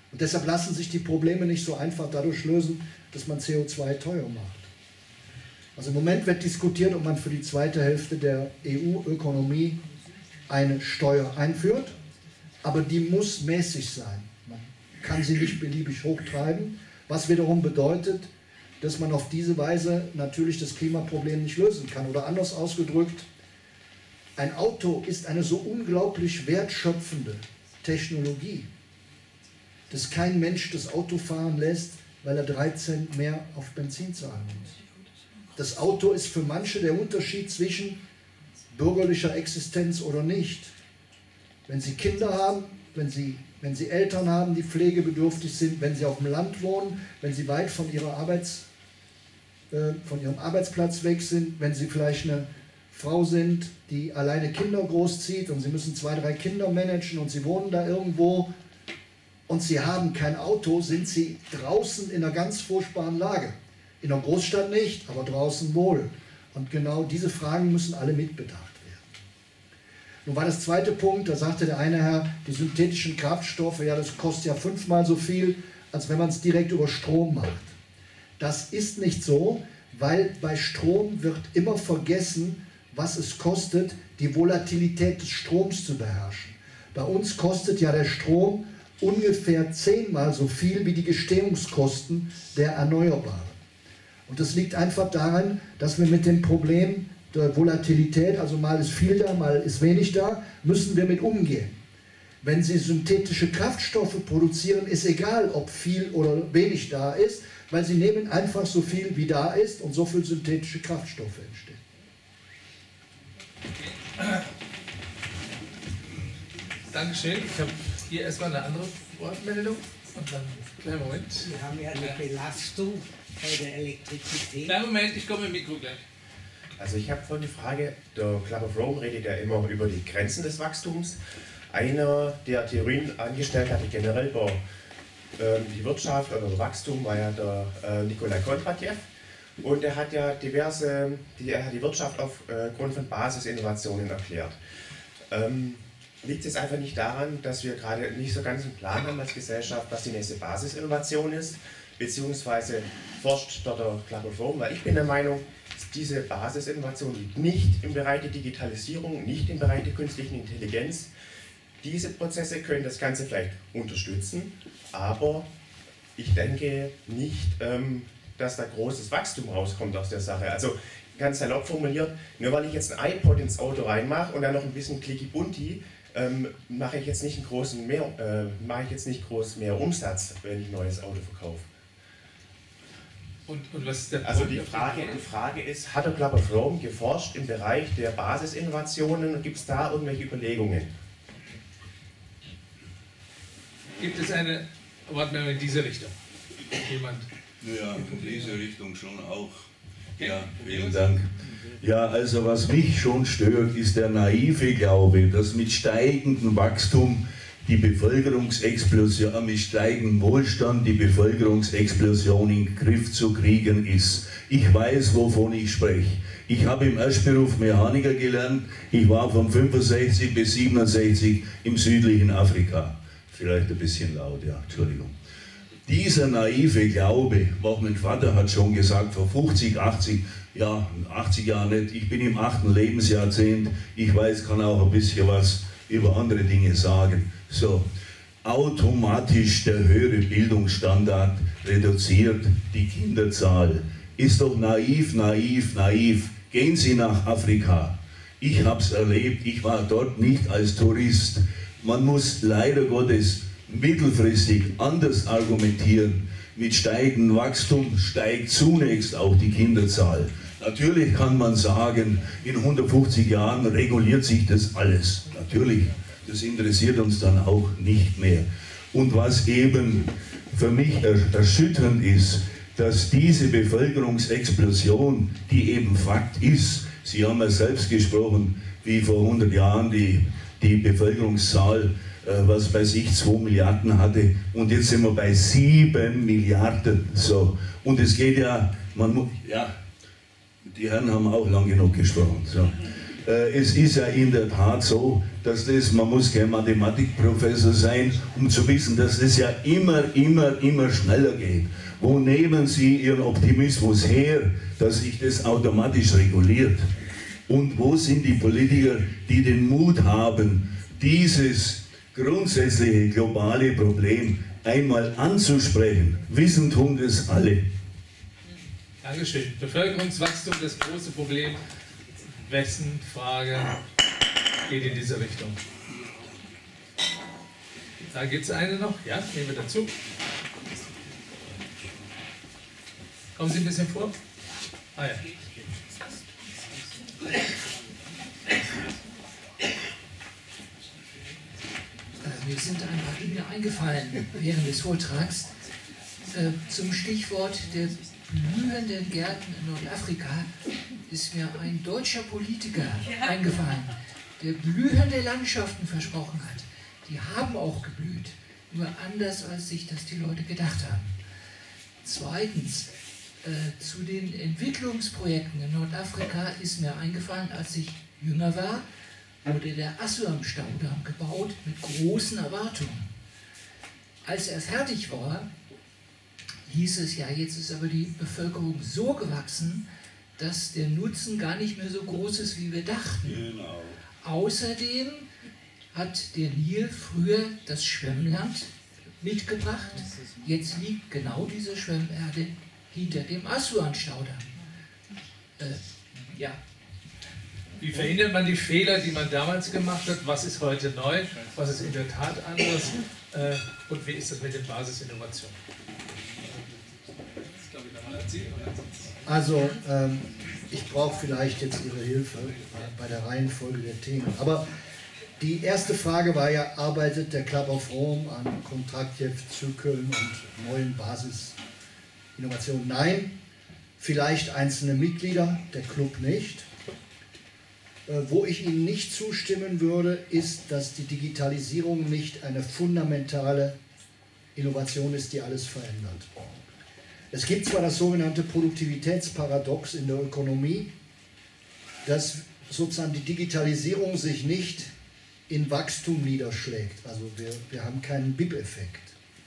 Und deshalb lassen sich die Probleme nicht so einfach dadurch lösen, dass man C O zwei teuer macht. Also im Moment wird diskutiert, ob man für die zweite Hälfte der E U-Ökonomie eine Steuer einführt, aber die muss mäßig sein. Man kann sie nicht beliebig hochtreiben, was wiederum bedeutet, dass man auf diese Weise natürlich das Klimaproblem nicht lösen kann. Oder anders ausgedrückt, ein Auto ist eine so unglaublich wertschöpfende Technologie, dass kein Mensch das Auto fahren lässt, weil er drei Cent mehr auf Benzin zahlen muss. Das Auto ist für manche der Unterschied zwischen bürgerlicher Existenz oder nicht. Wenn Sie Kinder haben, wenn Sie, wenn Sie Eltern haben, die pflegebedürftig sind, wenn Sie auf dem Land wohnen, wenn Sie weit von, ihrer Arbeits, äh, von Ihrem Arbeitsplatz weg sind, wenn Sie vielleicht eine Frau sind, die alleine Kinder großzieht und Sie müssen zwei, drei Kinder managen und Sie wohnen da irgendwo und Sie haben kein Auto, sind Sie draußen in einer ganz furchtbaren Lage. In der Großstadt nicht, aber draußen wohl. Und genau diese Fragen müssen alle mitbedacht werden. Nun war das zweite Punkt, da sagte der eine Herr, die synthetischen Kraftstoffe, ja, das kostet ja fünfmal so viel, als wenn man es direkt über Strom macht. Das ist nicht so, weil bei Strom wird immer vergessen, was es kostet, die Volatilität des Stroms zu beherrschen. Bei uns kostet ja der Strom ungefähr zehnmal so viel wie die Gestehungskosten der Erneuerbaren. Und das liegt einfach daran, dass wir mit dem Problem der Volatilität, also mal ist viel da, mal ist wenig da, müssen wir mit umgehen. Wenn Sie synthetische Kraftstoffe produzieren, ist egal, ob viel oder wenig da ist, weil Sie nehmen einfach so viel, wie da ist und so viel synthetische Kraftstoffe entstehen. Dankeschön. Ich habe hier erstmal eine andere Wortmeldung. Und dann, kleinen Moment. Wir haben ja eine Belastung bei der Elektrizität. Kleinen Moment, ich komme im Mikro gleich. Also ich habe folgende Frage. Der Club of Rome redet ja immer über die Grenzen des Wachstums. Einer, der Theorien angestellt hatte, generell über äh, die Wirtschaft oder Wachstum, war ja der äh, Nikolai Kondratjew. Und er hat ja diverse, die, er hat die Wirtschaft aufgrund von Basisinnovationen erklärt. Ähm, liegt es einfach nicht daran, dass wir gerade nicht so ganz einen Plan haben als Gesellschaft, was die nächste Basisinnovation ist, beziehungsweise forscht dort der Club of Rome, weil ich bin der Meinung, diese Basisinnovation liegt nicht im Bereich der Digitalisierung, nicht im Bereich der künstlichen Intelligenz. Diese Prozesse können das Ganze vielleicht unterstützen, aber ich denke nicht, ähm, dass da großes Wachstum rauskommt aus der Sache. Also ganz salopp formuliert, nur weil ich jetzt ein iPod ins Auto reinmache und dann noch ein bisschen Clicky-Bunti, ähm, mache ich jetzt nicht einen großen mehr, äh, mache ich jetzt nicht groß mehr Umsatz, wenn ich ein neues Auto verkaufe. Und, und was ist der also Punkt? die Frage, die Frage ist, hat der Club of Rome geforscht im Bereich der Basisinnovationen und gibt es da irgendwelche Überlegungen? Gibt es eine Wortmeldung in diese Richtung? Jemand? Ja, in diese Richtung schon auch. Ja, vielen Dank. Ja, also was mich schon stört, ist der naive Glaube, dass mit steigendem Wachstum die Bevölkerungsexplosion, mit steigendem Wohlstand die Bevölkerungsexplosion in den Griff zu kriegen ist. Ich weiß, wovon ich spreche. Ich habe im Erstberuf Mechaniker gelernt. Ich war von fünfundsechzig bis siebenundsechzig im südlichen Afrika. Vielleicht ein bisschen laut, ja, Entschuldigung. Dieser naive Glaube, auch mein Vater hat schon gesagt, vor fünfzig, achtzig, ja, achtzig Jahren nicht, ich bin im achten Lebensjahrzehnt, ich weiß, kann auch ein bisschen was über andere Dinge sagen. So, automatisch der höhere Bildungsstandard reduziert die Kinderzahl. Ist doch naiv, naiv, naiv. Gehen Sie nach Afrika. Ich habe es erlebt, ich war dort nicht als Tourist. Man muss leider Gottes mittelfristig anders argumentieren. Mit steigendem Wachstum steigt zunächst auch die Kinderzahl. Natürlich kann man sagen, in hundertfünfzig Jahren reguliert sich das alles. Natürlich, das interessiert uns dann auch nicht mehr. Und was eben für mich erschütternd ist, dass diese Bevölkerungsexplosion, die eben Fakt ist, Sie haben ja selbst gesprochen, wie vor hundert Jahren die, die Bevölkerungszahl, äh, was weiß ich, zwei Milliarden hatte, und jetzt sind wir bei sieben Milliarden. So. Und es geht ja, man muss, ja, die Herren haben auch lang genug gesprochen. So. Äh, es ist ja in der Tat so, dass das, man muss kein Mathematikprofessor sein, um zu wissen, dass es ja immer, immer, immer schneller geht. Wo nehmen Sie Ihren Optimismus her, dass sich das automatisch reguliert? Und wo sind die Politiker, die den Mut haben, dieses grundsätzliche globale Problem einmal anzusprechen? Wissen tun das alle. Dankeschön. Bevölkerungswachstum, das große Problem. Wessen Frage geht in diese Richtung? Da gibt es eine noch. Ja, nehmen wir dazu. Kommen Sie ein bisschen vor. Ah ja. Mir sind ein paar Dinge eingefallen während des Vortrags äh, zum Stichwort der blühenden Gärten in Nordafrika ist mir ein deutscher Politiker eingefallen, der blühende Landschaften versprochen hat. Die haben auch geblüht, nur anders, als sich das die Leute gedacht haben. Zweitens, äh, zu den Entwicklungsprojekten in Nordafrika ist mir eingefallen, als ich jünger war, wurde der Assuam-Staudamm gebaut mit großen Erwartungen. Als er fertig war, hieß es ja, jetzt ist aber die Bevölkerung so gewachsen, dass der Nutzen gar nicht mehr so groß ist, wie wir dachten. Genau. Außerdem hat der Nil früher das Schwemmland mitgebracht. Jetzt liegt genau diese Schwemmerde hinter dem Assuan-Staudamm. Äh, ja. Wie verhindert man die Fehler, die man damals gemacht hat? Was ist heute neu? Was ist in der Tat anders? Äh, und wie ist das mit den Basisinnovationen? Also, ähm, ich brauche vielleicht jetzt Ihre Hilfe bei der Reihenfolge der Themen. Aber die erste Frage war ja, arbeitet der Club of Rome an Kontraktjew-Zyklen und neuen Basisinnovationen? Nein, vielleicht einzelne Mitglieder, der Club nicht. Wo ich Ihnen nicht zustimmen würde, ist, dass die Digitalisierung nicht eine fundamentale Innovation ist, die alles verändert. Es gibt zwar das sogenannte Produktivitätsparadox in der Ökonomie, dass sozusagen die Digitalisierung sich nicht in Wachstum niederschlägt. Also wir, wir haben keinen B I P-Effekt.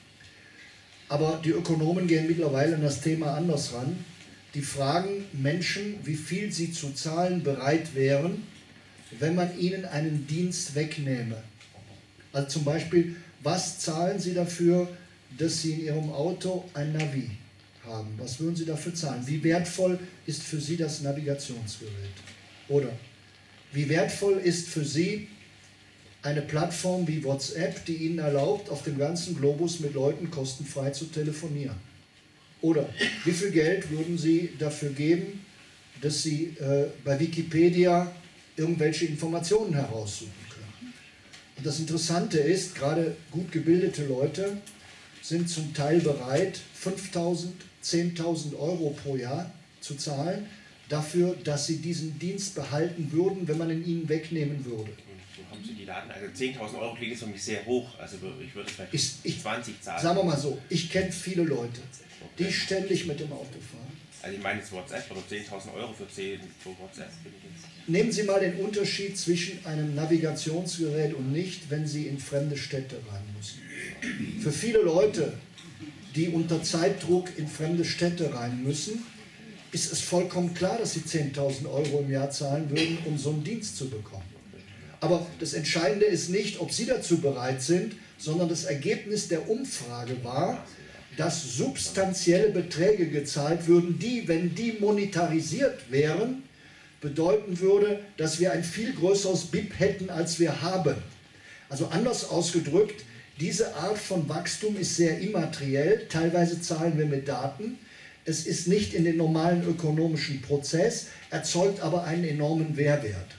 Aber die Ökonomen gehen mittlerweile an das Thema anders ran. Die fragen Menschen, wie viel sie zu zahlen bereit wären, wenn man ihnen einen Dienst wegnehme. Also zum Beispiel, was zahlen sie dafür, dass sie in ihrem Auto ein Navi haben? Was würden sie dafür zahlen? Wie wertvoll ist für sie das Navigationsgerät? Oder wie wertvoll ist für sie eine Plattform wie WhatsApp, die ihnen erlaubt, auf dem ganzen Globus mit Leuten kostenfrei zu telefonieren? Oder wie viel Geld würden Sie dafür geben, dass Sie äh, bei Wikipedia irgendwelche Informationen heraussuchen können? Und das Interessante ist, gerade gut gebildete Leute sind zum Teil bereit, fünftausend, zehntausend Euro pro Jahr zu zahlen, dafür, dass sie diesen Dienst behalten würden, wenn man ihn ihnen wegnehmen würde. Wo haben Sie die Daten? Also zehntausend Euro klingt jetzt für mich sehr hoch. Also ich würde vielleicht ich, ich, zwanzig zahlen. Sagen wir mal so, ich kenne viele Leute, die ständig mit dem Auto fahren. Also ich meine jetzt WhatsApp oder zehntausend Euro für, zehn, für WhatsApp. Nehmen Sie mal den Unterschied zwischen einem Navigationsgerät und nicht, wenn Sie in fremde Städte rein müssen. Für viele Leute, die unter Zeitdruck in fremde Städte rein müssen, ist es vollkommen klar, dass sie zehntausend Euro im Jahr zahlen würden, um so einen Dienst zu bekommen. Aber das Entscheidende ist nicht, ob Sie dazu bereit sind, sondern das Ergebnis der Umfrage war, dass substanzielle Beträge gezahlt würden, die, wenn die monetarisiert wären, bedeuten würde, dass wir ein viel größeres B I P hätten, als wir haben. Also anders ausgedrückt, diese Art von Wachstum ist sehr immateriell, teilweise zahlen wir mit Daten. Es ist nicht in den normalen ökonomischen Prozess, erzeugt aber einen enormen Mehrwert.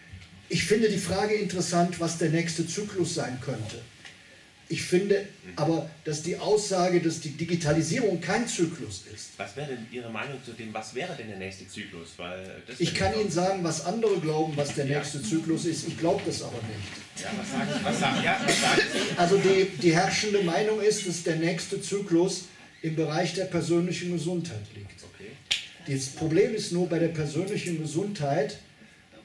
Ich finde die Frage interessant, was der nächste Zyklus sein könnte. Ich finde aber, dass die Aussage, dass die Digitalisierung kein Zyklus ist. Was wäre denn Ihre Meinung zu dem, was wäre denn der nächste Zyklus? Weil das ich kann Ihnen sagen, was andere glauben, was der nächste ja. Zyklus ist. Ich glaube das aber nicht. Ja, was sagen, was sagen, ja, was sagen Sie? Also die, die herrschende Meinung ist, dass der nächste Zyklus im Bereich der persönlichen Gesundheit liegt. Okay. Das Problem ist nur bei der persönlichen Gesundheit,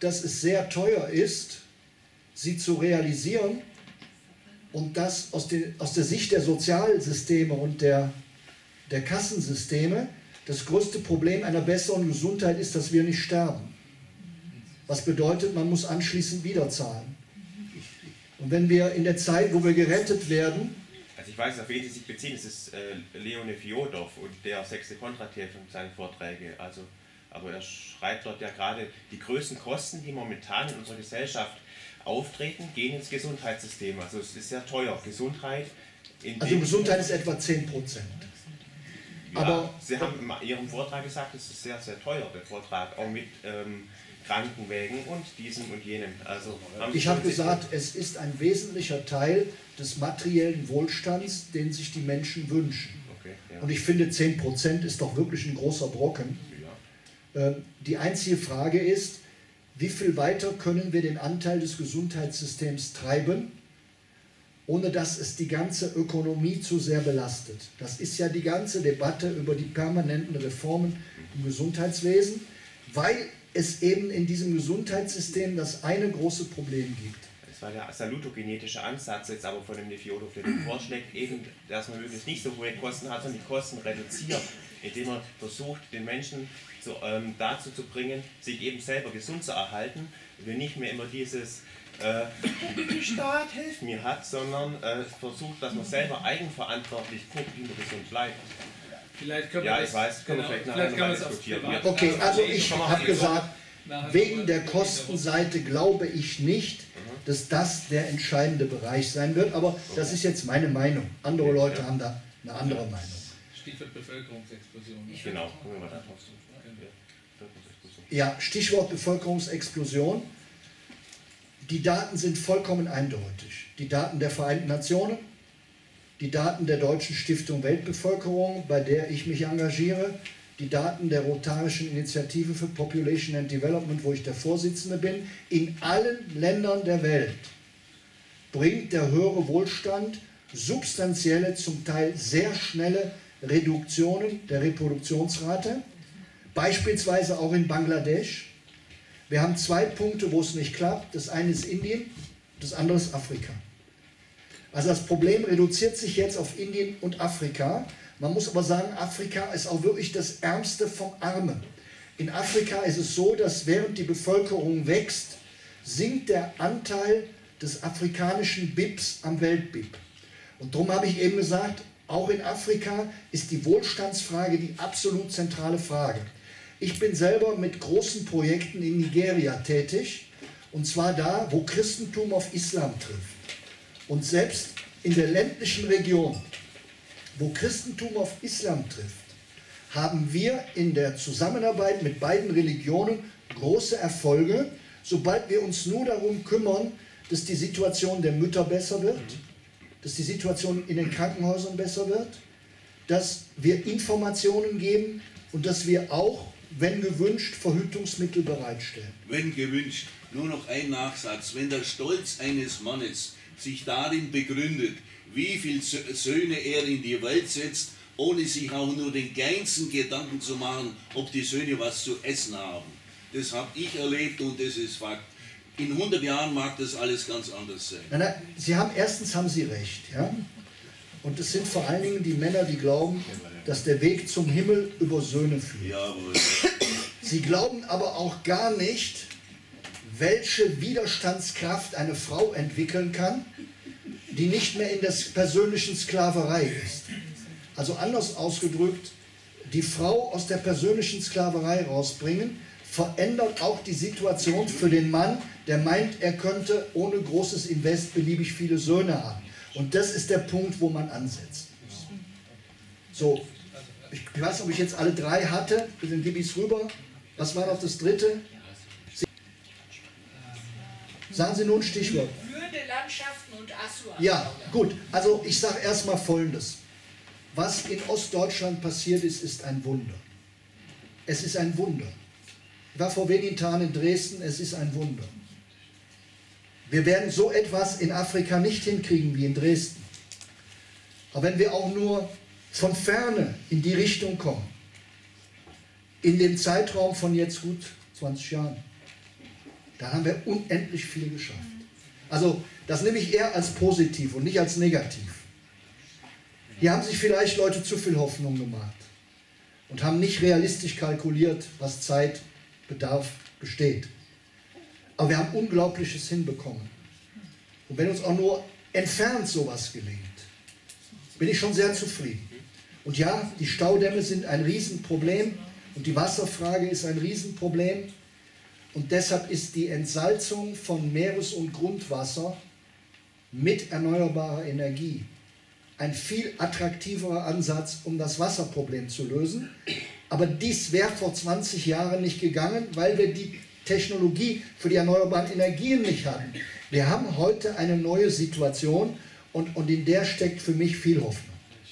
dass es sehr teuer ist, sie zu realisieren und dass aus, den, aus der Sicht der Sozialsysteme und der, der Kassensysteme das größte Problem einer besseren Gesundheit ist, dass wir nicht sterben. Was bedeutet, man muss anschließend wieder zahlen. Und wenn wir in der Zeit, wo wir gerettet werden... Also ich weiß, auf wen Sie sich beziehen, es ist äh, Leone Fjodor und der sechste Kontrateil von seinen Vorträgen. Also, aber er schreibt dort ja gerade, die größten Kosten, die momentan in unserer Gesellschaft auftreten, gehen ins Gesundheitssystem. Also es ist sehr teuer. Gesundheit... In also Gesundheit ist etwa zehn Prozent. Ja, aber Sie haben in Ihrem Vortrag gesagt, es ist sehr, sehr teuer, der Vortrag, auch mit ähm, Krankenwägen und diesem und jenem. Also, ich habe gesagt, es ist ein wesentlicher Teil des materiellen Wohlstands, den sich die Menschen wünschen. Okay, ja. Und ich finde, zehn Prozent ist doch wirklich ein großer Brocken. Ja. Äh, die einzige Frage ist, wie viel weiter können wir den Anteil des Gesundheitssystems treiben, ohne dass es die ganze Ökonomie zu sehr belastet. Das ist ja die ganze Debatte über die permanenten Reformen im Gesundheitswesen, weil es eben in diesem Gesundheitssystem das eine große Problem gibt. Das war der salutogenetische Ansatz jetzt aber von dem Nefjodov, der den vorschlägt, eben, dass man möglichst nicht so hohe Kosten hat, sondern die Kosten reduziert, indem man versucht, den Menschen zu, ähm, dazu zu bringen, sich eben selber gesund zu erhalten, wir nicht mehr immer dieses Äh, Staat hilft mir hat, sondern äh, versucht, dass man selber eigenverantwortlich guckt, wie man gesund bleibt. Vielleicht können wir ja, das, ich weiß, können genau, wir vielleicht vielleicht nachher noch diskutieren. Ja. Okay, also ich habe gesagt, wegen der Kostenseite glaube ich nicht, dass das der entscheidende Bereich sein wird, aber das ist jetzt meine Meinung. Andere Leute haben da eine andere Meinung. Stichwort Bevölkerungsexplosion. Genau. Ja, Stichwort Bevölkerungsexplosion. Die Daten sind vollkommen eindeutig. Die Daten der Vereinten Nationen, die Daten der Deutschen Stiftung Weltbevölkerung, bei der ich mich engagiere, die Daten der Rotarischen Initiative für Population and Development, wo ich der Vorsitzende bin, in allen Ländern der Welt bringt der höhere Wohlstand substanzielle, zum Teil sehr schnelle Reduktionen der Reproduktionsrate, beispielsweise auch in Bangladesch. Wir haben zwei Punkte, wo es nicht klappt. Das eine ist Indien, das andere ist Afrika. Also das Problem reduziert sich jetzt auf Indien und Afrika. Man muss aber sagen, Afrika ist auch wirklich das Ärmste vom Armen. In Afrika ist es so, dass während die Bevölkerung wächst, sinkt der Anteil des afrikanischen B I Ps am Welt-B I P. Und darum habe ich eben gesagt, auch in Afrika ist die Wohlstandsfrage die absolut zentrale Frage. Ich bin selber mit großen Projekten in Nigeria tätig, und zwar da, wo Christentum auf Islam trifft. Und selbst in der ländlichen Region, wo Christentum auf Islam trifft, haben wir in der Zusammenarbeit mit beiden Religionen große Erfolge, sobald wir uns nur darum kümmern, dass die Situation der Mütter besser wird, dass die Situation in den Krankenhäusern besser wird, dass wir Informationen geben und dass wir auch, wenn gewünscht, Verhütungsmittel bereitstellen. Wenn gewünscht, nur noch ein Nachsatz. Wenn der Stolz eines Mannes sich darin begründet, wie viele Söhne er in die Welt setzt, ohne sich auch nur den kleinsten Gedanken zu machen, ob die Söhne was zu essen haben. Das habe ich erlebt und das ist Fakt. In hundert Jahren mag das alles ganz anders sein. Nein, nein, Sie haben, erstens haben Sie recht. Ja? Und es sind vor allen Dingen die Männer, die glauben, dass der Weg zum Himmel über Söhne führt. Jawohl. Sie glauben aber auch gar nicht, welche Widerstandskraft eine Frau entwickeln kann, die nicht mehr in der persönlichen Sklaverei ist. Also anders ausgedrückt, die Frau aus der persönlichen Sklaverei rausbringen, verändert auch die Situation für den Mann, der meint, er könnte ohne großes Invest beliebig viele Söhne haben. Und das ist der Punkt, wo man ansetzt. So, ich, ich weiß nicht, ob ich jetzt alle drei hatte, dann gebe ich es rüber. Was war noch das dritte? Sagen Sie nun ein Stichwort. Blühende Landschaften und Assur. Ja, gut. Also ich sage erstmal Folgendes. Was in Ostdeutschland passiert ist, ist ein Wunder. Es ist ein Wunder. Ich war vor wenigen Tagen in Dresden, es ist ein Wunder. Wir werden so etwas in Afrika nicht hinkriegen wie in Dresden. Aber wenn wir auch nur von Ferne in die Richtung kommen, in dem Zeitraum von jetzt gut zwanzig Jahren, dann haben wir unendlich viel geschafft. Also das nehme ich eher als positiv und nicht als negativ. Hier haben sich vielleicht Leute zu viel Hoffnung gemacht und haben nicht realistisch kalkuliert, was Zeitbedarf besteht. Aber wir haben Unglaubliches hinbekommen. Und wenn uns auch nur entfernt sowas gelingt, bin ich schon sehr zufrieden. Und ja, die Staudämme sind ein Riesenproblem und die Wasserfrage ist ein Riesenproblem. Und deshalb ist die Entsalzung von Meeres- und Grundwasser mit erneuerbarer Energie ein viel attraktiverer Ansatz, um das Wasserproblem zu lösen. Aber dies wäre vor zwanzig Jahren nicht gegangen, weil wir die Technologie für die erneuerbaren Energien nicht hatten. Wir haben heute eine neue Situation und, und in der steckt für mich viel Hoffnung.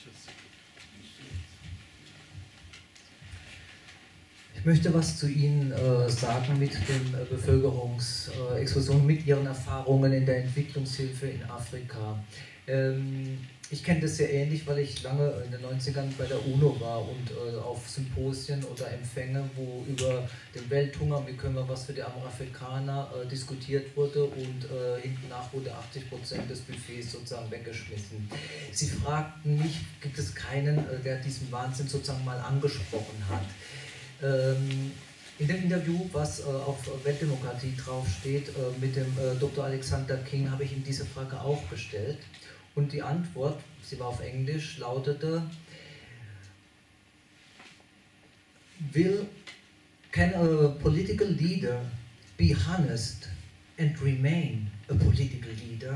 Ich möchte was zu Ihnen äh, sagen mit den äh, Bevölkerungsexplosionen, äh, mit Ihren Erfahrungen in der Entwicklungshilfe in Afrika. Ähm, ich kenne das sehr ähnlich, weil ich lange in den neunzigern bei der UNO war und äh, auf Symposien oder Empfänge, wo über den Welthunger, wie können wir was für die armen Afrikaner äh, diskutiert wurde und äh, hinten nach wurde achtzig Prozent des Buffets sozusagen weggeschmissen. Sie fragten mich, gibt es keinen, äh, der diesen Wahnsinn sozusagen mal angesprochen hat. In dem Interview, was äh, auf Weltdemokratie draufsteht, äh, mit dem äh, Doktor Alexander King, habe ich ihm diese Frage auch gestellt. Und die Antwort, sie war auf Englisch, lautete: Will, can a political leader be honest and remain a political leader?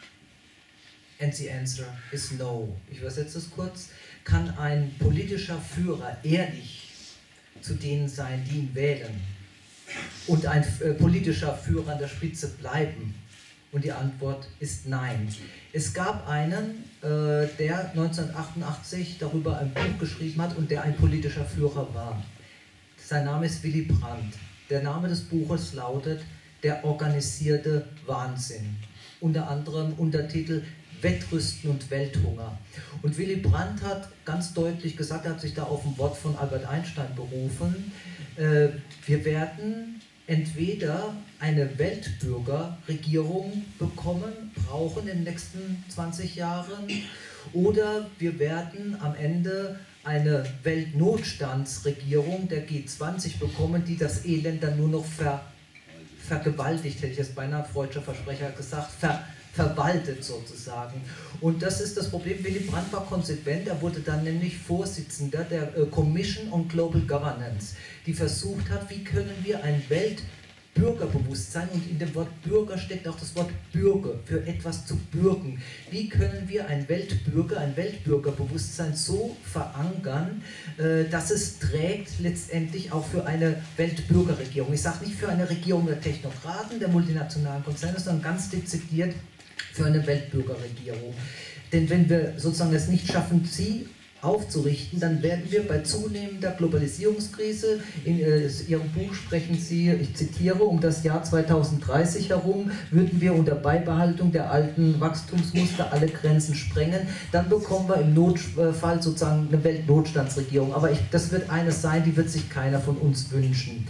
And the answer is no. Ich übersetze es kurz. Kann ein politischer Führer ehrlich zu denen sein, die ihn wählen, und ein äh, politischer Führer an der Spitze bleiben? Und die Antwort ist nein. Es gab einen, äh, der neunzehnhundertachtundachtzig darüber ein Buch geschrieben hat und der ein politischer Führer war. Sein Name ist Willy Brandt. Der Name des Buches lautet Der organisierte Wahnsinn. Unter anderem Untertitel Wettrüsten und Welthunger. Und Willy Brandt hat ganz deutlich gesagt, er hat sich da auf ein Wort von Albert Einstein berufen, äh, wir werden entweder eine Weltbürgerregierung bekommen, brauchen in den nächsten zwanzig Jahren, oder wir werden am Ende eine Weltnotstandsregierung der G zwanzig bekommen, die das Elend dann nur noch ver, vergewaltigt, hätte ich jetzt beinahe freudscher Versprecher gesagt, ver verwaltet sozusagen. Und das ist das Problem. Willy Brandt war konsequent, er wurde dann nämlich Vorsitzender der äh, Commission on Global Governance, die versucht hat, wie können wir ein Weltbürgerbewusstsein, und in dem Wort Bürger steckt auch das Wort Bürger, für etwas zu bürgen. Wie können wir ein Weltbürger, ein Weltbürgerbewusstsein so verankern, äh, dass es trägt letztendlich auch für eine Weltbürgerregierung. Ich sage nicht für eine Regierung der Technokraten, der multinationalen Konzerne, sondern ganz dezidiert für eine Weltbürgerregierung. Denn wenn wir sozusagen es nicht schaffen, sie aufzurichten, dann werden wir bei zunehmender Globalisierungskrise, in äh, Ihrem Buch sprechen Sie, ich zitiere, um das Jahr zweitausenddreißig herum würden wir unter Beibehaltung der alten Wachstumsmuster alle Grenzen sprengen, dann bekommen wir im Notfall sozusagen eine Weltnotstandsregierung. Aber ich, das wird eines sein, die wird sich keiner von uns wünschen.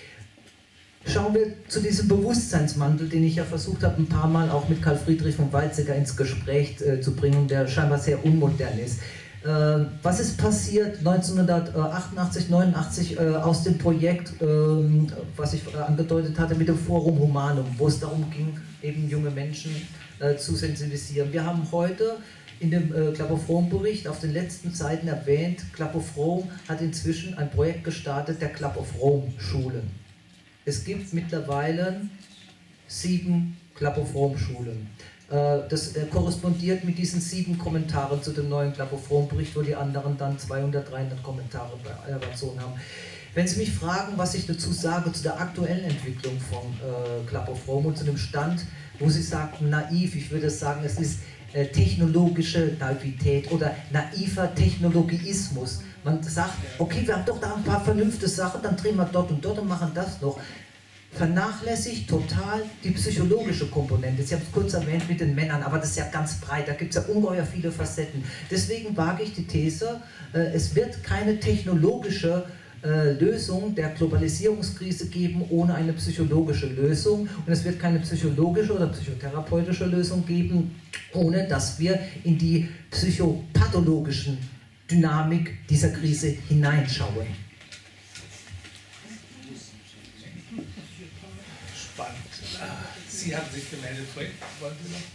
Schauen wir zu diesem Bewusstseinsmantel, den ich ja versucht habe, ein paar Mal auch mit Karl Friedrich von Weizsäcker ins Gespräch äh, zu bringen, der scheinbar sehr unmodern ist. Äh, was ist passiert neunzehnhundertachtundachtzig, neunundachtzig äh, aus dem Projekt, äh, was ich äh, angedeutet hatte, mit dem Forum Humanum, wo es darum ging, eben junge Menschen äh, zu sensibilisieren. Wir haben heute in dem äh, Club of Rome Bericht auf den letzten Seiten erwähnt, Club of Rome hat inzwischen ein Projekt gestartet, der Club of Rome Schulen. Es gibt mittlerweile sieben Club of Rome Schulen. Das korrespondiert mit diesen sieben Kommentaren zu dem neuen Club of Rome Bericht, wo die anderen dann zweihundert, dreihundert Kommentare bei Amazon haben. Wenn Sie mich fragen, was ich dazu sage, zu der aktuellen Entwicklung von Club of Rome und zu dem Stand, wo Sie sagten, naiv, ich würde sagen, es ist technologische Naivität oder naiver Technologismus. Man sagt, okay, wir haben doch da ein paar vernünftige Sachen, dann drehen wir dort und dort und machen das noch. Vernachlässigt total die psychologische Komponente. Sie haben es kurz erwähnt mit den Männern, aber das ist ja ganz breit, da gibt es ja ungeheuer viele Facetten. Deswegen wage ich die These, es wird keine technologische äh, Lösung der Globalisierungskrise geben ohne eine psychologische Lösung. Und es wird keine psychologische oder psychotherapeutische Lösung geben, ohne dass wir in die psychopathologischen Dynamik dieser Krise hineinschauen. Spannend. Sie haben sich gemeldet, Frank. Wollen Sie noch?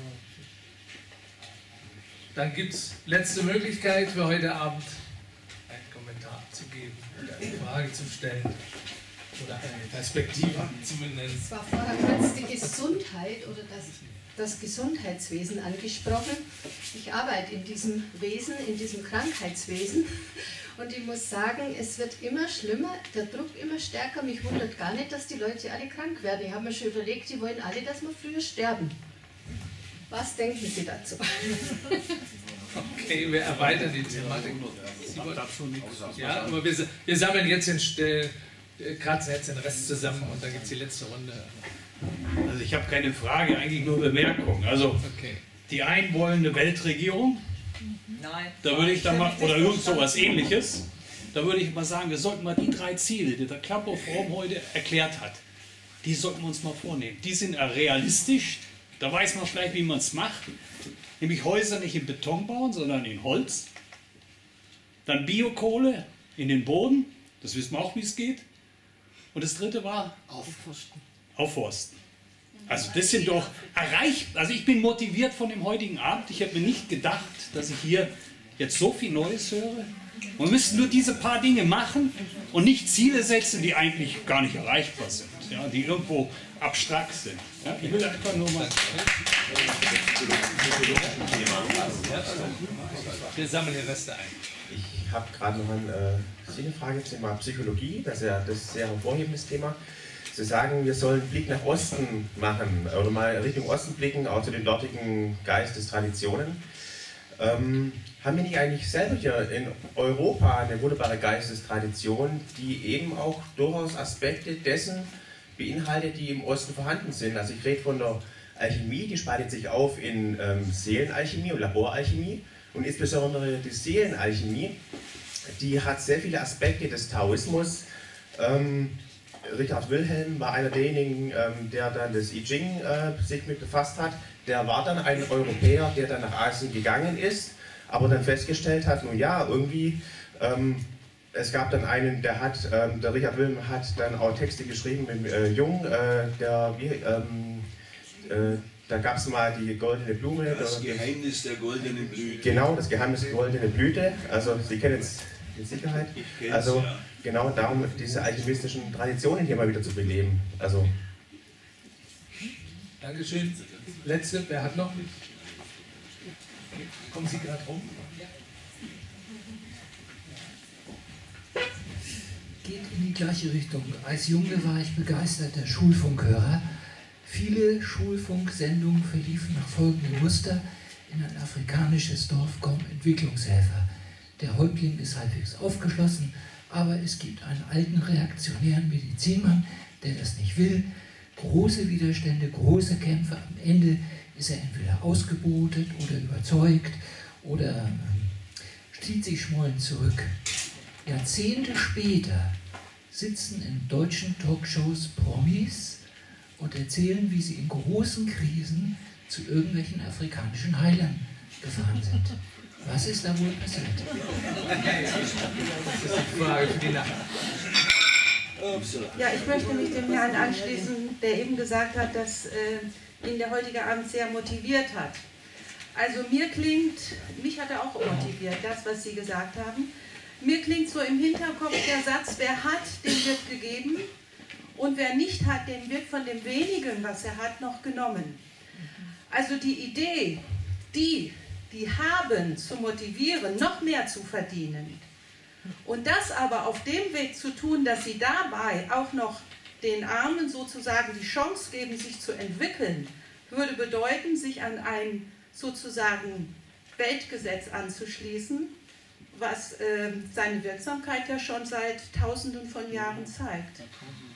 Dann gibt es letzte Möglichkeit für heute Abend, einen Kommentar zu geben oder eine Frage zu stellen oder eine Perspektive zu benennen. Es war vorher kurz die Gesundheit oder das, das Gesundheitswesen angesprochen. Ich arbeite in diesem Wesen, in diesem Krankheitswesen und ich muss sagen, es wird immer schlimmer, der Druck immer stärker. Mich wundert gar nicht, dass die Leute alle krank werden. Ich habe mir schon überlegt, die wollen alle, dass wir früher sterben. Was denken Sie dazu? Okay, wir erweitern die Thematik. Sie wollen dazu nichts. Ja, aber wir, wir sammeln jetzt den, äh, kratzen jetzt den Rest zusammen und dann gibt es die letzte Runde. Also ich habe keine Frage, eigentlich nur Bemerkung. Also okay. Die einen wollen eine Weltregierung. Nein. Da würde ich dann mal, oder irgend sowas Ähnliches. Da würde ich mal sagen, wir sollten mal die drei Ziele, die der Club of Rome heute erklärt hat, die sollten wir uns mal vornehmen. Die sind realistisch. Da weiß man vielleicht, wie man es macht. Nämlich Häuser nicht in Beton bauen, sondern in Holz. Dann Biokohle in den Boden. Das wissen wir auch, wie es geht. Und das dritte war Aufforsten. Aufforsten. Also das sind doch erreicht. Also ich bin motiviert von dem heutigen Abend. Ich habe mir nicht gedacht, dass ich hier jetzt so viel Neues höre. Wir müssen nur diese paar Dinge machen und nicht Ziele setzen, die eigentlich gar nicht erreichbar sind. Ja, die irgendwo abstrakt sind. Ja, ich will einfach nur mal... Wir sammeln die Reste ein. Ich habe gerade noch eine, äh, eine Frage zum Thema Psychologie. Das ist ja das ist ein sehr hervorhebendes Thema. Sie sagen, wir sollen einen Blick nach Osten machen oder mal Richtung Osten blicken, auch zu den dortigen Geistestraditionen. Ähm, haben wir nicht eigentlich selber hier in Europa eine wunderbare Geistestradition, die eben auch durchaus Aspekte dessen beinhaltet, die im Osten vorhanden sind? Also ich rede von der Alchemie, die spaltet sich auf in ähm, Seelenalchemie und Laboralchemie und insbesondere die Seelenalchemie, die hat sehr viele Aspekte des Taoismus. Ähm, Richard Wilhelm war einer derjenigen, ähm, der dann das I Ching äh, sich mit befasst hat. Der war dann ein Europäer, der dann nach Asien gegangen ist, aber dann festgestellt hat, nun ja, irgendwie, ähm, es gab dann einen, der hat, ähm, der Richard Wilhelm hat dann auch Texte geschrieben mit äh, Jung, äh, der, wie, ähm, äh, da gab es mal die goldene Blume. Das Geheimnis der goldenen Blüte. Genau, das Geheimnis der goldenen Blüte, also Sie kennen es mit Sicherheit. Also ja. Genau darum, diese alchemistischen Traditionen hier mal wieder zu beleben. Also. Dankeschön. Letzte, wer hat noch? Kommen Sie gerade rum? Geht in die gleiche Richtung. Als Junge war ich begeisterter Schulfunkhörer. Viele Schulfunksendungen verliefen nach folgendem Muster. In ein afrikanisches Dorf kommen Entwicklungshelfer. Der Häuptling ist halbwegs aufgeschlossen, aber es gibt einen alten reaktionären Medizinmann, der das nicht will. Große Widerstände, große Kämpfe. Am Ende ist er entweder ausgebotet oder überzeugt oder ähm, zieht sich schmollend zurück. Jahrzehnte später sitzen in deutschen Talkshows Promis und erzählen, wie sie in großen Krisen zu irgendwelchen afrikanischen Heilern gefahren sind. Was ist da wohl passiert? Das ist die Frage für die Nacht. Ja, ich möchte mich dem Herrn anschließen, der eben gesagt hat, dass äh, ihn der heutige Abend sehr motiviert hat. Also mir klingt, mich hat er auch motiviert, das, was Sie gesagt haben. Mir klingt so im Hinterkopf der Satz, wer hat, dem wird gegeben und wer nicht hat, dem wird von dem wenigen, was er hat, noch genommen. Also die Idee, die, die haben, zu motivieren, noch mehr zu verdienen und das aber auf dem Weg zu tun, dass sie dabei auch noch den Armen sozusagen die Chance geben, sich zu entwickeln, würde bedeuten, sich an ein sozusagen Weltgesetz anzuschließen, was äh, seine Wirksamkeit ja schon seit Tausenden von Jahren zeigt.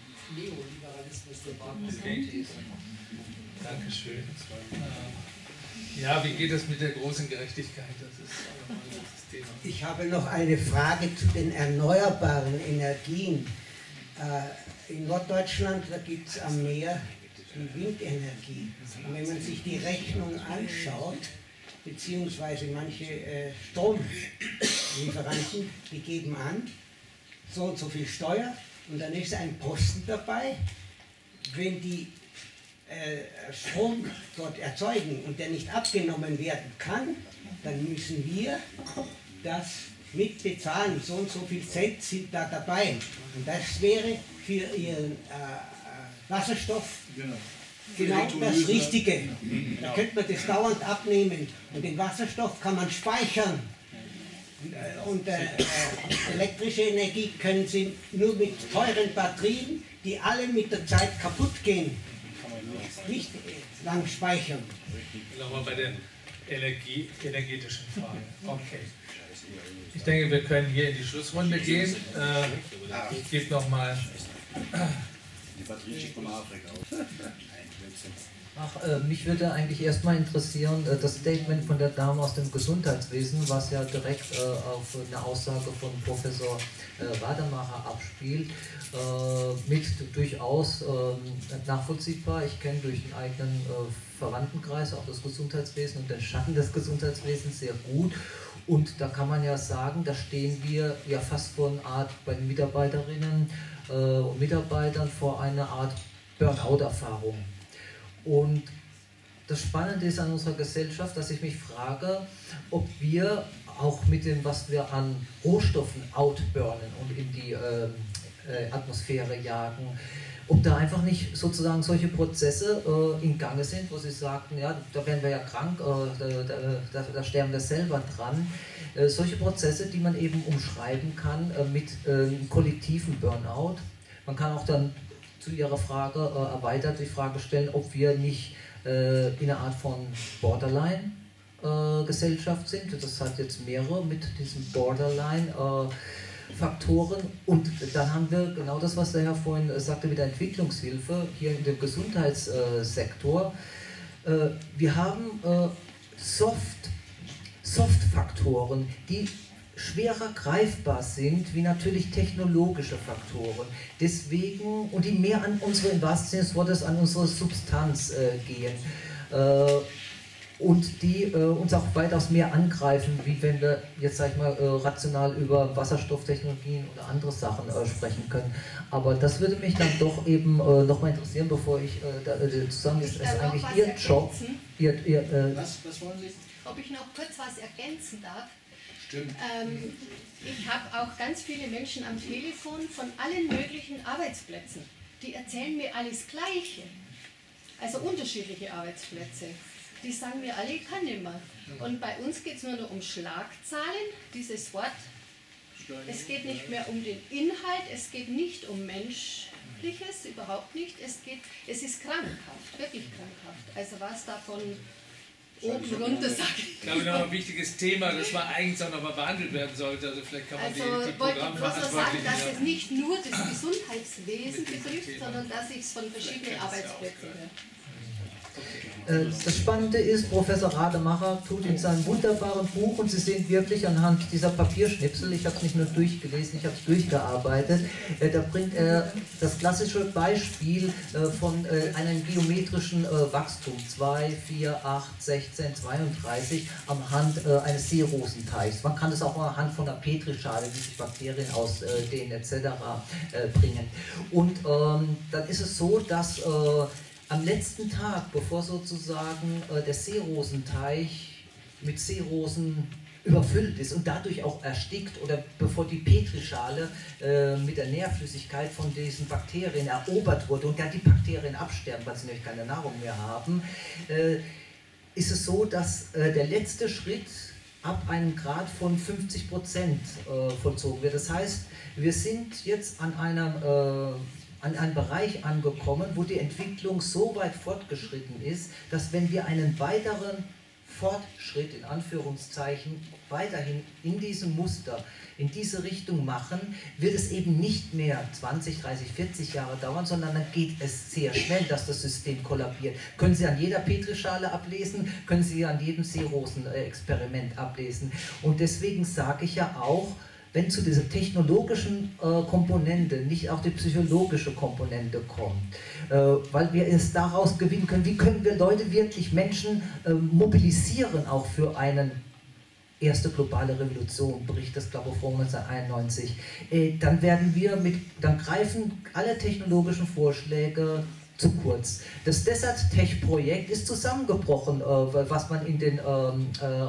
Neoliberalismus der okay. Dankeschön. Ja, wie geht es mit der großen Gerechtigkeit? Das ist auch nochmal das Thema. Ich habe noch eine Frage zu den erneuerbaren Energien. Äh, in Norddeutschland, da gibt es am Meer die Windenergie. Und wenn man sich die Rechnung anschaut, beziehungsweise manche äh, Stromlieferanten, die geben an, so und so viel Steuer, und dann ist ein Posten dabei, wenn die äh, Strom dort erzeugen und der nicht abgenommen werden kann, dann müssen wir das mitbezahlen, so und so viel Cent sind da dabei. Und das wäre für ihren äh, Wasserstoff genau, genau das Richtige. Da könnte man das dauernd abnehmen. Und den Wasserstoff kann man speichern. Und äh, äh, elektrische Energie können Sie nur mit teuren Batterien, die alle mit der Zeit kaputt gehen, nicht lang speichern. Nochmal bei der Energie, energetischen Frage. Okay. Ich denke, wir können hier in die Schlussrunde gehen. Äh, ich gebe nochmal. Die Batterie schickt von Afrika aus. Ach, äh, mich würde eigentlich erstmal interessieren, äh, das Statement von der Dame aus dem Gesundheitswesen, was ja direkt äh, auf eine Aussage von Professor äh, Rademacher abspielt, äh, mit durchaus äh, nachvollziehbar. Ich kenne durch den eigenen äh, Verwandtenkreis auch das Gesundheitswesen und den Schatten des Gesundheitswesens sehr gut. Und da kann man ja sagen, da stehen wir ja fast vor einer Art bei den Mitarbeiterinnen äh, und Mitarbeitern vor einer Art Burnout-Erfahrung. Und das Spannende ist an unserer Gesellschaft, dass ich mich frage, ob wir auch mit dem, was wir an Rohstoffen outburnen und in die äh, äh, Atmosphäre jagen, ob da einfach nicht sozusagen solche Prozesse äh, in Gange sind, wo sie sagten, ja, da werden wir ja krank, äh, da, da, da sterben wir selber dran. Äh, solche Prozesse, die man eben umschreiben kann äh, mit äh, einem kollektiven Burnout. Man kann auch dann zu Ihrer Frage äh, erweitert die Frage stellen, ob wir nicht äh, in einer Art von Borderline-Gesellschaft äh, sind. Das hat jetzt mehrere mit diesen Borderline-Faktoren. Äh, Und dann haben wir genau das, was der Herr vorhin äh, sagte mit der Entwicklungshilfe hier in dem Gesundheitssektor. Äh, wir haben äh, Soft, Soft-Faktoren, die schwerer greifbar sind wie natürlich technologische Faktoren. Deswegen, und die mehr an unsere, im wahrsten Sinne des Wortes, an unsere Substanz äh, gehen. Äh, und die äh, uns auch weitaus mehr angreifen, wie wenn wir jetzt, sag ich mal, äh, rational über Wasserstofftechnologien oder andere Sachen äh, sprechen können. Aber das würde mich dann doch eben äh, nochmal interessieren, bevor ich äh, da, äh, zusammen ist, ist eigentlich Ihr ergänzen? Job. Ihr, ihr, äh, was, was wollen Sie? Ob ich noch kurz was ergänzen darf? Ähm, ich habe auch ganz viele Menschen am Telefon von allen möglichen Arbeitsplätzen. Die erzählen mir alles Gleiche. Also unterschiedliche Arbeitsplätze. Die sagen mir alle, ich kann nicht mehr. Und bei uns geht es nur noch um Schlagzahlen, dieses Wort. Es geht nicht mehr um den Inhalt, es geht nicht um Menschliches, überhaupt nicht. Es, geht, es ist krankhaft, wirklich krankhaft. Also was davon oben runter sagt. Ich glaube, noch ein wichtiges Thema, das man eigentlich auch noch mal behandelt werden sollte. Also vielleicht kann man also, die, die wollte ich bloß Programmverantwortlichen... sagen, dass es nicht nur das Gesundheitswesen betrifft, sondern dass ich es von verschiedenen Arbeitsplätzen höre. Das Spannende ist, Professor Rademacher tut in seinem wunderbaren Buch, und Sie sehen wirklich anhand dieser Papierschnipsel, ich habe es nicht nur durchgelesen, ich habe es durchgearbeitet, da bringt er das klassische Beispiel von einem geometrischen Wachstum, zwei, vier, acht, sechzehn, zweiunddreißig, am Hand eines Seerosenteichs. Man kann es auch anhand von einer Petrischale, wie sich Bakterien ausdehnen et cetera bringen. Und ähm, dann ist es so, dass äh, am letzten Tag, bevor sozusagen äh, der Seerosenteich mit Seerosen überfüllt ist und dadurch auch erstickt, oder bevor die Petrischale äh, mit der Nährflüssigkeit von diesen Bakterien erobert wurde und dann die Bakterien absterben, weil sie nämlich keine Nahrung mehr haben, äh, ist es so, dass äh, der letzte Schritt ab einem Grad von fünfzig Prozent äh, vollzogen wird. Das heißt, wir sind jetzt an einem äh, an einen Bereich angekommen, wo die Entwicklung so weit fortgeschritten ist, dass wenn wir einen weiteren Fortschritt in Anführungszeichen weiterhin in diesem Muster, in diese Richtung machen, wird es eben nicht mehr zwanzig, dreißig, vierzig Jahre dauern, sondern dann geht es sehr schnell, dass das System kollabiert. Können Sie an jeder Petrischale ablesen, können Sie an jedem Seerosen-Experiment ablesen. Und deswegen sage ich ja auch, wenn zu dieser technologischen äh, Komponente nicht auch die psychologische Komponente kommt, äh, weil wir es daraus gewinnen können, wie können wir Leute wirklich, Menschen äh, mobilisieren, auch für eine erste globale Revolution, Bericht des Club of Rome neunzehnhunderteinundneunzig, äh, dann werden wir mit, dann greifen alle technologischen Vorschläge zu kurz. Das Desert-Tech-Projekt ist zusammengebrochen, äh, was man in den ähm,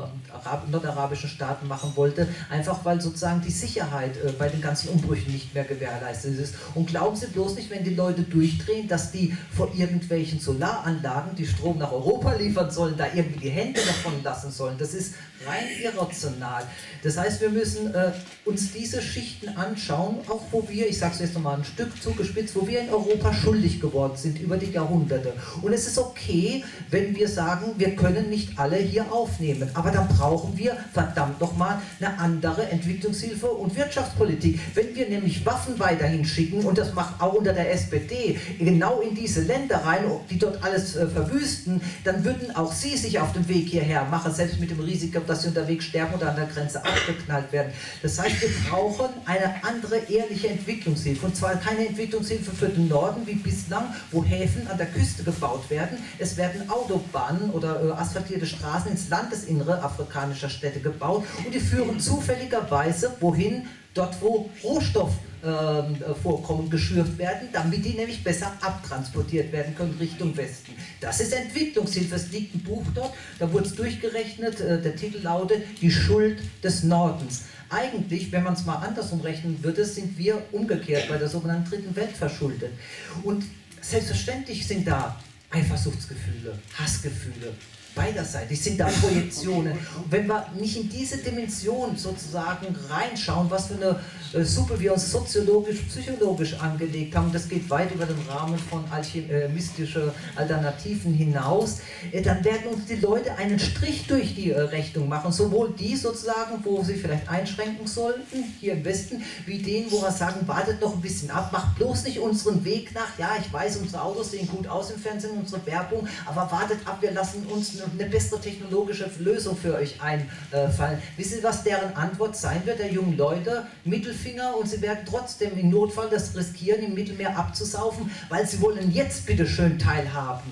äh, nordarabischen Staaten machen wollte, einfach weil sozusagen die Sicherheit äh, bei den ganzen Umbrüchen nicht mehr gewährleistet ist. Und glauben Sie bloß nicht, wenn die Leute durchdrehen, dass die vor irgendwelchen Solaranlagen, die Strom nach Europa liefern sollen, da irgendwie die Hände davon lassen sollen. Das ist rein irrational. Das heißt, wir müssen äh, uns diese Schichten anschauen, auch wo wir, ich sage es jetzt nochmal ein Stück zugespitzt, wo wir in Europa schuldig geworden sind über die Jahrhunderte. Und es ist okay, wenn wir sagen, wir können nicht alle hier aufnehmen, aber dann brauchen wir verdammt nochmal eine andere Entwicklungshilfe und Wirtschaftspolitik. Wenn wir nämlich Waffen weiterhin schicken, und das macht auch unter der S P D, genau in diese Länder rein, die dort alles äh, verwüsten, dann würden auch sie sich auf den Weg hierher machen, selbst mit dem Risiko, dass sie unterwegs sterben oder an der Grenze abgeknallt werden. Das heißt, wir brauchen eine andere ehrliche Entwicklungshilfe. Und zwar keine Entwicklungshilfe für den Norden wie bislang, wo Häfen an der Küste gebaut werden. Es werden Autobahnen oder äh, asphaltierte Straßen ins Landesinnere afrikanischer Städte gebaut und die führen zufälligerweise wohin? Dort, wo Rohstoffvorkommen äh, geschürft werden, damit die nämlich besser abtransportiert werden können Richtung Westen. Das ist Entwicklungshilfe. Es liegt ein Buch dort, da wurde es durchgerechnet, äh, der Titel lautet Die Schuld des Nordens. Eigentlich, wenn man es mal andersrum rechnen würde, sind wir umgekehrt bei der sogenannten Dritten Welt verschuldet. Und selbstverständlich sind da Eifersuchtsgefühle, Hassgefühle, beiderseitig sind da Projektionen. Und wenn wir nicht in diese Dimension sozusagen reinschauen, was für eine äh, Suppe wir uns soziologisch, psychologisch angelegt haben, das geht weit über den Rahmen von alchemistischen Alternativen hinaus, äh, dann werden uns die Leute einen Strich durch die äh, Rechnung machen, sowohl die sozusagen, wo sie vielleicht einschränken sollten, hier im Westen, wie den, wo wir sagen, wartet noch ein bisschen ab, macht bloß nicht unseren Weg nach, ja, ich weiß, unsere Autos sehen gut aus im Fernsehen, unsere Werbung, aber wartet ab, wir lassen uns eine bessere technologische Lösung für euch einfallen. Wissen Sie, was deren Antwort sein wird, der jungen Leute? Mittelfinger, und sie werden trotzdem im Notfall das riskieren, im Mittelmeer abzusaufen, weil sie wollen jetzt bitte schön teilhaben.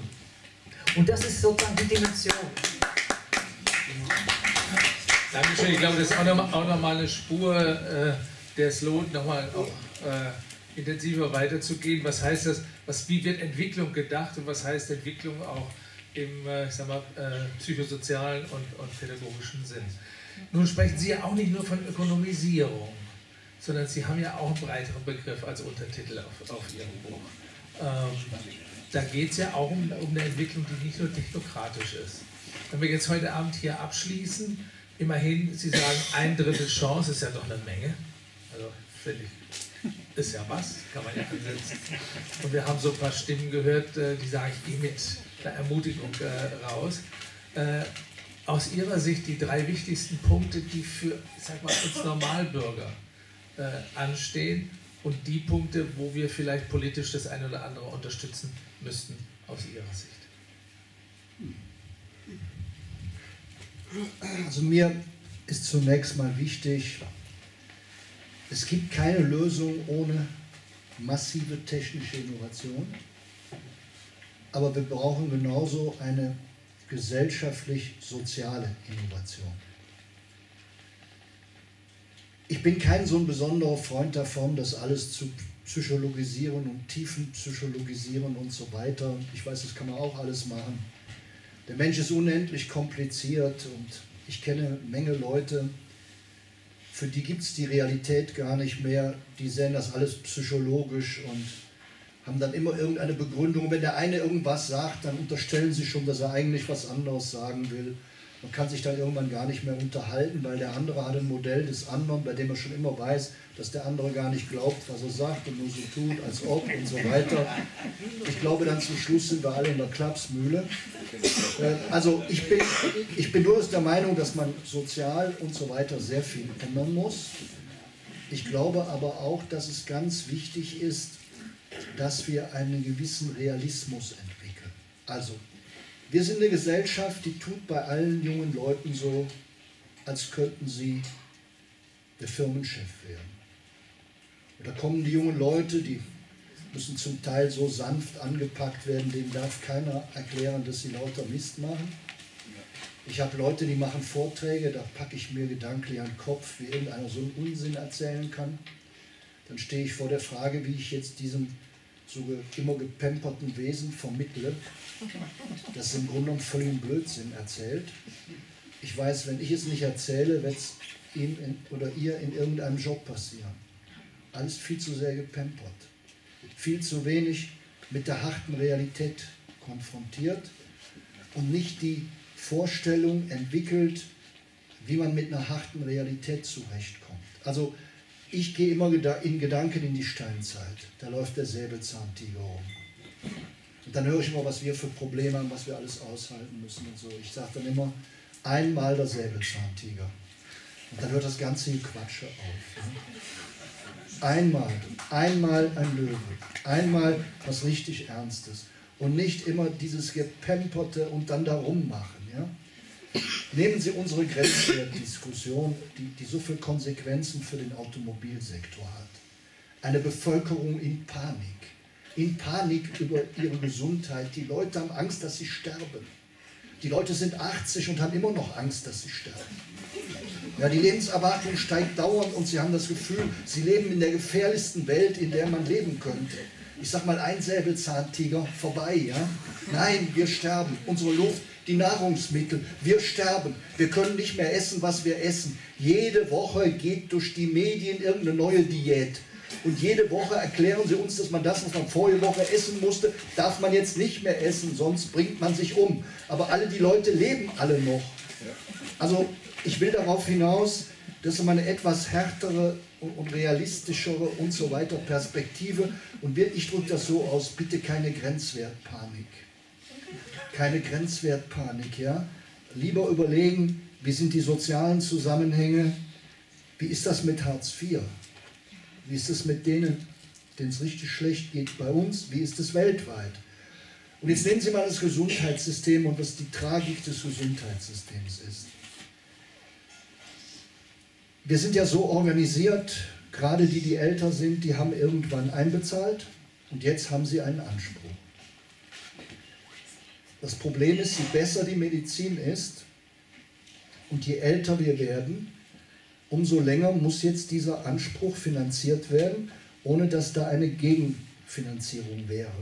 Und das ist sozusagen die Dimension. Dankeschön. Ich glaube, das ist auch nochmal auch noch mal eine Spur, äh, der es lohnt, nochmal auch äh, intensiver weiterzugehen. Was heißt das? Was, wie wird Entwicklung gedacht und was heißt Entwicklung auch im äh, ich sag mal, äh, psychosozialen und, und pädagogischen Sinn? Nun sprechen Sie ja auch nicht nur von Ökonomisierung, sondern Sie haben ja auch einen breiteren Begriff als Untertitel auf, auf Ihrem Buch. Ähm, da geht es ja auch um, um eine Entwicklung, die nicht nur technokratisch ist. Wenn wir jetzt heute Abend hier abschließen, immerhin, Sie sagen, ein Drittel Chance ist ja doch eine Menge. Also finde ich, ist ja was, kann man ja ansetzen. Und wir haben so ein paar Stimmen gehört, die sagen, ich gehe mit einer Ermutigung äh, raus. Äh, aus Ihrer Sicht die drei wichtigsten Punkte, die für, ich sag mal, uns Normalbürger äh, anstehen und die Punkte, wo wir vielleicht politisch das eine oder andere unterstützen müssten, aus Ihrer Sicht. Also mir ist zunächst mal wichtig, es gibt keine Lösung ohne massive technische Innovation, aber wir brauchen genauso eine gesellschaftlich-soziale Innovation. Ich bin kein so ein besonderer Freund davon, das alles zu psychologisieren und tiefenpsychologisieren und so weiter. Ich weiß, das kann man auch alles machen. Der Mensch ist unendlich kompliziert und ich kenne eine Menge Leute, für die gibt es die Realität gar nicht mehr. Die sehen das alles psychologisch und haben dann immer irgendeine Begründung. Wenn der eine irgendwas sagt, dann unterstellen sie schon, dass er eigentlich was anderes sagen will. Man kann sich dann irgendwann gar nicht mehr unterhalten, weil der andere hat ein Modell des anderen, bei dem er schon immer weiß, dass der andere gar nicht glaubt, was er sagt und nur so tut, als ob und so weiter. Ich glaube, dann zum Schluss sind wir alle in der Klapsmühle. Also ich bin, ich bin durchaus der Meinung, dass man sozial und so weiter sehr viel ändern muss. Ich glaube aber auch, dass es ganz wichtig ist, dass wir einen gewissen Realismus entwickeln. Also, wir sind eine Gesellschaft, die tut bei allen jungen Leuten so, als könnten sie der Firmenchef werden. Da kommen die jungen Leute, die müssen zum Teil so sanft angepackt werden, denen darf keiner erklären, dass sie lauter Mist machen. Ich habe Leute, die machen Vorträge, da packe ich mir gedanklich an den Kopf, wie irgendeiner so einen Unsinn erzählen kann. Dann stehe ich vor der Frage, wie ich jetzt diesem so immer gepamperten Wesen vermittle, das im Grunde genommen völligen Blödsinn erzählt. Ich weiß, wenn ich es nicht erzähle, wird es ihm in, oder ihr in irgendeinem Job passieren. Alles viel zu sehr gepampert. Viel zu wenig mit der harten Realität konfrontiert und nicht die Vorstellung entwickelt, wie man mit einer harten Realität zurechtkommt. Also ich gehe immer in Gedanken in die Steinzeit. Da läuft der Säbelzahntiger rum. Und dann höre ich immer, was wir für Probleme haben, was wir alles aushalten müssen und so. Ich sage dann immer, einmal der Säbelzahntiger. Und dann hört das ganze Gequatsche auf. Ne? Einmal, einmal ein Löwe. Einmal was richtig Ernstes. Und nicht immer dieses Gepamperte und dann da rummachen. Ja? Nehmen Sie unsere Grenzwertdiskussion, die, die so viele Konsequenzen für den Automobilsektor hat. Eine Bevölkerung in Panik. In Panik über ihre Gesundheit. Die Leute haben Angst, dass sie sterben. Die Leute sind achtzig und haben immer noch Angst, dass sie sterben. Ja, die Lebenserwartung steigt dauernd und sie haben das Gefühl, sie leben in der gefährlichsten Welt, in der man leben könnte. Ich sag mal, ein Säbelzahntiger, vorbei, ja? Nein, wir sterben. Unsere Luft, die Nahrungsmittel, wir sterben. Wir können nicht mehr essen, was wir essen. Jede Woche geht durch die Medien irgendeine neue Diät. Und jede Woche erklären sie uns, dass man das, was man vorige Woche essen musste, darf man jetzt nicht mehr essen, sonst bringt man sich um. Aber alle die Leute leben alle noch. Also ich will darauf hinaus, dass man eine etwas härtere und realistischere und so weiter Perspektive, und ich drücke das so aus, bitte keine Grenzwertpanik. Keine Grenzwertpanik, ja. Lieber überlegen, wie sind die sozialen Zusammenhänge, wie ist das mit Hartz vier? Wie ist es mit denen, denen es richtig schlecht geht bei uns? Wie ist es weltweit? Und jetzt nehmen Sie mal das Gesundheitssystem und was die Tragik des Gesundheitssystems ist. Wir sind ja so organisiert, gerade die, die älter sind, die haben irgendwann einbezahlt und jetzt haben sie einen Anspruch. Das Problem ist, je besser die Medizin ist und je älter wir werden, umso länger muss jetzt dieser Anspruch finanziert werden, ohne dass da eine Gegenfinanzierung wäre.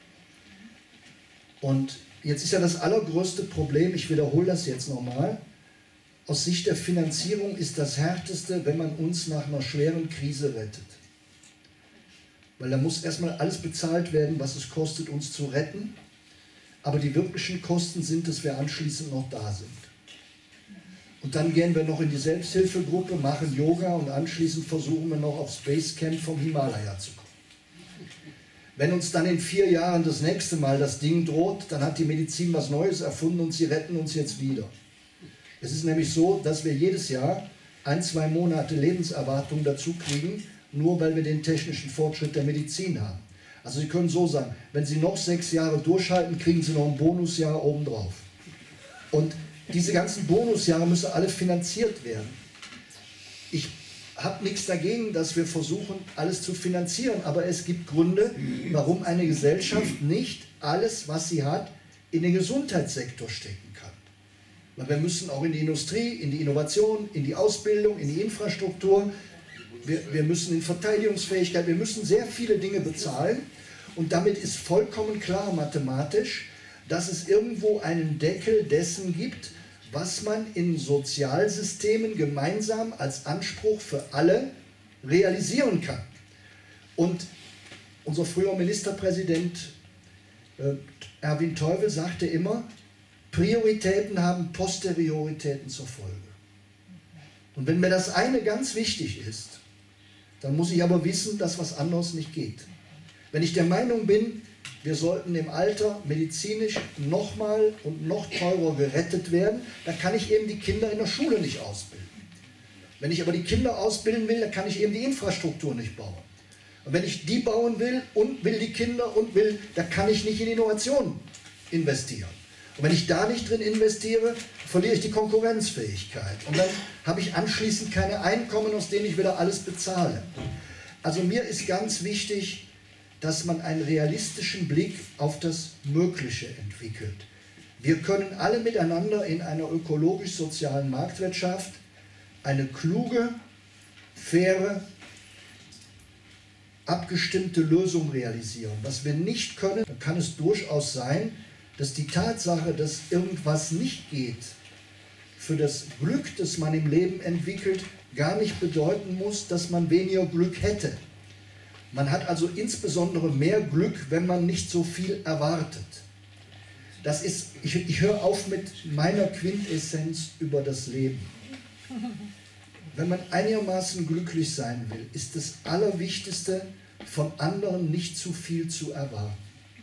Und jetzt ist ja das allergrößte Problem, ich wiederhole das jetzt nochmal, aus Sicht der Finanzierung ist das Härteste, wenn man uns nach einer schweren Krise rettet. Weil da muss erstmal alles bezahlt werden, was es kostet, uns zu retten, aber die wirklichen Kosten sind, dass wir anschließend noch da sind. Und dann gehen wir noch in die Selbsthilfegruppe, machen Yoga und anschließend versuchen wir noch aufs Basecamp vom Himalaya zu kommen. Wenn uns dann in vier Jahren das nächste Mal das Ding droht, dann hat die Medizin was Neues erfunden und sie retten uns jetzt wieder. Es ist nämlich so, dass wir jedes Jahr ein, zwei Monate Lebenserwartung dazu kriegen, nur weil wir den technischen Fortschritt der Medizin haben. Also Sie können so sagen, wenn Sie noch sechs Jahre durchhalten, kriegen Sie noch ein Bonusjahr obendrauf. Und diese ganzen Bonusjahre müssen alle finanziert werden. Ich habe nichts dagegen, dass wir versuchen, alles zu finanzieren, aber es gibt Gründe, warum eine Gesellschaft nicht alles, was sie hat, in den Gesundheitssektor stecken kann. Weil wir müssen auch in die Industrie, in die Innovation, in die Ausbildung, in die Infrastruktur, wir, wir müssen in Verteidigungsfähigkeit, wir müssen sehr viele Dinge bezahlen und damit ist vollkommen klar mathematisch, dass es irgendwo einen Deckel dessen gibt, was man in Sozialsystemen gemeinsam als Anspruch für alle realisieren kann. Und unser früherer Ministerpräsident äh, Erwin Teufel sagte immer, Prioritäten haben Posterioritäten zur Folge. Und wenn mir das eine ganz wichtig ist, dann muss ich aber wissen, dass was anderes nicht geht. Wenn ich der Meinung bin, wir sollten im Alter medizinisch nochmal und noch teurer gerettet werden, dann kann ich eben die Kinder in der Schule nicht ausbilden. Wenn ich aber die Kinder ausbilden will, dann kann ich eben die Infrastruktur nicht bauen. Und wenn ich die bauen will und will die Kinder und will, dann kann ich nicht in Innovation investieren. Und wenn ich da nicht drin investiere, verliere ich die Konkurrenzfähigkeit. Und dann habe ich anschließend keine Einkommen, aus denen ich wieder alles bezahle. Also mir ist ganz wichtig, dass man einen realistischen Blick auf das Mögliche entwickelt. Wir können alle miteinander in einer ökologisch-sozialen Marktwirtschaft eine kluge, faire, abgestimmte Lösung realisieren. Was wir nicht können, dann kann es durchaus sein, dass die Tatsache, dass irgendwas nicht geht, für das Glück, das man im Leben entwickelt, gar nicht bedeuten muss, dass man weniger Glück hätte. Man hat also insbesondere mehr Glück, wenn man nicht so viel erwartet. Das ist, ich, ich höre auf mit meiner Quintessenz über das Leben. Wenn man einigermaßen glücklich sein will, ist das Allerwichtigste, von anderen nicht zu viel zu erwarten.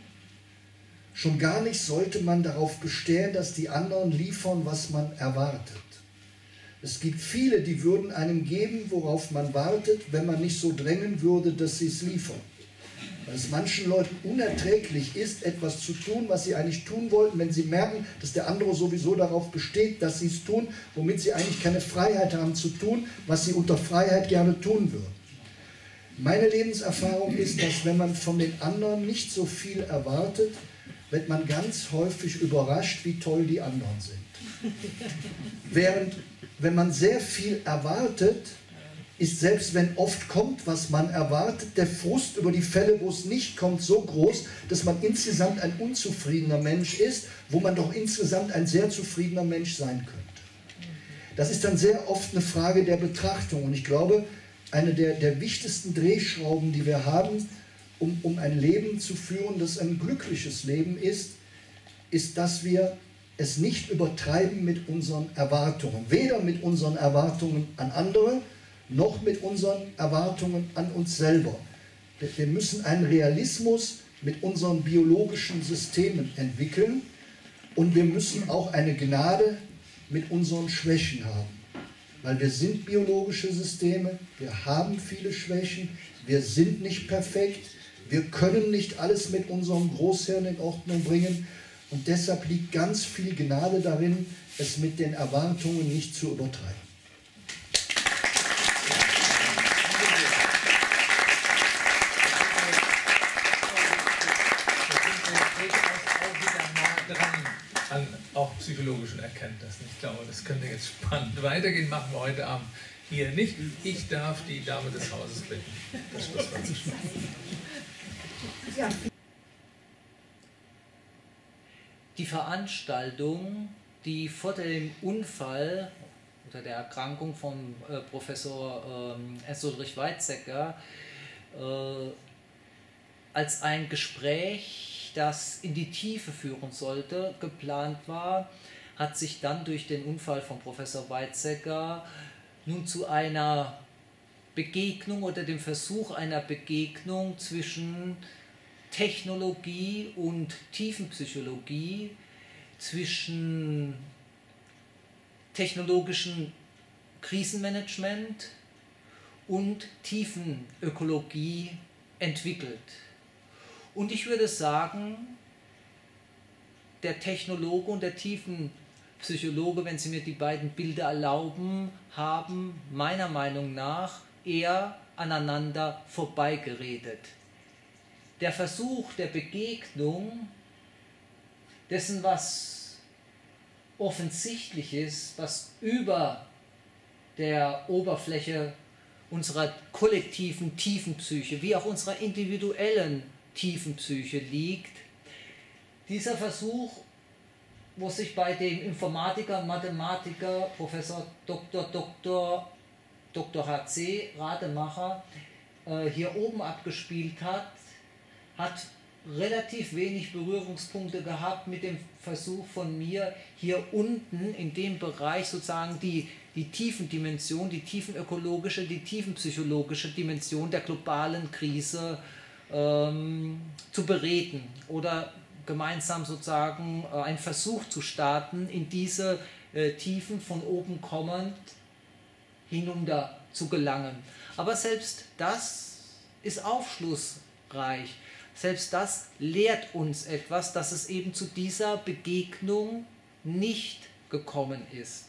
Schon gar nicht sollte man darauf bestehen, dass die anderen liefern, was man erwartet. Es gibt viele, die würden einem geben, worauf man wartet, wenn man nicht so drängen würde, dass sie es liefern. Weil es manchen Leuten unerträglich ist, etwas zu tun, was sie eigentlich tun wollten, wenn sie merken, dass der andere sowieso darauf besteht, dass sie es tun, womit sie eigentlich keine Freiheit haben zu tun, was sie unter Freiheit gerne tun würden. Meine Lebenserfahrung ist, dass wenn man von den anderen nicht so viel erwartet, wird man ganz häufig überrascht, wie toll die anderen sind. Während, wenn man sehr viel erwartet, ist selbst wenn oft kommt, was man erwartet, der Frust über die Fälle, wo es nicht kommt, so groß, dass man insgesamt ein unzufriedener Mensch ist, wo man doch insgesamt ein sehr zufriedener Mensch sein könnte. Das ist dann sehr oft eine Frage der Betrachtung. Und ich glaube, eine der, der wichtigsten Drehschrauben, die wir haben, um, um ein Leben zu führen, das ein glückliches Leben ist, ist, dass wir es nicht übertreiben mit unseren Erwartungen. Weder mit unseren Erwartungen an andere, noch mit unseren Erwartungen an uns selber. Wir müssen einen Realismus mit unseren biologischen Systemen entwickeln und wir müssen auch eine Gnade mit unseren Schwächen haben. Weil wir sind biologische Systeme, wir haben viele Schwächen, wir sind nicht perfekt, wir können nicht alles mit unserem Großhirn in Ordnung bringen und deshalb liegt ganz viel Gnade darin, es mit den Erwartungen nicht zu übertreiben. An auch psychologischen Erkenntnissen. Ich glaube, das könnte jetzt spannend weitergehen, machen wir heute Abend hier nicht. Ich darf die Dame des Hauses bitten, das Schlusswort zu sprechen. Ja. Die Veranstaltung, die vor dem Unfall oder der Erkrankung von äh, Professor ähm, Ernst Ulrich Weizsäcker äh, als ein Gespräch, das in die Tiefe führen sollte, geplant war, hat sich dann durch den Unfall von Professor Weizsäcker nun zu einer Begegnung oder dem Versuch einer Begegnung zwischen Technologie und Tiefenpsychologie, zwischen technologischem Krisenmanagement und Tiefenökologie entwickelt. Und ich würde sagen, der Technologe und der Tiefenpsychologe, wenn Sie mir die beiden Bilder erlauben, haben meiner Meinung nach eher aneinander vorbeigeredet. Der Versuch der Begegnung dessen, was offensichtlich ist, was über der Oberfläche unserer kollektiven Tiefenpsyche, wie auch unserer individuellen Tiefenpsyche liegt. Dieser Versuch, wo sich bei dem Informatiker, Mathematiker, Professor Doktor Doktor Doktor H C Rademacher äh, hier oben abgespielt hat, hat relativ wenig Berührungspunkte gehabt mit dem Versuch von mir, hier unten in dem Bereich sozusagen die, die Tiefendimension, die tiefenökologische, die tiefenpsychologische Dimension der globalen Krise ähm, zu bereden oder gemeinsam sozusagen äh, einen Versuch zu starten, in diese äh, Tiefen von oben kommend hinunter zu gelangen. Aber selbst das ist aufschlussreich. Selbst das lehrt uns etwas, dass es eben zu dieser Begegnung nicht gekommen ist.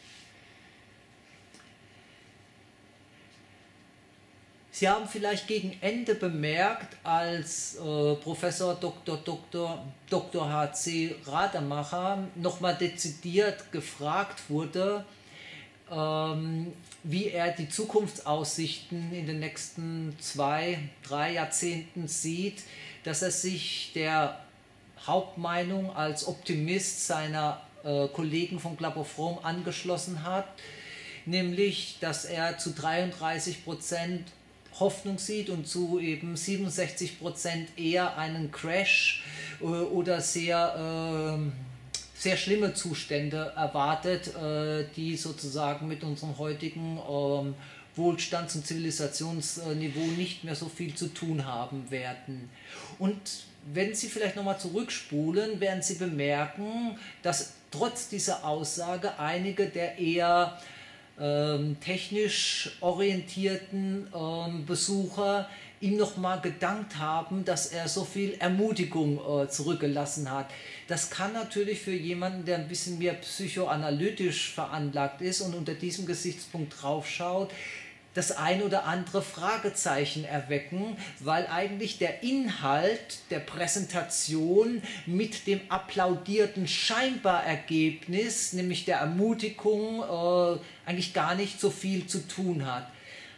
Sie haben vielleicht gegen Ende bemerkt, als äh, Professor Doktor Doktor Doktor H C Rademacher nochmal dezidiert gefragt wurde, ähm, wie er die Zukunftsaussichten in den nächsten zwei, drei Jahrzehnten sieht, dass er sich der Hauptmeinung als Optimist seiner äh, Kollegen von Klaprow-Rom angeschlossen hat, nämlich, dass er zu dreiunddreißig Prozent Hoffnung sieht und zu eben siebenundsechzig Prozent eher einen Crash äh, oder sehr, äh, sehr schlimme Zustände erwartet, äh, die sozusagen mit unserem heutigen äh, Wohlstands- und Zivilisationsniveau nicht mehr so viel zu tun haben werden. Und wenn Sie vielleicht nochmal zurückspulen, werden Sie bemerken, dass trotz dieser Aussage einige der eher Ähm, technisch orientierten ähm, Besucher ihm nochmal gedankt haben, dass er so viel Ermutigung äh, zurückgelassen hat. Das kann natürlich für jemanden, der ein bisschen mehr psychoanalytisch veranlagt ist und unter diesem Gesichtspunkt draufschaut, das ein oder andere Fragezeichen erwecken, weil eigentlich der Inhalt der Präsentation mit dem applaudierten Scheinbar-Ergebnis, nämlich der Ermutigung, äh, eigentlich gar nicht so viel zu tun hat.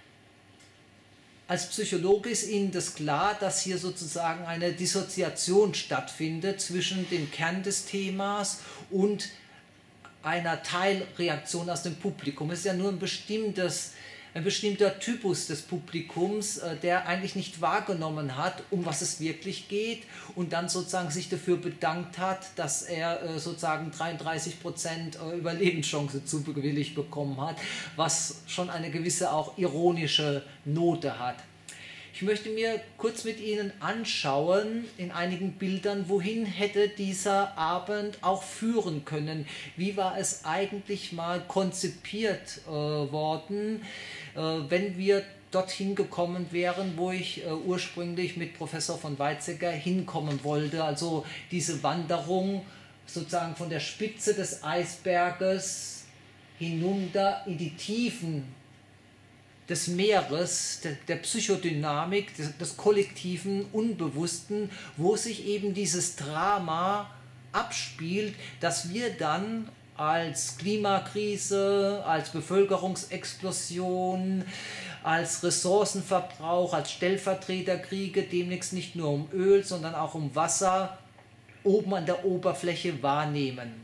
Als Psychologe ist Ihnen das klar, dass hier sozusagen eine Dissoziation stattfindet zwischen dem Kern des Themas und einer Teilreaktion aus dem Publikum. Es ist ja nur ein bestimmtes ein bestimmter Typus des Publikums, äh, der eigentlich nicht wahrgenommen hat, um was es wirklich geht und dann sozusagen sich dafür bedankt hat, dass er äh, sozusagen dreiunddreißig Prozent äh, Überlebenschance zugewilligt bekommen hat, was schon eine gewisse auch ironische Note hat. Ich möchte mir kurz mit Ihnen anschauen, in einigen Bildern, wohin hätte dieser Abend auch führen können. Wie war es eigentlich mal konzipiert äh, worden, äh, wenn wir dorthin gekommen wären, wo ich äh, ursprünglich mit Professor von Weizsäcker hinkommen wollte. Also diese Wanderung sozusagen von der Spitze des Eisberges hinunter in die Tiefen des Meeres, der, der Psychodynamik, des, des kollektiven Unbewussten, wo sich eben dieses Drama abspielt, das wir dann als Klimakrise, als Bevölkerungsexplosion, als Ressourcenverbrauch, als Stellvertreterkriege, demnächst nicht nur um Öl, sondern auch um Wasser, oben an der Oberfläche wahrnehmen.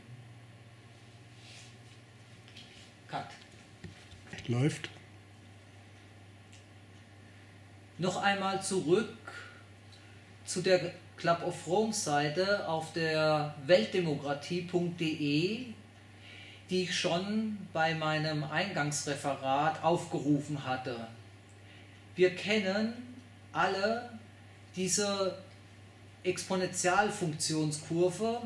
Cut. Läuft. Noch einmal zurück zu der Club of Rome Seite auf der weltdemokratie punkt de, die ich schon bei meinem Eingangsreferat aufgerufen hatte. Wir kennen alle diese Exponentialfunktionskurve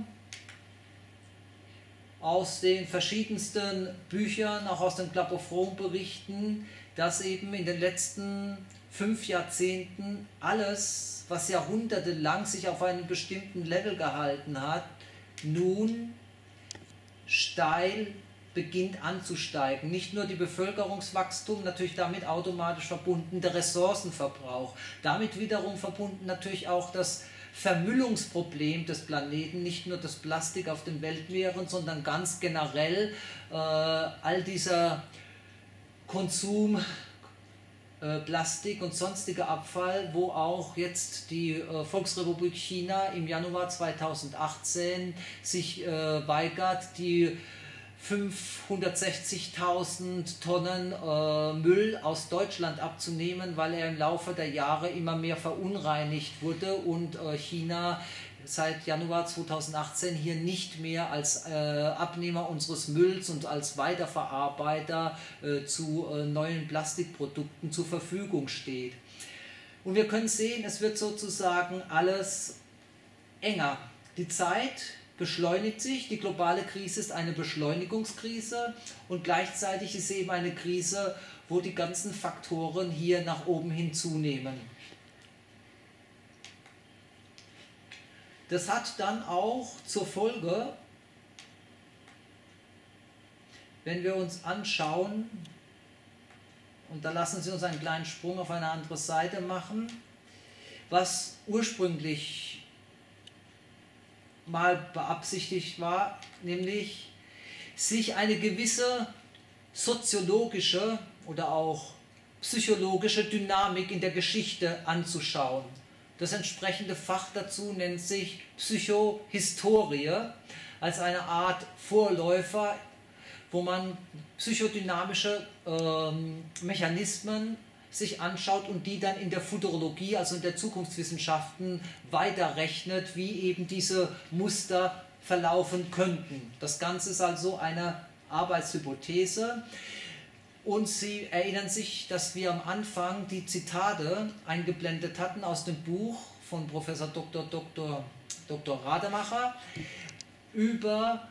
aus den verschiedensten Büchern, auch aus den Club of Rome Berichten, dass eben in den letzten fünf Jahrzehnten alles, was jahrhundertelang sich auf einem bestimmten Level gehalten hat, nun steil beginnt anzusteigen. Nicht nur die Bevölkerungswachstum, natürlich damit automatisch verbunden der Ressourcenverbrauch, damit wiederum verbunden natürlich auch das Vermüllungsproblem des Planeten, nicht nur das Plastik auf den Weltmeeren, sondern ganz generell äh, all dieser Konsum, äh, Plastik und sonstiger Abfall, wo auch jetzt die äh, Volksrepublik China im Januar zweitausendachtzehn sich äh, weigert, die fünfhundertsechzigtausend Tonnen äh, Müll aus Deutschland abzunehmen, weil er im Laufe der Jahre immer mehr verunreinigt wurde und äh, China seit Januar zweitausendachtzehn hier nicht mehr als äh, Abnehmer unseres Mülls und als Weiterverarbeiter äh, zu äh, neuen Plastikprodukten zur Verfügung steht. Und wir können sehen, es wird sozusagen alles enger. Die Zeit beschleunigt sich, die globale Krise ist eine Beschleunigungskrise und gleichzeitig ist eben eine Krise, wo die ganzen Faktoren hier nach oben hin zunehmen. Das hat dann auch zur Folge, wenn wir uns anschauen, und da lassen Sie uns einen kleinen Sprung auf eine andere Seite machen, was ursprünglich mal beabsichtigt war, nämlich sich eine gewisse soziologische oder auch psychologische Dynamik in der Geschichte anzuschauen. Das entsprechende Fach dazu nennt sich Psychohistorie, als eine Art Vorläufer, wo man psychodynamische ähm, Mechanismen sich anschaut und die dann in der Futurologie, also in der Zukunftswissenschaften, weiterrechnet, wie eben diese Muster verlaufen könnten. Das Ganze ist also eine Arbeitshypothese. Und Sie erinnern sich, dass wir am Anfang die Zitate eingeblendet hatten aus dem Buch von Professor Doktor Doktor Doktor Rademacher über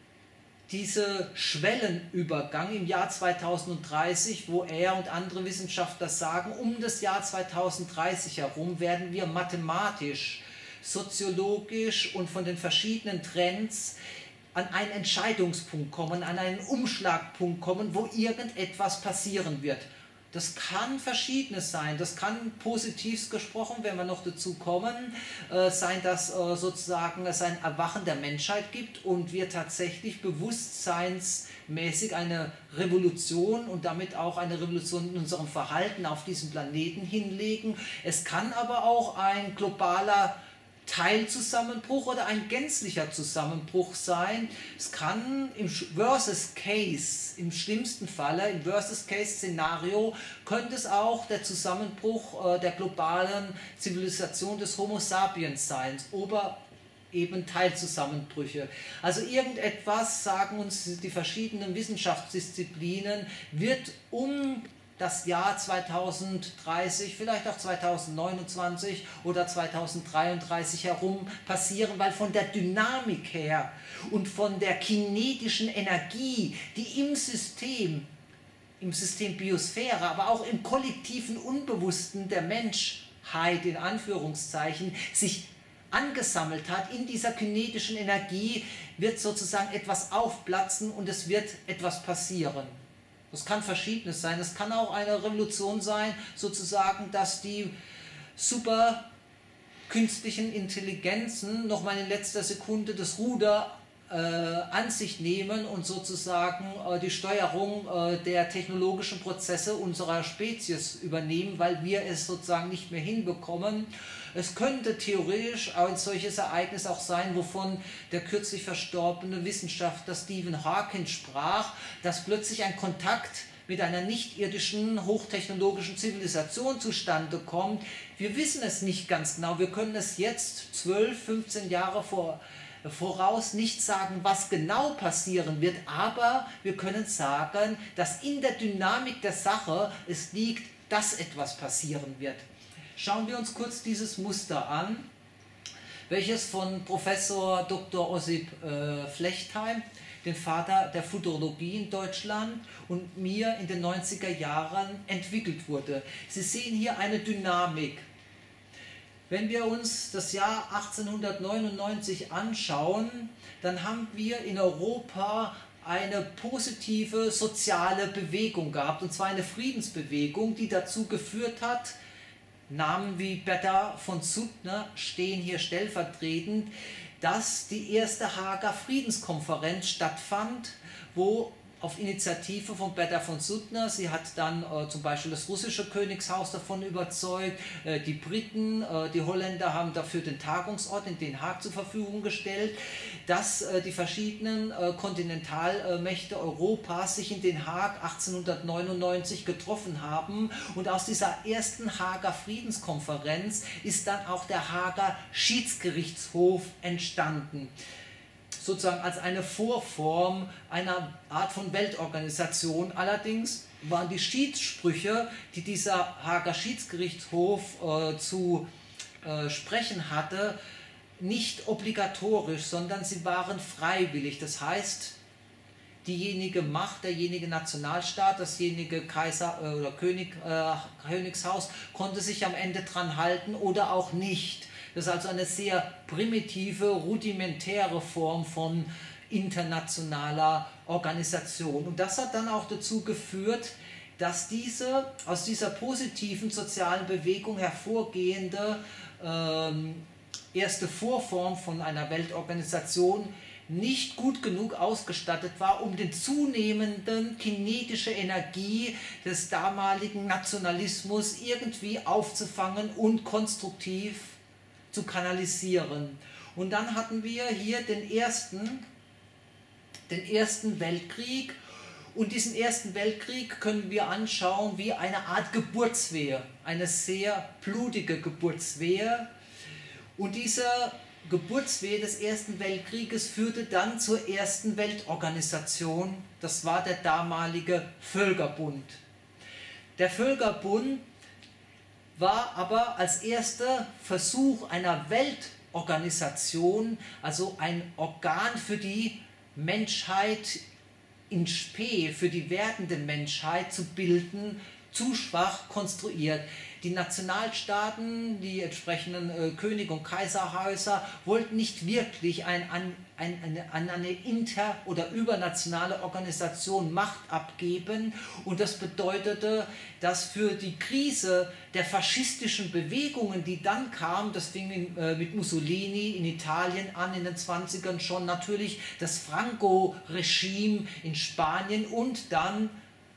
diese Schwellenübergang im Jahr zweitausenddreißig, wo er und andere Wissenschaftler sagen, um das Jahr zweitausenddreißig herum werden wir mathematisch, soziologisch und von den verschiedenen Trends an einen Entscheidungspunkt kommen, an einen Umschlagpunkt kommen, wo irgendetwas passieren wird. Das kann Verschiedenes sein, das kann positiv gesprochen, wenn wir noch dazu kommen, äh, sein, dass äh, sozusagen es ein Erwachen der Menschheit gibt und wir tatsächlich bewusstseinsmäßig eine Revolution und damit auch eine Revolution in unserem Verhalten auf diesem Planeten hinlegen. Es kann aber auch ein globaler Teilzusammenbruch oder ein gänzlicher Zusammenbruch sein. Es kann im Worst Case, im schlimmsten Falle, im Worst Case Szenario, könnte es auch der Zusammenbruch äh, der globalen Zivilisation des Homo sapiens sein, oder eben Teilzusammenbrüche. Also irgendetwas, sagen uns die verschiedenen Wissenschaftsdisziplinen, wird um das Jahr zweitausenddreißig, vielleicht auch zweitausendneunundzwanzig oder zweitausenddreiunddreißig herum passieren, weil von der Dynamik her und von der kinetischen Energie, die im System, im System Biosphäre, aber auch im kollektiven Unbewussten der Menschheit, in Anführungszeichen, sich angesammelt hat, in dieser kinetischen Energie wird sozusagen etwas aufplatzen und es wird etwas passieren. Das kann Verschiedenes sein. Es kann auch eine Revolution sein, sozusagen, dass die super künstlichen Intelligenzen noch mal in letzter Sekunde das Ruder äh, an sich nehmen und sozusagen äh, die Steuerung äh, der technologischen Prozesse unserer Spezies übernehmen, weil wir es sozusagen nicht mehr hinbekommen. Es könnte theoretisch ein solches Ereignis auch sein, wovon der kürzlich verstorbene Wissenschaftler Stephen Hawking sprach, dass plötzlich ein Kontakt mit einer nicht-irdischen, hochtechnologischen Zivilisation zustande kommt. Wir wissen es nicht ganz genau. Wir können es jetzt zwölf, fünfzehn Jahre vor, voraus nicht sagen, was genau passieren wird, aber wir können sagen, dass in der Dynamik der Sache es liegt, dass etwas passieren wird. Schauen wir uns kurz dieses Muster an, welches von Professor Doktor Ossip äh, Flechtheim, den Vater der Futurologie in Deutschland, und mir in den neunziger Jahren entwickelt wurde. Sie sehen hier eine Dynamik. Wenn wir uns das Jahr achtzehnhundertneunundneunzig anschauen, dann haben wir in Europa eine positive soziale Bewegung gehabt, und zwar eine Friedensbewegung, die dazu geführt hat, Namen wie Bertha von Suttner stehen hier stellvertretend, dass die erste Haager Friedenskonferenz stattfand, wo auf Initiative von Bertha von Suttner. Sie hat dann äh, zum Beispiel das russische Königshaus davon überzeugt, äh, die Briten, äh, die Holländer haben dafür den Tagungsort in Den Haag zur Verfügung gestellt, dass äh, die verschiedenen äh, Kontinentalmächte Europas sich in Den Haag achtzehnhundertneunundneunzig getroffen haben, und aus dieser ersten Haager Friedenskonferenz ist dann auch der Haager Schiedsgerichtshof entstanden, sozusagen als eine Vorform einer Art von Weltorganisation. Allerdings waren die Schiedssprüche, die dieser Haager Schiedsgerichtshof äh, zu äh, sprechen hatte, nicht obligatorisch, sondern sie waren freiwillig. Das heißt, diejenige Macht, derjenige Nationalstaat, dasjenige Kaiser äh, oder König, äh, Königshaus konnte sich am Ende dran halten oder auch nicht. Das ist also eine sehr primitive, rudimentäre Form von internationaler Organisation. Und das hat dann auch dazu geführt, dass diese aus dieser positiven sozialen Bewegung hervorgehende ähm, erste Vorform von einer Weltorganisation nicht gut genug ausgestattet war, um den zunehmenden kinetische Energie des damaligen Nationalismus irgendwie aufzufangen und konstruktiv zu kanalisieren. Und dann hatten wir hier den ersten, den ersten Weltkrieg, und diesen ersten Weltkrieg können wir anschauen wie eine Art Geburtswehe, eine sehr blutige Geburtswehe. Und diese Geburtswehe des Ersten Weltkrieges führte dann zur ersten Weltorganisation, das war der damalige Völkerbund. Der Völkerbund war aber als erster Versuch einer Weltorganisation, also ein Organ für die Menschheit in spe, für die werdende Menschheit zu bilden, zu schwach konstruiert. Die Nationalstaaten, die entsprechenden äh, König- und Kaiserhäuser wollten nicht wirklich ein, ein, ein, eine, an eine inter- oder übernationale Organisation Macht abgeben, und das bedeutete, dass für die Krise der faschistischen Bewegungen, die dann kam, das fing in, äh, mit Mussolini in Italien an in den zwanzigern schon, natürlich das Franco-Regime in Spanien und dann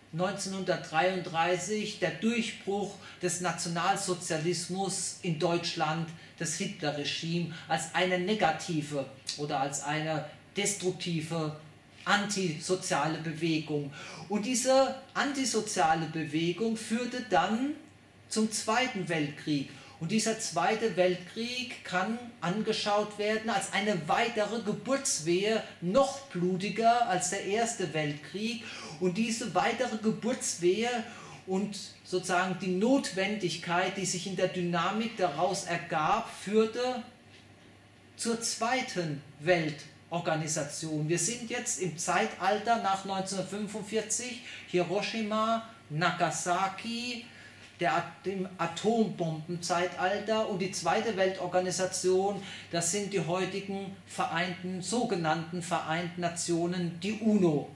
neunzehnhundertdreiunddreißig der Durchbruch des Nationalsozialismus in Deutschland, das Hitler-Regime, als eine negative oder als eine destruktive antisoziale Bewegung. Und diese antisoziale Bewegung führte dann zum Zweiten Weltkrieg. Und dieser Zweite Weltkrieg kann angeschaut werden als eine weitere Geburtswehe, noch blutiger als der Erste Weltkrieg. Und diese weitere Geburtswehe und sozusagen die Notwendigkeit, die sich in der Dynamik daraus ergab, führte zur Zweiten Weltorganisation. Wir sind jetzt im Zeitalter nach neunzehnhundertfünfundvierzig, Hiroshima, Nagasaki, der, dem Atombombenzeitalter, und die Zweite Weltorganisation, das sind die heutigen Vereinten, sogenannten Vereinten Nationen, die UNO.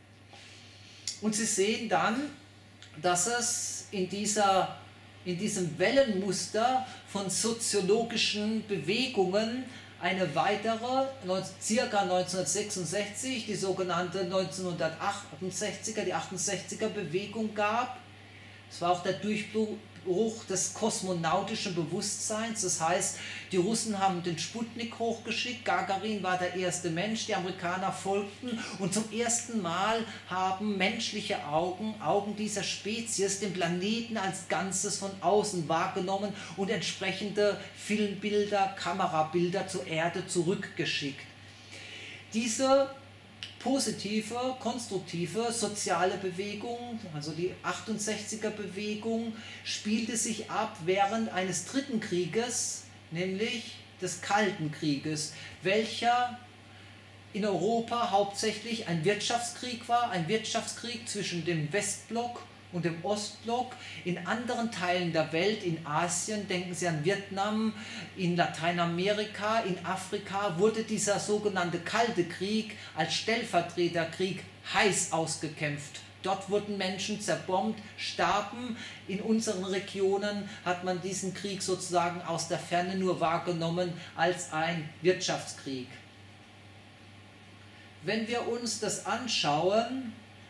Und Sie sehen dann, dass es in, dieser, in diesem Wellenmuster von soziologischen Bewegungen eine weitere, circa neunzehnhundertsechsundsechzig, die sogenannte neunzehnhundertachtundsechziger, die achtundsechziger Bewegung gab. Es war auch der Durchbruch des kosmonautischen Bewusstseins. Das heißt, die Russen haben den Sputnik hochgeschickt, Gagarin war der erste Mensch, die Amerikaner folgten, und zum ersten Mal haben menschliche Augen, Augen dieser Spezies, den Planeten als Ganzes von außen wahrgenommen und entsprechende Filmbilder, Kamerabilder zur Erde zurückgeschickt. Diese positive, konstruktive soziale Bewegung, also die achtundsechziger Bewegung, spielte sich ab während eines dritten Krieges, nämlich des Kalten Krieges, welcher in Europa hauptsächlich ein Wirtschaftskrieg war, ein Wirtschaftskrieg zwischen dem Westblock und dem Ostblock. In anderen Teilen der Welt, in Asien, denken Sie an Vietnam, in Lateinamerika, in Afrika, wurde dieser sogenannte Kalte Krieg als Stellvertreterkrieg heiß ausgekämpft. Dort wurden Menschen zerbombt, starben. In unseren Regionen hat man diesen Krieg sozusagen aus der Ferne nur wahrgenommen als ein Wirtschaftskrieg. Wenn wir uns das anschauen,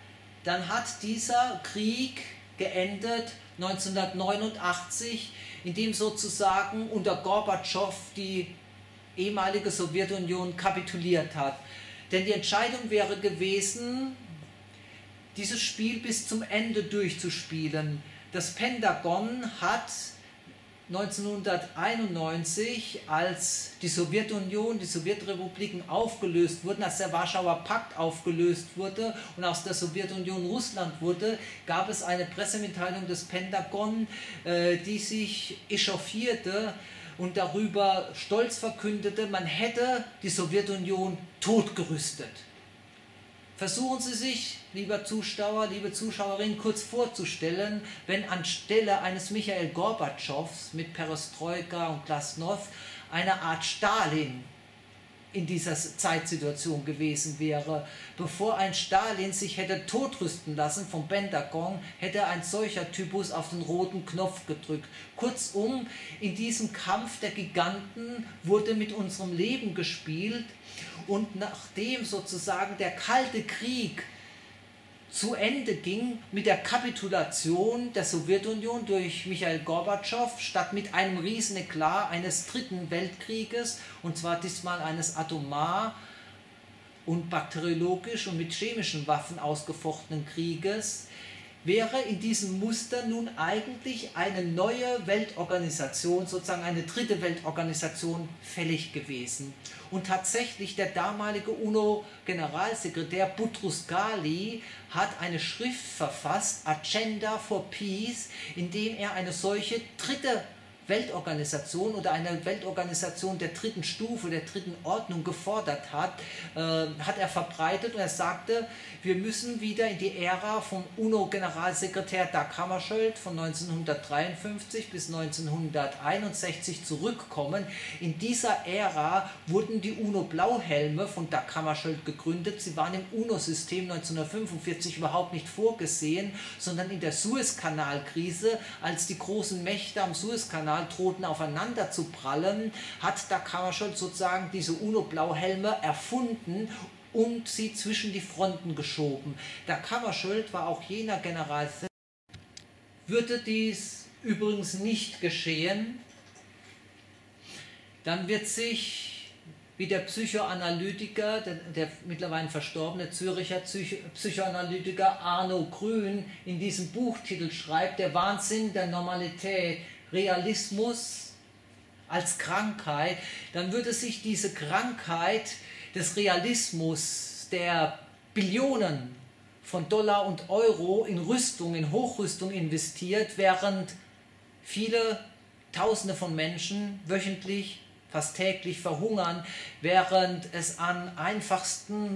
dann hat dieser Krieg geendet neunzehnhundertneunundachtzig, in dem sozusagen unter Gorbatschow die ehemalige Sowjetunion kapituliert hat. Denn die Entscheidung wäre gewesen, dieses Spiel bis zum Ende durchzuspielen. Das Pentagon hat neunzehnhunderteinundneunzig, als die Sowjetunion, die Sowjetrepubliken aufgelöst wurden, als der Warschauer Pakt aufgelöst wurde und aus der Sowjetunion Russland wurde, gab es eine Pressemitteilung des Pentagon, äh, die sich echauffierte und darüber stolz verkündete, man hätte die Sowjetunion totgerüstet. Versuchen Sie sich, lieber Zuschauer, liebe Zuschauerinnen, kurz vorzustellen, wenn anstelle eines Michail Gorbatschows mit Perestroika und Glasnost eine Art Stalin in dieser Zeitsituation gewesen wäre. Bevor ein Stalin sich hätte totrüsten lassen vom Pentagon, hätte ein solcher Typus auf den roten Knopf gedrückt. Kurzum, in diesem Kampf der Giganten wurde mit unserem Leben gespielt, und nachdem sozusagen der Kalte Krieg zu Ende ging mit der Kapitulation der Sowjetunion durch Michail Gorbatschow, statt mit einem Rieseneklat eines dritten Weltkrieges, und zwar diesmal eines atomar und bakteriologisch und mit chemischen Waffen ausgefochtenen Krieges, wäre in diesem Muster nun eigentlich eine neue Weltorganisation, sozusagen eine dritte Weltorganisation, fällig gewesen. Und tatsächlich der damalige UNO-Generalsekretär Boutros Ghali hat eine Schrift verfasst, Agenda for Peace, in dem er eine solche dritte Weltorganisation oder eine Weltorganisation der dritten Stufe, der dritten Ordnung gefordert hat, äh, hat er verbreitet, und er sagte, wir müssen wieder in die Ära vom UNO-Generalsekretär Dag Hammarskjöld von neunzehnhundertdreiundfünfzig bis neunzehnhunderteinundsechzig zurückkommen. In dieser Ära wurden die UNO-Blauhelme von Dag Hammarskjöld gegründet. Sie waren im UNO-System neunzehnhundertfünfundvierzig überhaupt nicht vorgesehen, sondern in der Suezkanalkrise, als die großen Mächte am Suezkanal drohten aufeinander zu prallen, hat Dag Hammarskjöld sozusagen diese UNO-Blauhelme erfunden und sie zwischen die Fronten geschoben. Dag Hammarskjöld war auch jener Generalsekretär. Würde dies übrigens nicht geschehen, dann wird sich, wie der Psychoanalytiker, der, der mittlerweile verstorbene Züricher Psycho Psychoanalytiker Arno Grün in diesem Buchtitel schreibt, der Wahnsinn der Normalität, Realismus als Krankheit, dann würde sich diese Krankheit des Realismus, der Billionen von Dollar und Euro in Rüstung, in Hochrüstung investiert, während viele Tausende von Menschen wöchentlich, fast täglich verhungern, während es an einfachsten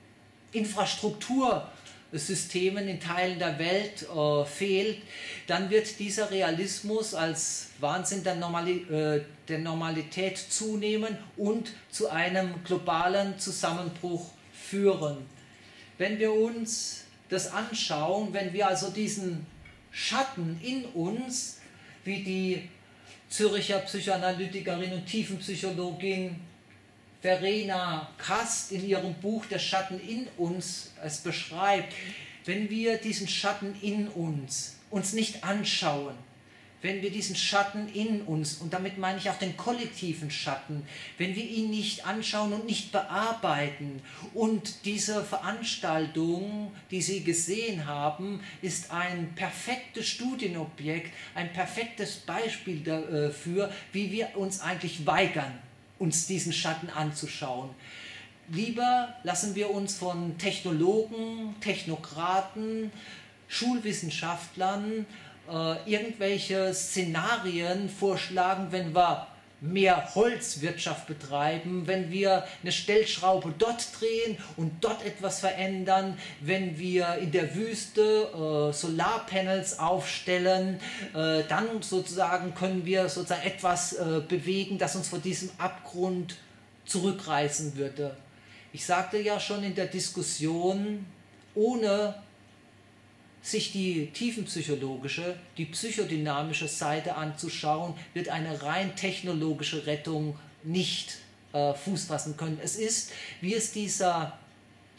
Infrastruktursystemen in Teilen der Welt äh, fehlt, dann wird dieser Realismus als Wahnsinn der, Normali äh, der Normalität zunehmen und zu einem globalen Zusammenbruch führen. Wenn wir uns das anschauen, wenn wir also diesen Schatten in uns, wie die Züricher Psychoanalytikerin und Tiefenpsychologin Verena Kast in ihrem Buch Der Schatten in uns es beschreibt, wenn wir diesen Schatten in uns uns nicht anschauen, wenn wir diesen Schatten in uns, und damit meine ich auch den kollektiven Schatten, wenn wir ihn nicht anschauen und nicht bearbeiten, und diese Veranstaltung, die Sie gesehen haben, ist ein perfektes Studienobjekt, ein perfektes Beispiel dafür, wie wir uns eigentlich weigern, uns diesen Schatten anzuschauen. Lieber lassen wir uns von Technologen, Technokraten, Schulwissenschaftlern äh, irgendwelche Szenarien vorschlagen, wenn wir mehr Holzwirtschaft betreiben, wenn wir eine Stellschraube dort drehen und dort etwas verändern, wenn wir in der Wüste äh, Solarpanels aufstellen, äh, dann sozusagen können wir sozusagen etwas äh, bewegen, das uns vor diesem Abgrund zurückreißen würde. Ich sagte ja schon in der Diskussion, ohne sich die tiefenpsychologische, die psychodynamische Seite anzuschauen, wird eine rein technologische Rettung nicht äh, Fuß fassen können. Es ist, wie es dieser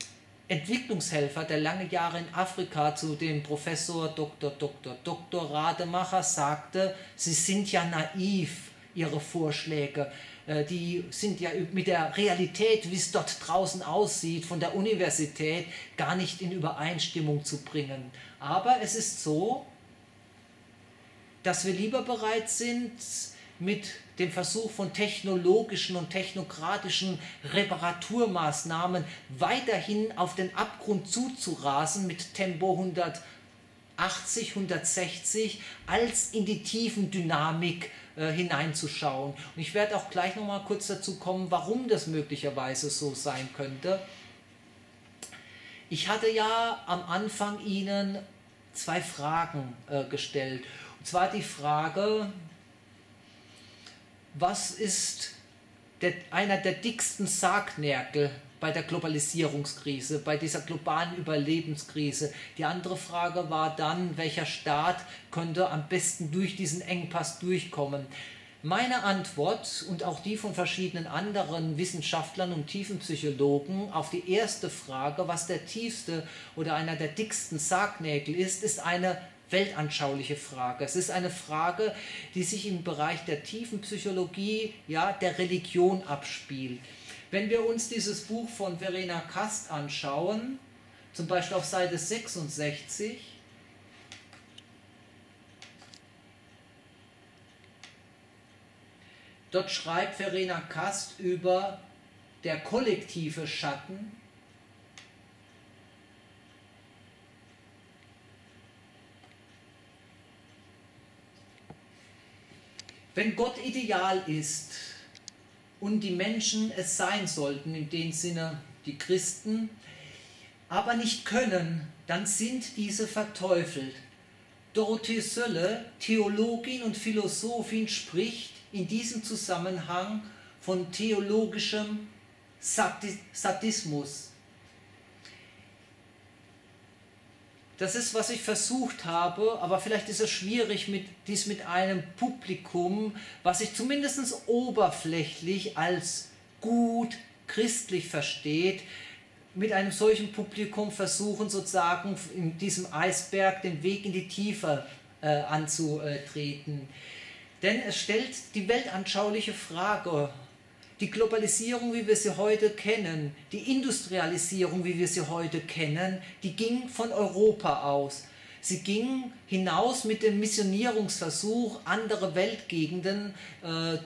Entwicklungshelfer, der lange Jahre in Afrika zu dem Professor Doktor Doktor Doktor Rademacher sagte, sie sind ja naiv, ihre Vorschläge. Die sind ja mit der Realität, wie es dort draußen aussieht, von der Universität gar nicht in Übereinstimmung zu bringen. Aber es ist so, dass wir lieber bereit sind, mit dem Versuch von technologischen und technokratischen Reparaturmaßnahmen weiterhin auf den Abgrund zuzurasen mit Tempo hundertachtzig, hundertsechzig, als in die Tiefendynamik äh, hineinzuschauen. Und ich werde auch gleich noch mal kurz dazu kommen, warum das möglicherweise so sein könnte. Ich hatte ja am Anfang Ihnen zwei Fragen äh, gestellt. Und zwar die Frage, was ist der, einer der dicksten Sargnägel bei der Globalisierungskrise, bei dieser globalen Überlebenskrise? Die andere Frage war dann, welcher Staat könnte am besten durch diesen Engpass durchkommen? Meine Antwort und auch die von verschiedenen anderen Wissenschaftlern und Tiefenpsychologen auf die erste Frage, was der tiefste oder einer der dicksten Sargnägel ist, ist eine weltanschauliche Frage. Es ist eine Frage, die sich im Bereich der Tiefenpsychologie, ja, der Religion abspielt. Wenn wir uns dieses Buch von Verena Kast anschauen, zum Beispiel auf Seite sechsundsechzig, dort schreibt Verena Kast über der kollektive Schatten. Wenn Gott ideal ist und die Menschen es sein sollten, in dem Sinne die Christen, aber nicht können, dann sind diese verteufelt. Dorothee Sölle, Theologin und Philosophin, spricht in diesem Zusammenhang von theologischem Sadismus. Das ist, was ich versucht habe, aber vielleicht ist es schwierig, mit, dies mit einem Publikum, was sich zumindest oberflächlich als gut christlich versteht, mit einem solchen Publikum versuchen, sozusagen in diesem Eisberg den Weg in die Tiefe äh, anzutreten. Denn es stellt die weltanschauliche Frage, die Globalisierung, wie wir sie heute kennen, die Industrialisierung, wie wir sie heute kennen, die ging von Europa aus. Sie ging hinaus mit dem Missionierungsversuch, andere Weltgegenden äh,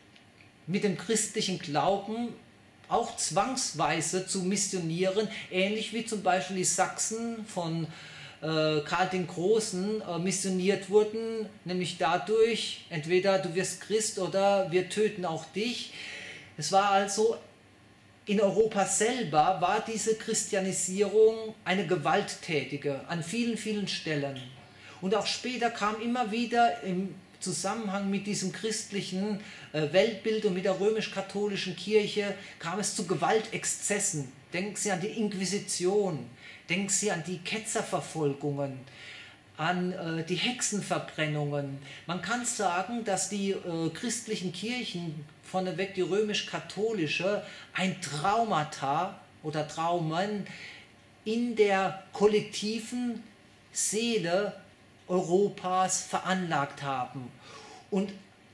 mit dem christlichen Glauben auch zwangsweise zu missionieren, ähnlich wie zum Beispiel die Sachsen von äh, Karl den Großen äh, missioniert wurden, nämlich dadurch, entweder du wirst Christ oder wir töten auch dich. Es war also in Europa selber, war diese Christianisierung eine gewalttätige an vielen, vielen Stellen. Und auch später kam immer wieder im Zusammenhang mit diesem christlichen äh, Weltbild und mit der römisch-katholischen Kirche kam es zu Gewaltexzessen. Denken Sie an die Inquisition, denken Sie an die Ketzerverfolgungen, an äh, die Hexenverbrennungen. Man kann sagen, dass die äh, christlichen Kirchen, vorneweg die römisch-katholische, ein Traumata oder Traumen in der kollektiven Seele Europas veranlagt haben. Und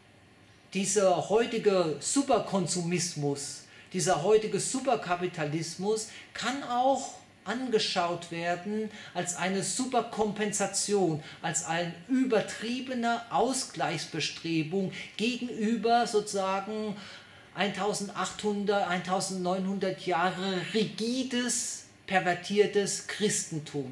dieser heutige Superkonsumismus, dieser heutige Superkapitalismus kann auch angeschaut werden als eine Superkompensation, als eine übertriebene Ausgleichsbestrebung gegenüber sozusagen eintausendachthundert, eintausendneunhundert Jahre rigides, pervertiertes Christentum.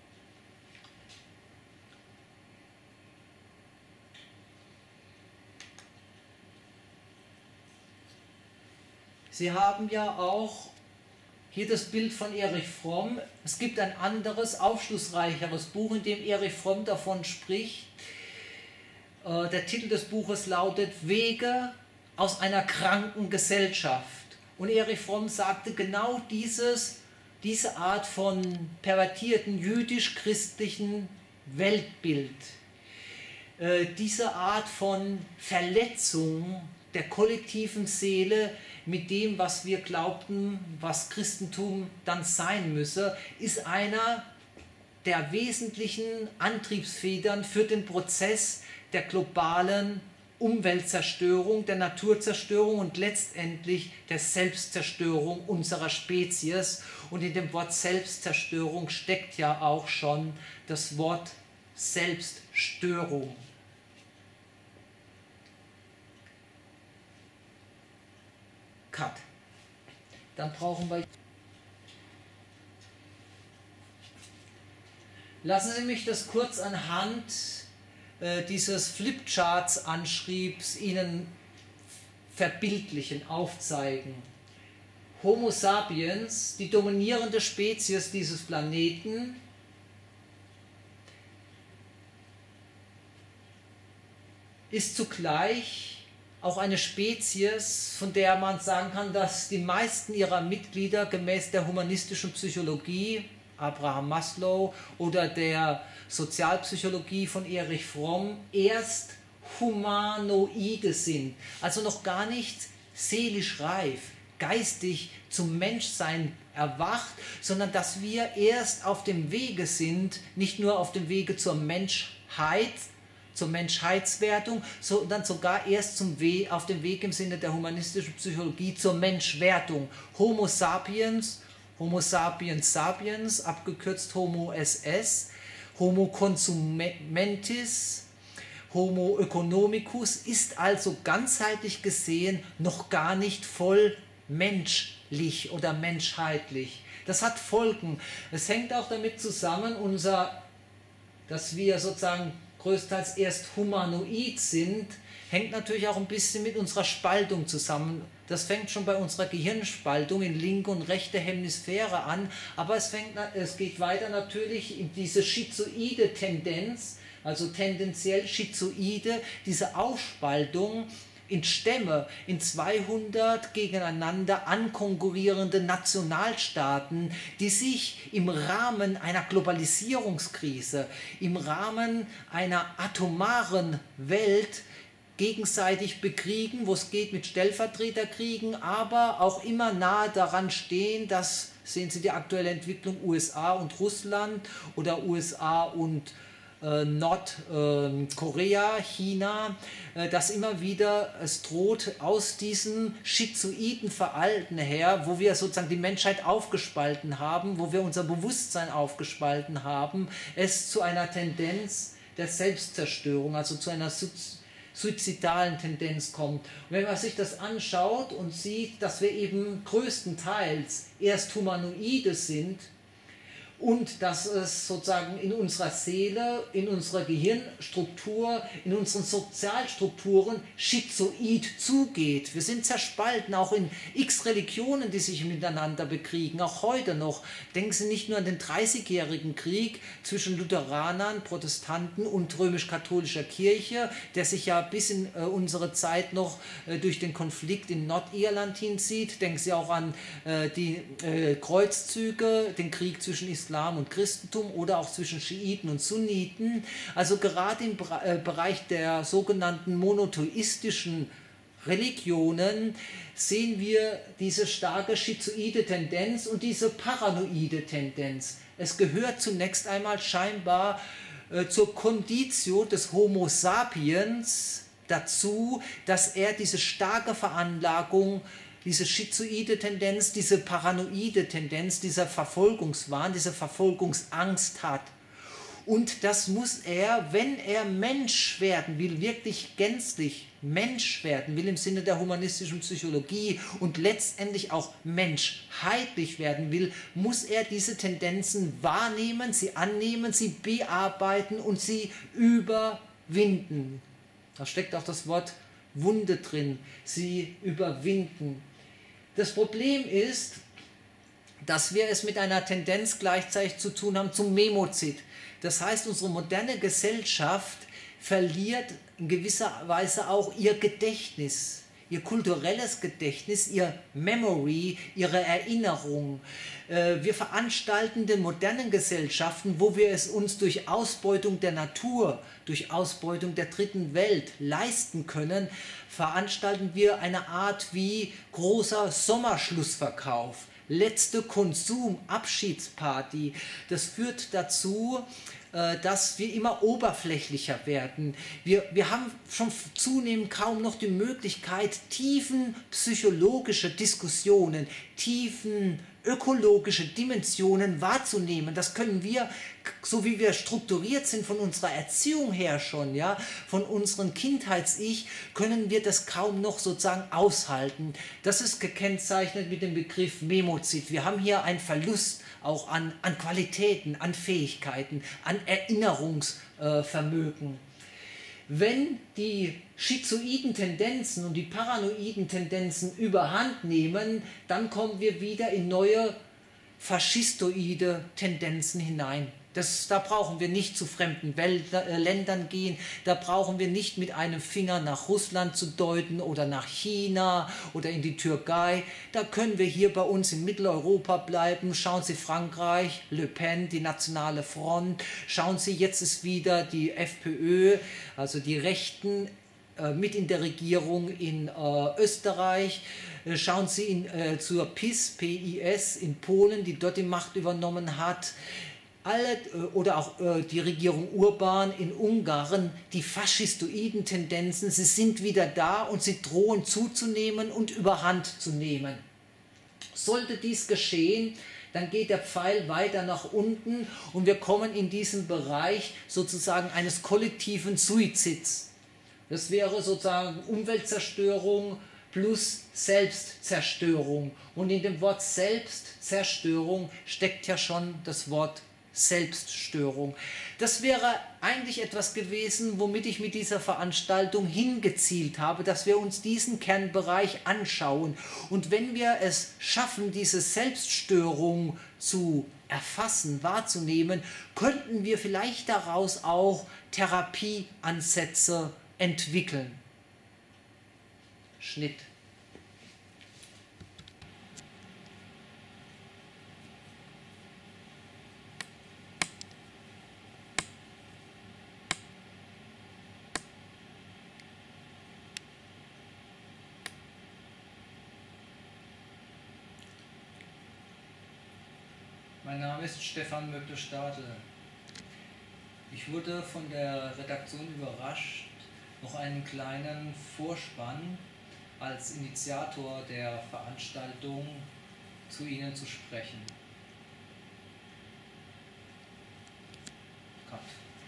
Sie haben ja auch hier das Bild von Erich Fromm. Es gibt ein anderes, aufschlussreicheres Buch, in dem Erich Fromm davon spricht. Äh, der Titel des Buches lautet Wege aus einer kranken Gesellschaft. Und Erich Fromm sagte genau dieses, diese Art von pervertierten jüdisch-christlichen Weltbild, äh, diese Art von Verletzung der kollektiven Seele, mit dem, was wir glaubten, was Christentum dann sein müsse, ist einer der wesentlichen Antriebsfedern für den Prozess der globalen Umweltzerstörung, der Naturzerstörung und letztendlich der Selbstzerstörung unserer Spezies. Und in dem Wort Selbstzerstörung steckt ja auch schon das Wort Selbststörung. Cut. Dann brauchen wir... Lassen Sie mich das kurz anhand äh, dieses Flipcharts-Anschriebs Ihnen verbildlichen, aufzeigen. Homo sapiens, die dominierende Spezies dieses Planeten, ist zugleich auch eine Spezies, von der man sagen kann, dass die meisten ihrer Mitglieder gemäß der humanistischen Psychologie, Abraham Maslow, oder der Sozialpsychologie von Erich Fromm erst Humanoide sind, also noch gar nicht seelisch reif, geistig zum Menschsein erwacht, sondern dass wir erst auf dem Wege sind, nicht nur auf dem Wege zur Menschheit, zur Menschheitswertung, sondern sogar erst zum We auf dem Weg im Sinne der humanistischen Psychologie zur Menschwertung. Homo sapiens, Homo sapiens sapiens, abgekürzt Homo S S, Homo consumentis, Homo economicus, ist also ganzheitlich gesehen noch gar nicht voll menschlich oder menschheitlich. Das hat Folgen. Es hängt auch damit zusammen, unser, dass wir sozusagen größtenteils erst humanoid sind, hängt natürlich auch ein bisschen mit unserer Spaltung zusammen. Das fängt schon bei unserer Gehirnspaltung in linke und rechte Hemisphäre an, aber es, fängt, es geht weiter natürlich in diese schizoide Tendenz, also tendenziell schizoide, diese Aufspaltung in Stämme, in zweihundert gegeneinander ankonkurrierende Nationalstaaten, die sich im Rahmen einer Globalisierungskrise, im Rahmen einer atomaren Welt gegenseitig bekriegen, wo es geht mit Stellvertreterkriegen, aber auch immer nahe daran stehen, dass, sehen Sie die aktuelle Entwicklung U S A und Russland oder U S A und äh, Nordkorea, äh, China, äh, dass immer wieder es droht, aus diesem schizoiden Verhalten her, wo wir sozusagen die Menschheit aufgespalten haben, wo wir unser Bewusstsein aufgespalten haben, es zu einer Tendenz der Selbstzerstörung, also zu einer suizidalen Tendenz kommt. Und wenn man sich das anschaut und sieht, dass wir eben größtenteils erst Humanoide sind und dass es sozusagen in unserer Seele, in unserer Gehirnstruktur, in unseren Sozialstrukturen schizoid zugeht. Wir sind zerspalten, auch in x Religionen, die sich miteinander bekriegen, auch heute noch. Denken Sie nicht nur an den dreißigjährigen Krieg zwischen Lutheranern, Protestanten und römisch-katholischer Kirche, der sich ja bis in äh, unsere Zeit noch äh, durch den Konflikt in Nordirland hinzieht. Denken Sie auch an äh, die äh, Kreuzzüge, den Krieg zwischen Islam Islam und Christentum oder auch zwischen Schiiten und Sunniten. Also gerade im Bereich der sogenannten monotheistischen Religionen sehen wir diese starke schizoide Tendenz und diese paranoide Tendenz. Es gehört zunächst einmal scheinbar äh, zur Conditio des Homo sapiens dazu, dass er diese starke Veranlagung, diese schizoide Tendenz, diese paranoide Tendenz, dieser Verfolgungswahn, diese Verfolgungsangst hat. Und das muss er, wenn er Mensch werden will, wirklich gänzlich Mensch werden will im Sinne der humanistischen Psychologie und letztendlich auch menschheitlich werden will, muss er diese Tendenzen wahrnehmen, sie annehmen, sie bearbeiten und sie überwinden. Da steckt auch das Wort Wunde drin, sie überwinden. Das Problem ist, dass wir es mit einer Tendenz gleichzeitig zu tun haben zum Memozid. Das heißt, unsere moderne Gesellschaft verliert in gewisser Weise auch ihr Gedächtnis. ihr kulturelles Gedächtnis, ihr Memory, ihre Erinnerung. Wir veranstalten in modernen Gesellschaften, wo wir es uns durch Ausbeutung der Natur, durch Ausbeutung der dritten Welt leisten können, veranstalten wir eine Art wie großer Sommerschlussverkauf, letzte Konsum-Abschiedsparty. Das führt dazu, dass wir immer oberflächlicher werden. Wir, wir haben schon zunehmend kaum noch die Möglichkeit, tiefen psychologische Diskussionen, tiefen ökologische Dimensionen wahrzunehmen. Das können wir, so wie wir strukturiert sind von unserer Erziehung her schon, ja, von unserem Kindheits-Ich, können wir das kaum noch sozusagen aushalten. Das ist gekennzeichnet mit dem Begriff Memozid. Wir haben hier einen Verlust auch an, an Qualitäten, an Fähigkeiten, an Erinnerungsvermögen. Äh, Wenn die schizoiden Tendenzen und die paranoiden Tendenzen überhand nehmen, dann kommen wir wieder in neue faschistoide Tendenzen hinein. Das, da brauchen wir nicht zu fremden Wälder, äh, Ländern gehen, da brauchen wir nicht mit einem Finger nach Russland zu deuten oder nach China oder in die Türkei. Da können wir hier bei uns in Mitteleuropa bleiben. Schauen Sie Frankreich, Le Pen, die Nationale Front. Schauen Sie, jetzt ist wieder die FPÖ, also die Rechten, äh, mit in der Regierung in äh, Österreich. Äh, schauen Sie in, äh, zur PiS, P I S in Polen, die dort die Macht übernommen hat. Alle, oder auch äh, die Regierung Urban in Ungarn, die faschistoiden Tendenzen, sie sind wieder da und sie drohen zuzunehmen und überhand zu nehmen. Sollte dies geschehen, dann geht der Pfeil weiter nach unten und wir kommen in diesen Bereich sozusagen eines kollektiven Suizids. Das wäre sozusagen Umweltzerstörung plus Selbstzerstörung. Und in dem Wort Selbstzerstörung steckt ja schon das Wort Selbststörung. Das wäre eigentlich etwas gewesen, womit ich mit dieser Veranstaltung hingezielt habe, dass wir uns diesen Kernbereich anschauen. Und wenn wir es schaffen, diese Selbststörung zu erfassen, wahrzunehmen, könnten wir vielleicht daraus auch Therapieansätze entwickeln. Schnitt. Mein Name ist Stefan Mögde-Stadl. Ich wurde von der Redaktion überrascht, noch einen kleinen Vorspann als Initiator der Veranstaltung zu Ihnen zu sprechen. Cut.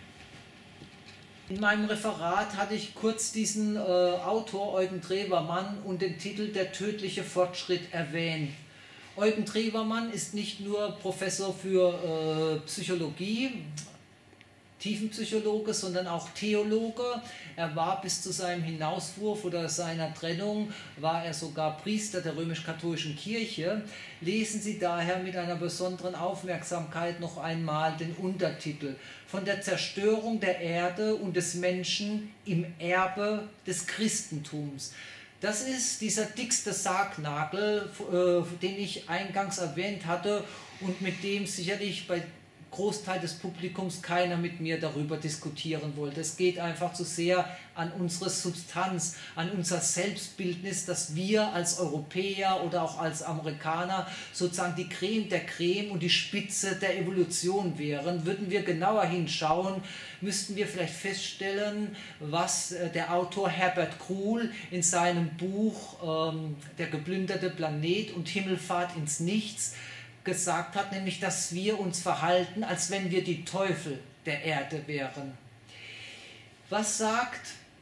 In meinem Referat hatte ich kurz diesen äh, Autor Eugen Drewermann und den Titel Der tödliche Fortschritt erwähnt. Eugen Drewermann ist nicht nur Professor für äh, Psychologie, Tiefenpsychologe, sondern auch Theologe. Er war bis zu seinem Hinauswurf oder seiner Trennung, war er sogar Priester der römisch-katholischen Kirche. Lesen Sie daher mit einer besonderen Aufmerksamkeit noch einmal den Untertitel: Von der Zerstörung der Erde und des Menschen im Erbe des Christentums. Das ist dieser dickste Sargnagel, äh, den ich eingangs erwähnt hatte und mit dem sicherlich bei Großteil des Publikums keiner mit mir darüber diskutieren wollte. Es geht einfach zu sehr an unsere Substanz, an unser Selbstbildnis, dass wir als Europäer oder auch als Amerikaner sozusagen die Creme der Creme und die Spitze der Evolution wären. Würden wir genauer hinschauen, müssten wir vielleicht feststellen, was der Autor Herbert Krull in seinem Buch ähm, Der geplünderte Planet und Himmelfahrt ins Nichts gesagt hat, nämlich, dass wir uns verhalten, als wenn wir die Teufel der Erde wären. Was sagt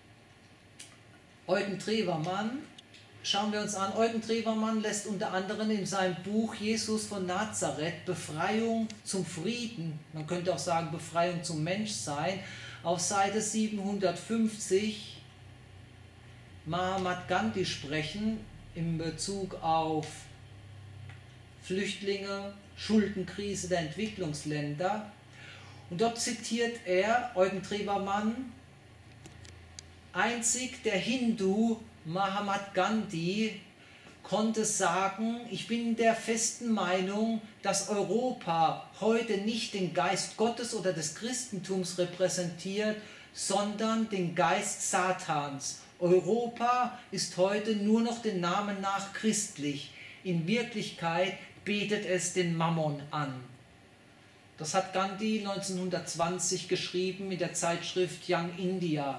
Eugen Drewermann? Schauen wir uns an. Eugen Drewermann lässt unter anderem in seinem Buch Jesus von Nazareth Befreiung zum Frieden, man könnte auch sagen Befreiung zum Menschsein, auf Seite siebenhundertfünfzig Mahatma Gandhi sprechen in Bezug auf Flüchtlinge, Schuldenkrise der Entwicklungsländer. Und dort zitiert er, Eugen Drewermann: Einzig der Hindu Mahatma Gandhi konnte sagen, ich bin der festen Meinung, dass Europa heute nicht den Geist Gottes oder des Christentums repräsentiert, sondern den Geist Satans. Europa ist heute nur noch den Namen nach christlich. In Wirklichkeit betet es den Mammon an. Das hat Gandhi neunzehnhundertzwanzig geschrieben in der Zeitschrift Young India.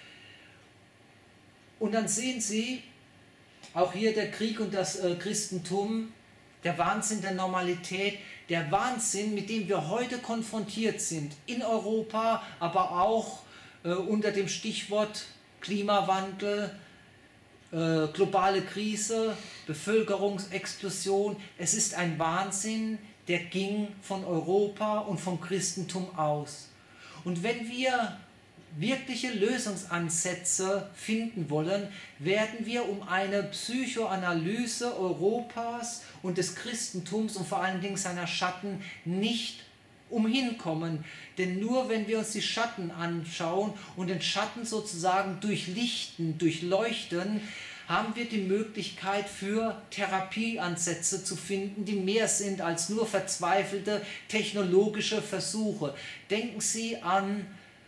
Und dann sehen Sie, auch hier der Krieg und das äh, Christentum, der Wahnsinn der Normalität, der Wahnsinn, mit dem wir heute konfrontiert sind, in Europa, aber auch äh, unter dem Stichwort Klimawandel, äh, globale Krise, Bevölkerungsexplosion. Es ist ein Wahnsinn, der ging von Europa und vom Christentum aus. Und wenn wir wirkliche Lösungsansätze finden wollen, werden wir um eine Psychoanalyse Europas und des Christentums und vor allen Dingen seiner Schatten nicht umhinkommen. Denn nur wenn wir uns die Schatten anschauen und den Schatten sozusagen durchlichten, durchleuchten, haben wir die Möglichkeit für Therapieansätze zu finden, die mehr sind als nur verzweifelte technologische Versuche. Denken Sie an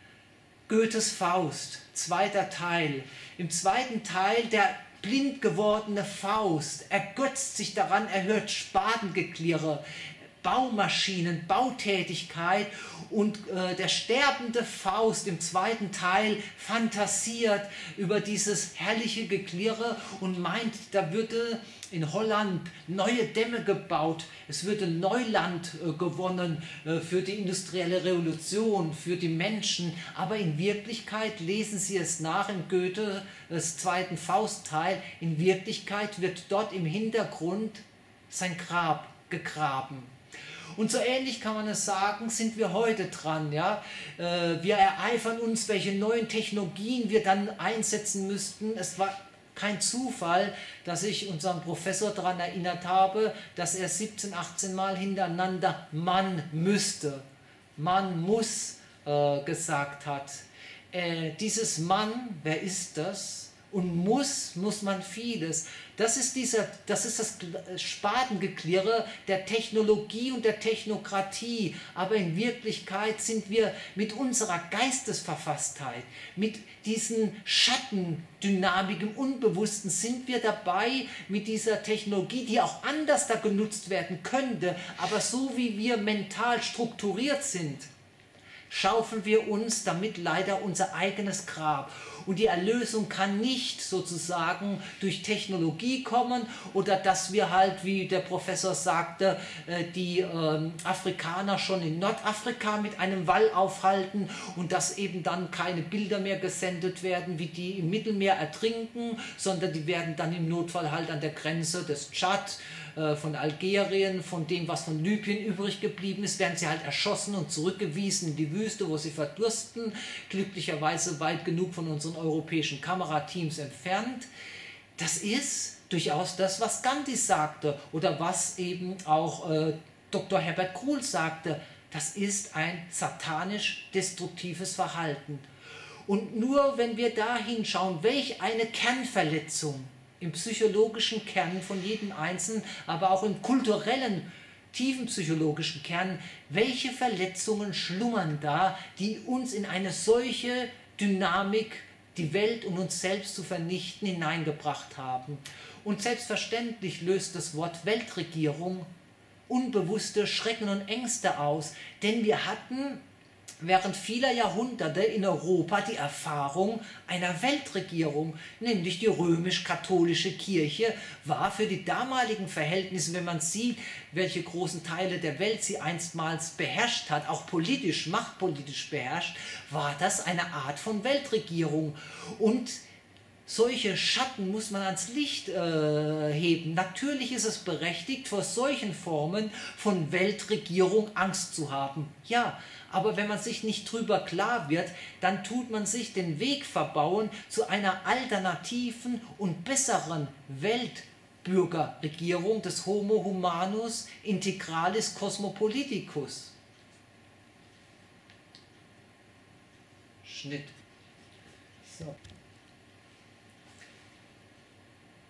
Goethes Faust, zweiter Teil. Im zweiten Teil der blind gewordene Faust ergötzt sich daran, er hört Spatengeklirre, Baumaschinen, Bautätigkeit und äh, der sterbende Faust im zweiten Teil fantasiert über dieses herrliche Geklirre und meint, da würde in Holland neue Dämme gebaut, es würde Neuland äh, gewonnen äh, für die industrielle Revolution, für die Menschen, aber in Wirklichkeit, lesen Sie es nach in Goethes zweiten Faustteil, in Wirklichkeit wird dort im Hintergrund sein Grab gegraben. Und so ähnlich kann man es sagen, sind wir heute dran. Ja? Wir ereifern uns, welche neuen Technologien wir dann einsetzen müssten. Es war kein Zufall, dass ich unseren Professor daran erinnert habe, dass er siebzehn, achtzehn Mal hintereinander man müsste, man muss äh, gesagt hat. Äh, dieses Mann, wer ist das? Und muss, muss man vieles. Das ist, dieser, das ist das Spatengeklirre der Technologie und der Technokratie. Aber in Wirklichkeit sind wir mit unserer Geistesverfasstheit, mit diesen Schattendynamik im Unbewussten, sind wir dabei, mit dieser Technologie, die auch anders da genutzt werden könnte, aber so wie wir mental strukturiert sind, schaufeln wir uns damit leider unser eigenes Grab. Und die Erlösung kann nicht sozusagen durch Technologie kommen oder dass wir halt, wie der Professor sagte, die ähm, Afrikaner schon in Nordafrika mit einem Wall aufhalten und dass eben dann keine Bilder mehr gesendet werden, wie die im Mittelmeer ertrinken, sondern die werden dann im Notfall halt an der Grenze des Tschad, von Algerien, von dem, was von Libyen übrig geblieben ist, werden sie halt erschossen und zurückgewiesen in die Wüste, wo sie verdursten, glücklicherweise weit genug von unseren europäischen Kamerateams entfernt. Das ist durchaus das, was Gandhi sagte oder was eben auch äh, Doktor Herbert Krull sagte. Das ist ein satanisch-destruktives Verhalten. Und nur wenn wir da hinschauen, welch eine Kernverletzung im psychologischen Kern von jedem Einzelnen, aber auch im kulturellen, tiefen psychologischen Kern, welche Verletzungen schlummern da, die uns in eine solche Dynamik, die Welt und uns selbst zu vernichten, hineingebracht haben. Und selbstverständlich löst das Wort Weltregierung unbewusste Schrecken und Ängste aus, denn wir hatten während vieler Jahrhunderte in Europa die Erfahrung einer Weltregierung, nämlich die römisch-katholische Kirche war für die damaligen Verhältnisse, wenn man sieht, welche großen Teile der Welt sie einstmals beherrscht hat, auch politisch, machtpolitisch beherrscht, war das eine Art von Weltregierung. Und solche Schatten muss man ans Licht äh, heben. Natürlich ist es berechtigt, vor solchen Formen von Weltregierung Angst zu haben. Ja, aber wenn man sich nicht drüber klar wird, dann tut man sich den Weg verbauen zu einer alternativen und besseren Weltbürgerregierung des Homo humanus integralis cosmopoliticus. Schnitt. So.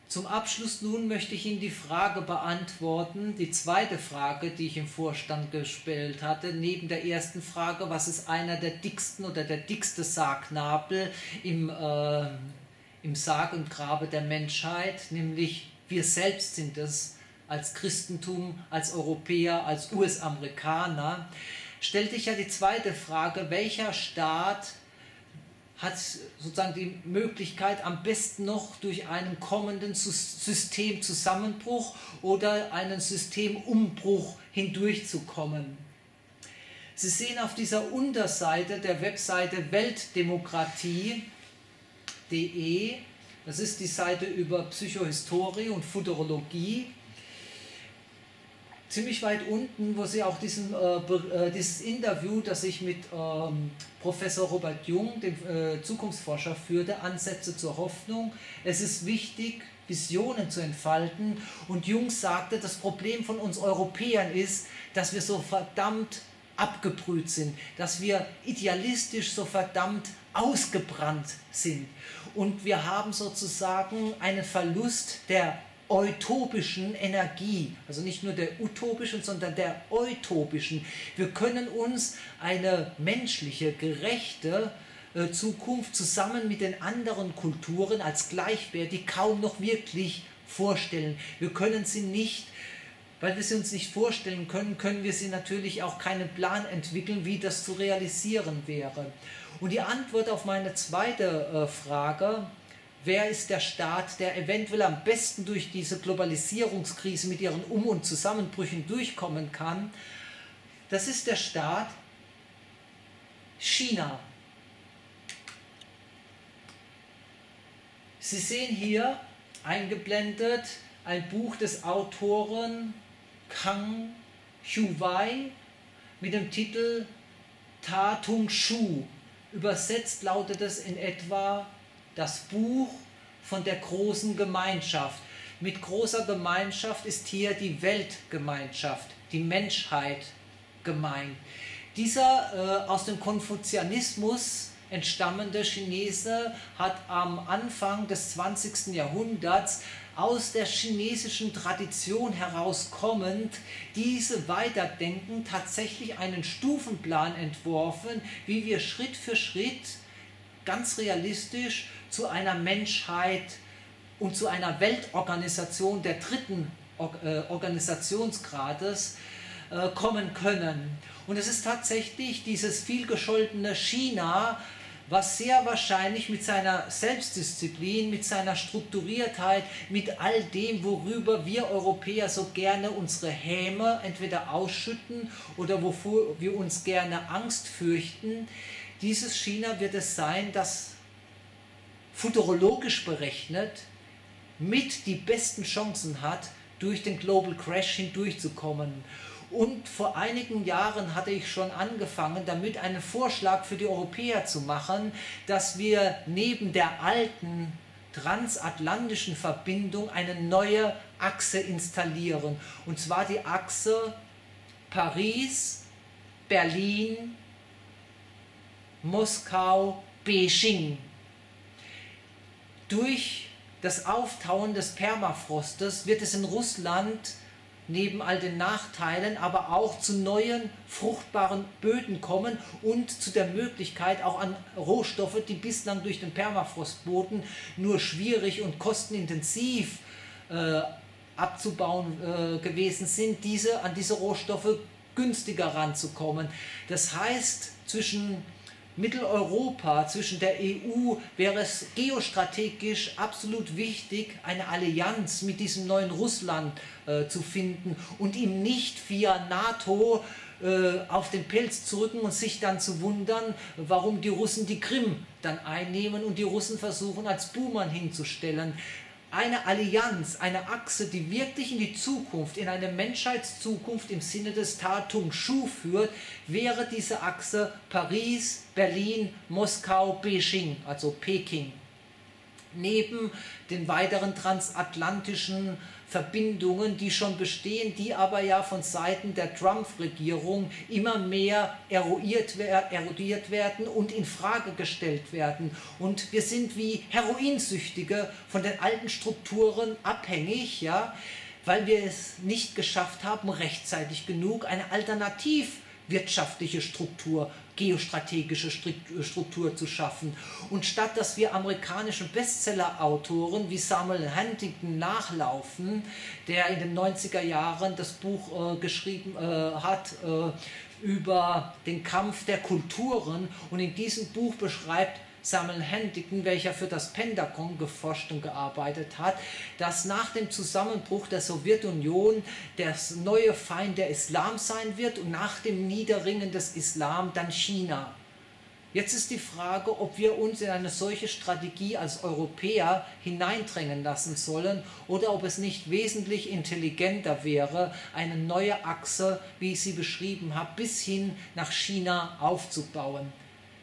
Zum Abschluss nun möchte ich Ihnen die Frage beantworten, die zweite Frage, die ich im Vorstand gestellt hatte, neben der ersten Frage, was ist einer der dicksten oder der dickste Sargnabel im, äh, im Sarg und Grabe der Menschheit, nämlich wir selbst sind es als Christentum, als Europäer, als U S-Amerikaner, stellte ich ja die zweite Frage, welcher Staat hat sozusagen die Möglichkeit, am besten noch durch einen kommenden Systemzusammenbruch oder einen Systemumbruch hindurchzukommen. Sie sehen auf dieser Unterseite der Webseite weltdemokratie punkt de, das ist die Seite über Psychohistorie und Futurologie, ziemlich weit unten, wo Sie auch diesen, äh, dieses Interview, das ich mit ähm, Professor Robert Jung, dem äh, Zukunftsforscher, führte, Ansätze zur Hoffnung. Es ist wichtig, Visionen zu entfalten. Und Jung sagte, das Problem von uns Europäern ist, dass wir so verdammt abgebrüht sind, dass wir idealistisch so verdammt ausgebrannt sind. Und wir haben sozusagen einen Verlust der utopischen Energie, also nicht nur der utopischen, sondern der utopischen. Wir können uns eine menschliche, gerechte äh, Zukunft zusammen mit den anderen Kulturen als gleichwertig kaum noch wirklich vorstellen. Wir können sie nicht, weil wir sie uns nicht vorstellen können, können wir sie natürlich auch keinen Plan entwickeln, wie das zu realisieren wäre. Und die Antwort auf meine zweite äh, Frage, wer ist der Staat, der eventuell am besten durch diese Globalisierungskrise mit ihren Um- und Zusammenbrüchen durchkommen kann? Das ist der Staat China. Sie sehen hier eingeblendet ein Buch des Autoren Kang Xuewei mit dem Titel Ta Tung Shu. Übersetzt lautet es in etwa das Buch von der großen Gemeinschaft. Mit großer Gemeinschaft ist hier die Weltgemeinschaft, die Menschheit gemeint. Dieser äh, aus dem Konfuzianismus entstammende Chinese hat am Anfang des zwanzigsten Jahrhunderts aus der chinesischen Tradition herauskommend diese Weiterdenken tatsächlich einen Stufenplan entworfen, wie wir Schritt für Schritt ganz realistisch zu einer Menschheit und zu einer Weltorganisation der dritten Organisationsgrades äh, kommen können. Und es ist tatsächlich dieses vielgescholtene China, was sehr wahrscheinlich mit seiner Selbstdisziplin, mit seiner Strukturiertheit, mit all dem, worüber wir Europäer so gerne unsere Häme entweder ausschütten oder wovor wir uns gerne Angst fürchten, dieses China wird es sein, das futurologisch berechnet mit die besten Chancen hat, durch den Global Crash hindurchzukommen. Und vor einigen Jahren hatte ich schon angefangen, damit einen Vorschlag für die Europäer zu machen, dass wir neben der alten transatlantischen Verbindung eine neue Achse installieren. Und zwar die Achse Paris, Berlin, Moskau, Beijing. Durch das Auftauen des Permafrostes wird es in Russland neben all den Nachteilen aber auch zu neuen fruchtbaren Böden kommen und zu der Möglichkeit auch an Rohstoffe, die bislang durch den Permafrostboden nur schwierig und kostenintensiv äh, abzubauen äh, gewesen sind, diese, an diese Rohstoffe günstiger ranzukommen. Das heißt, zwischen Mitteleuropa, zwischen der E U wäre es geostrategisch absolut wichtig, eine Allianz mit diesem neuen Russland äh, zu finden und ihm nicht via NATO äh, auf den Pelz zu rücken und sich dann zu wundern, warum die Russen die Krim dann einnehmen und die Russen versuchen, als Buhmann hinzustellen. Eine Allianz, eine Achse, die wirklich in die Zukunft, in eine Menschheitszukunft im Sinne des Ta Tung Shu führt, wäre diese Achse Paris, Berlin, Moskau, Beijing, also Peking. Neben den weiteren transatlantischen Verbindungen, die schon bestehen, die aber ja von Seiten der Trump-Regierung immer mehr eruiert, erodiert werden und in Frage gestellt werden. Und wir sind wie Heroinsüchtige von den alten Strukturen abhängig, ja, weil wir es nicht geschafft haben, rechtzeitig genug eine alternativwirtschaftliche Struktur, geostrategische Struktur zu schaffen. Und statt dass wir amerikanischen Bestseller-Autoren wie Samuel Huntington nachlaufen, der in den neunziger Jahren das Buch äh, geschrieben äh, hat äh, über den Kampf der Kulturen, und in diesem Buch beschreibt Samuel Huntington, welcher für das Pentagon geforscht und gearbeitet hat, dass nach dem Zusammenbruch der Sowjetunion das neue Feind der Islam sein wird und nach dem Niederringen des Islam dann China. Jetzt ist die Frage, ob wir uns in eine solche Strategie als Europäer hineindrängen lassen sollen oder ob es nicht wesentlich intelligenter wäre, eine neue Achse, wie ich sie beschrieben habe, bis hin nach China aufzubauen.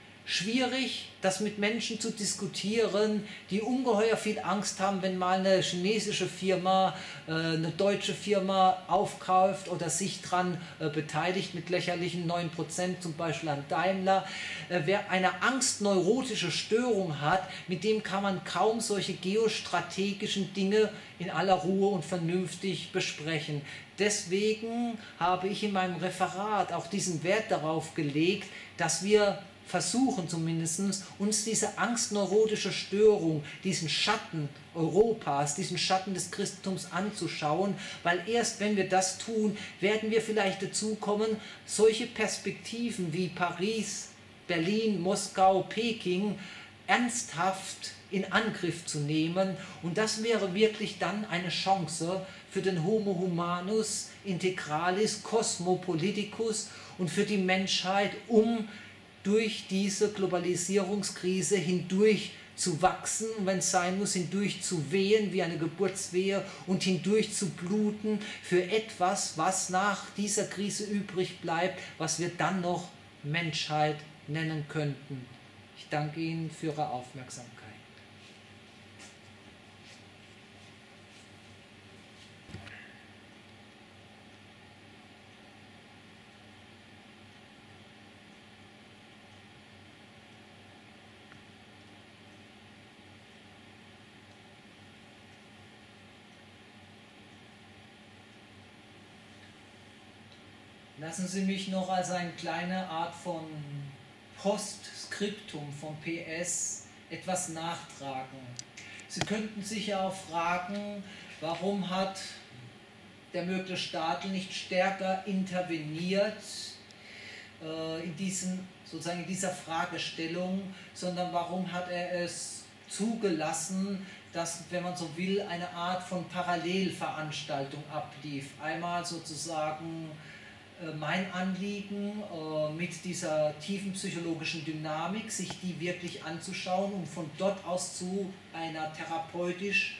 Schwierig, das mit Menschen zu diskutieren, die ungeheuer viel Angst haben, wenn mal eine chinesische Firma, äh, eine deutsche Firma aufkauft oder sich daran äh, beteiligt mit lächerlichen neun Prozent, zum Beispiel an Daimler. Äh, wer eine angstneurotische Störung hat, mit dem kann man kaum solche geostrategischen Dinge in aller Ruhe und vernünftig besprechen. Deswegen habe ich in meinem Referat auch diesen Wert darauf gelegt, dass wir versuchen zumindest, uns diese angstneurotische Störung, diesen Schatten Europas, diesen Schatten des Christentums anzuschauen, weil erst wenn wir das tun, werden wir vielleicht dazu kommen, solche Perspektiven wie Paris, Berlin, Moskau, Peking ernsthaft in Angriff zu nehmen, und das wäre wirklich dann eine Chance für den Homo humanus integralis cosmopoliticus und für die Menschheit, um durch diese Globalisierungskrise hindurch zu wachsen, wenn es sein muss, hindurch zu wehen wie eine Geburtswehe und hindurch zu bluten für etwas, was nach dieser Krise übrig bleibt, was wir dann noch Menschheit nennen könnten. Ich danke Ihnen für Ihre Aufmerksamkeit. Lassen Sie mich noch als eine kleine Art von Postskriptum, von P S, etwas nachtragen. Sie könnten sich ja auch fragen, warum hat der mögliche Staat nicht stärker interveniert äh, in, diesen, sozusagen in dieser Fragestellung, sondern warum hat er es zugelassen, dass, wenn man so will, eine Art von Parallelveranstaltung ablief. Einmal sozusagen mein Anliegen, mit dieser tiefen psychologischen Dynamik, sich die wirklich anzuschauen, um von dort aus zu einer therapeutisch,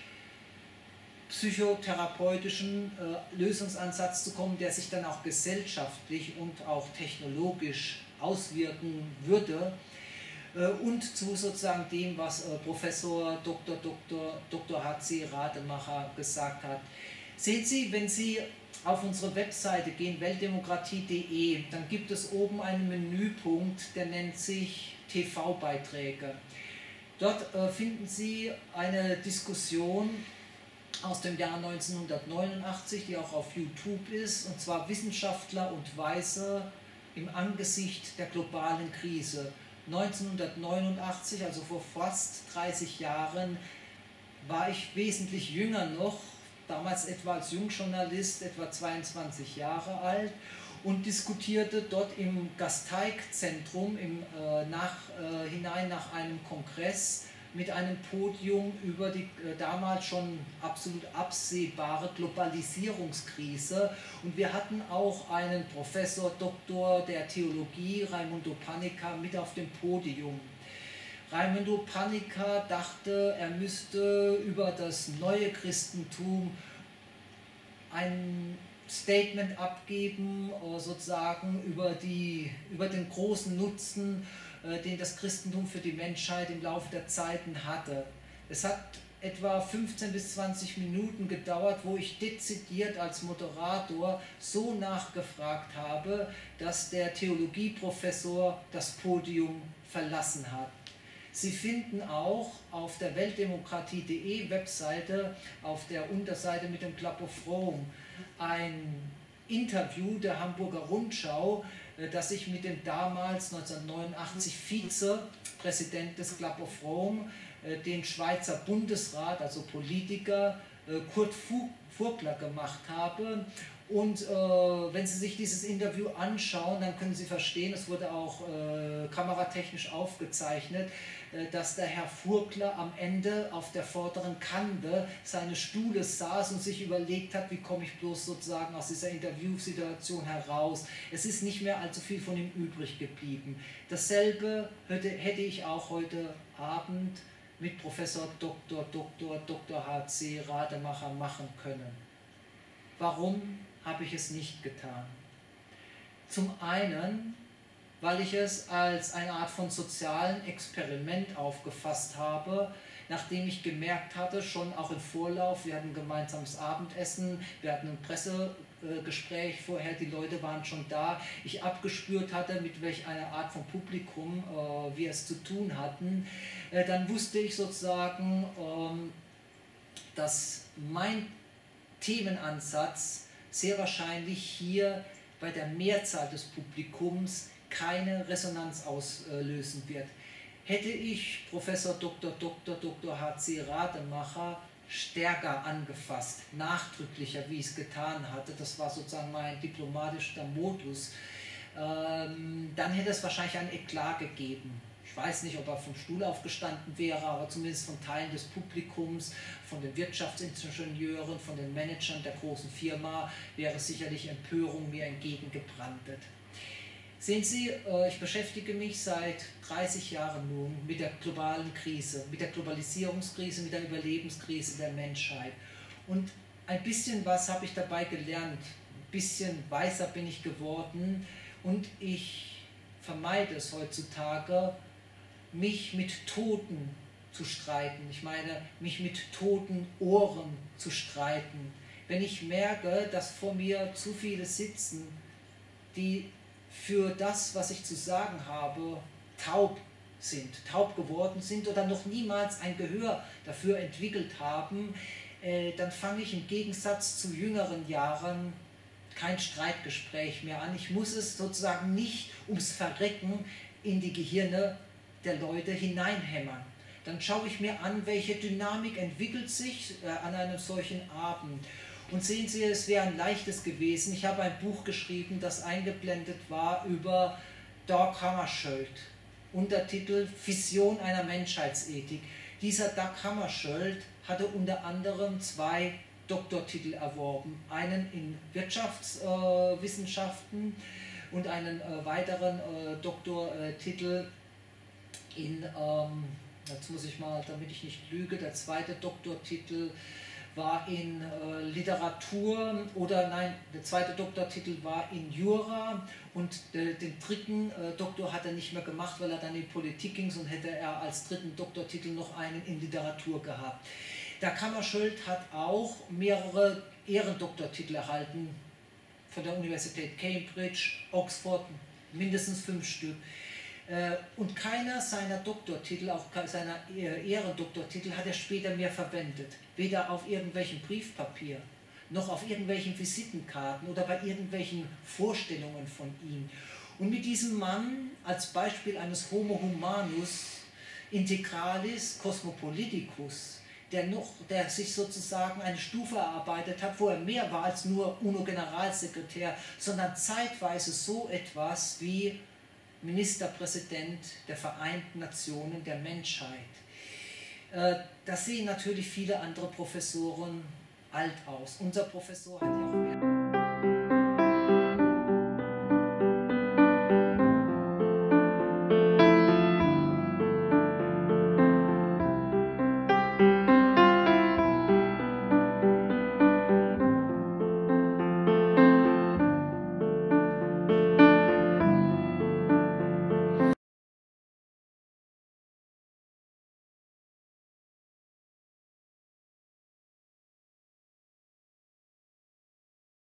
psychotherapeutischen Lösungsansatz zu kommen, der sich dann auch gesellschaftlich und auch technologisch auswirken würde. Und zu sozusagen dem, was Professor Doktor Doktor Doktor H C Rademacher gesagt hat. Sehen Sie, wenn Sie auf unsere Webseite gehen, weltdemokratie punkt de, dann gibt es oben einen Menüpunkt, der nennt sich T V-Beiträge. Dort äh, finden Sie eine Diskussion aus dem Jahr neunzehnhundertneunundachtzig, die auch auf YouTube ist, und zwar Wissenschaftler und Weise im Angesicht der globalen Krise. neunzehnhundertneunundachtzig, also vor fast dreißig Jahren, war ich wesentlich jünger noch, damals etwa als Jungjournalist, etwa zweiundzwanzig Jahre alt, und diskutierte dort im Gasteig-Zentrum im, äh, nach, äh, hinein nach einem Kongress mit einem Podium über die äh, damals schon absolut absehbare Globalisierungskrise. Und wir hatten auch einen Professor, Doktor der Theologie, Raimundo Panica, mit auf dem Podium. Raimundo Panica dachte, er müsste über das neue Christentum ein Statement abgeben, sozusagen über, die, über den großen Nutzen, den das Christentum für die Menschheit im Laufe der Zeiten hatte. Es hat etwa fünfzehn bis zwanzig Minuten gedauert, wo ich dezidiert als Moderator so nachgefragt habe, dass der Theologieprofessor das Podium verlassen hat. Sie finden auch auf der weltdemokratie punkt de Webseite, auf der Unterseite mit dem Club of Rome, ein Interview der Hamburger Rundschau, das ich mit dem damals neunzehnhundertneunundachtzig Vizepräsident des Club of Rome, den Schweizer Bundesrat, also Politiker, Kurt Furgler gemacht habe. Und äh, wenn Sie sich dieses Interview anschauen, dann können Sie verstehen, es wurde auch äh, kameratechnisch aufgezeichnet, äh, dass der Herr Furgler am Ende auf der vorderen Kante seines Stuhles saß und sich überlegt hat, wie komme ich bloß sozusagen aus dieser Interviewsituation heraus. Es ist nicht mehr allzu viel von ihm übrig geblieben. Dasselbe hätte, hätte ich auch heute Abend mit Professor Doktor Doktor Doktor H C Rademacher machen können. Warum habe ich es nicht getan? Zum einen, weil ich es als eine Art von sozialen Experiment aufgefasst habe, nachdem ich gemerkt hatte, schon auch im Vorlauf, wir hatten ein gemeinsames Abendessen, wir hatten ein Pressegespräch vorher, die Leute waren schon da, ich abgespürt hatte, mit welch einer Art von Publikum äh, wir es zu tun hatten, äh, dann wusste ich sozusagen, ähm, dass mein Themenansatz sehr wahrscheinlich hier bei der Mehrzahl des Publikums keine Resonanz auslösen wird. Hätte ich Professor Doktor Doktor Doktor H C Rademacher stärker angefasst, nachdrücklicher, wie ich es getan hatte, das war sozusagen mein diplomatischer Modus, ähm, dann hätte es wahrscheinlich ein Eklat gegeben. Ich weiß nicht, ob er vom Stuhl aufgestanden wäre, aber zumindest von Teilen des Publikums, von den Wirtschaftsingenieuren, von den Managern der großen Firma wäre sicherlich Empörung mir entgegengebrannt. Sehen Sie, ich beschäftige mich seit dreißig Jahren nun mit der globalen Krise, mit der Globalisierungskrise, mit der Überlebenskrise der Menschheit. Und ein bisschen was habe ich dabei gelernt, ein bisschen weiser bin ich geworden und ich vermeide es heutzutage, mich mit Toten zu streiten. Ich meine, mich mit toten Ohren zu streiten. Wenn ich merke, dass vor mir zu viele sitzen, die für das, was ich zu sagen habe, taub sind, taub geworden sind oder noch niemals ein Gehör dafür entwickelt haben, äh, dann fange ich im Gegensatz zu jüngeren Jahren kein Streitgespräch mehr an. Ich muss es sozusagen nicht ums Verrecken in die Gehirne der Leute hineinhämmern. Dann schaue ich mir an, welche Dynamik entwickelt sich äh, an einem solchen Abend. Und sehen Sie, es wäre ein leichtes gewesen. Ich habe ein Buch geschrieben, das eingeblendet war über Dag Hammarskjöld. Untertitel Vision einer Menschheitsethik. Dieser Dag Hammarskjöld hatte unter anderem zwei Doktortitel erworben. Einen in Wirtschaftswissenschaften äh, und einen äh, weiteren äh, Doktortitel in, ähm, jetzt muss ich mal, damit ich nicht lüge, der zweite Doktortitel war in äh, Literatur oder nein, der zweite Doktortitel war in Jura und de, den dritten äh, Doktor hat er nicht mehr gemacht, weil er dann in Politik ging und hätte er als dritten Doktortitel noch einen in Literatur gehabt. Der Hammarskjöld hat auch mehrere Ehrendoktortitel erhalten von der Universität Cambridge, Oxford, mindestens fünf Stück. Und keiner seiner Doktortitel, auch seiner Ehrendoktortitel, hat er später mehr verwendet. Weder auf irgendwelchen Briefpapier, noch auf irgendwelchen Visitenkarten oder bei irgendwelchen Vorstellungen von ihm. Und mit diesem Mann als Beispiel eines Homo humanus, integralis, cosmopoliticus, der, noch, der sich sozusagen eine Stufe erarbeitet hat, wo er mehr war als nur UNO-Generalsekretär, sondern zeitweise so etwas wie Ministerpräsident der Vereinten Nationen der Menschheit. Da sehen natürlich viele andere Professoren alt aus. Unser Professor hat ja auch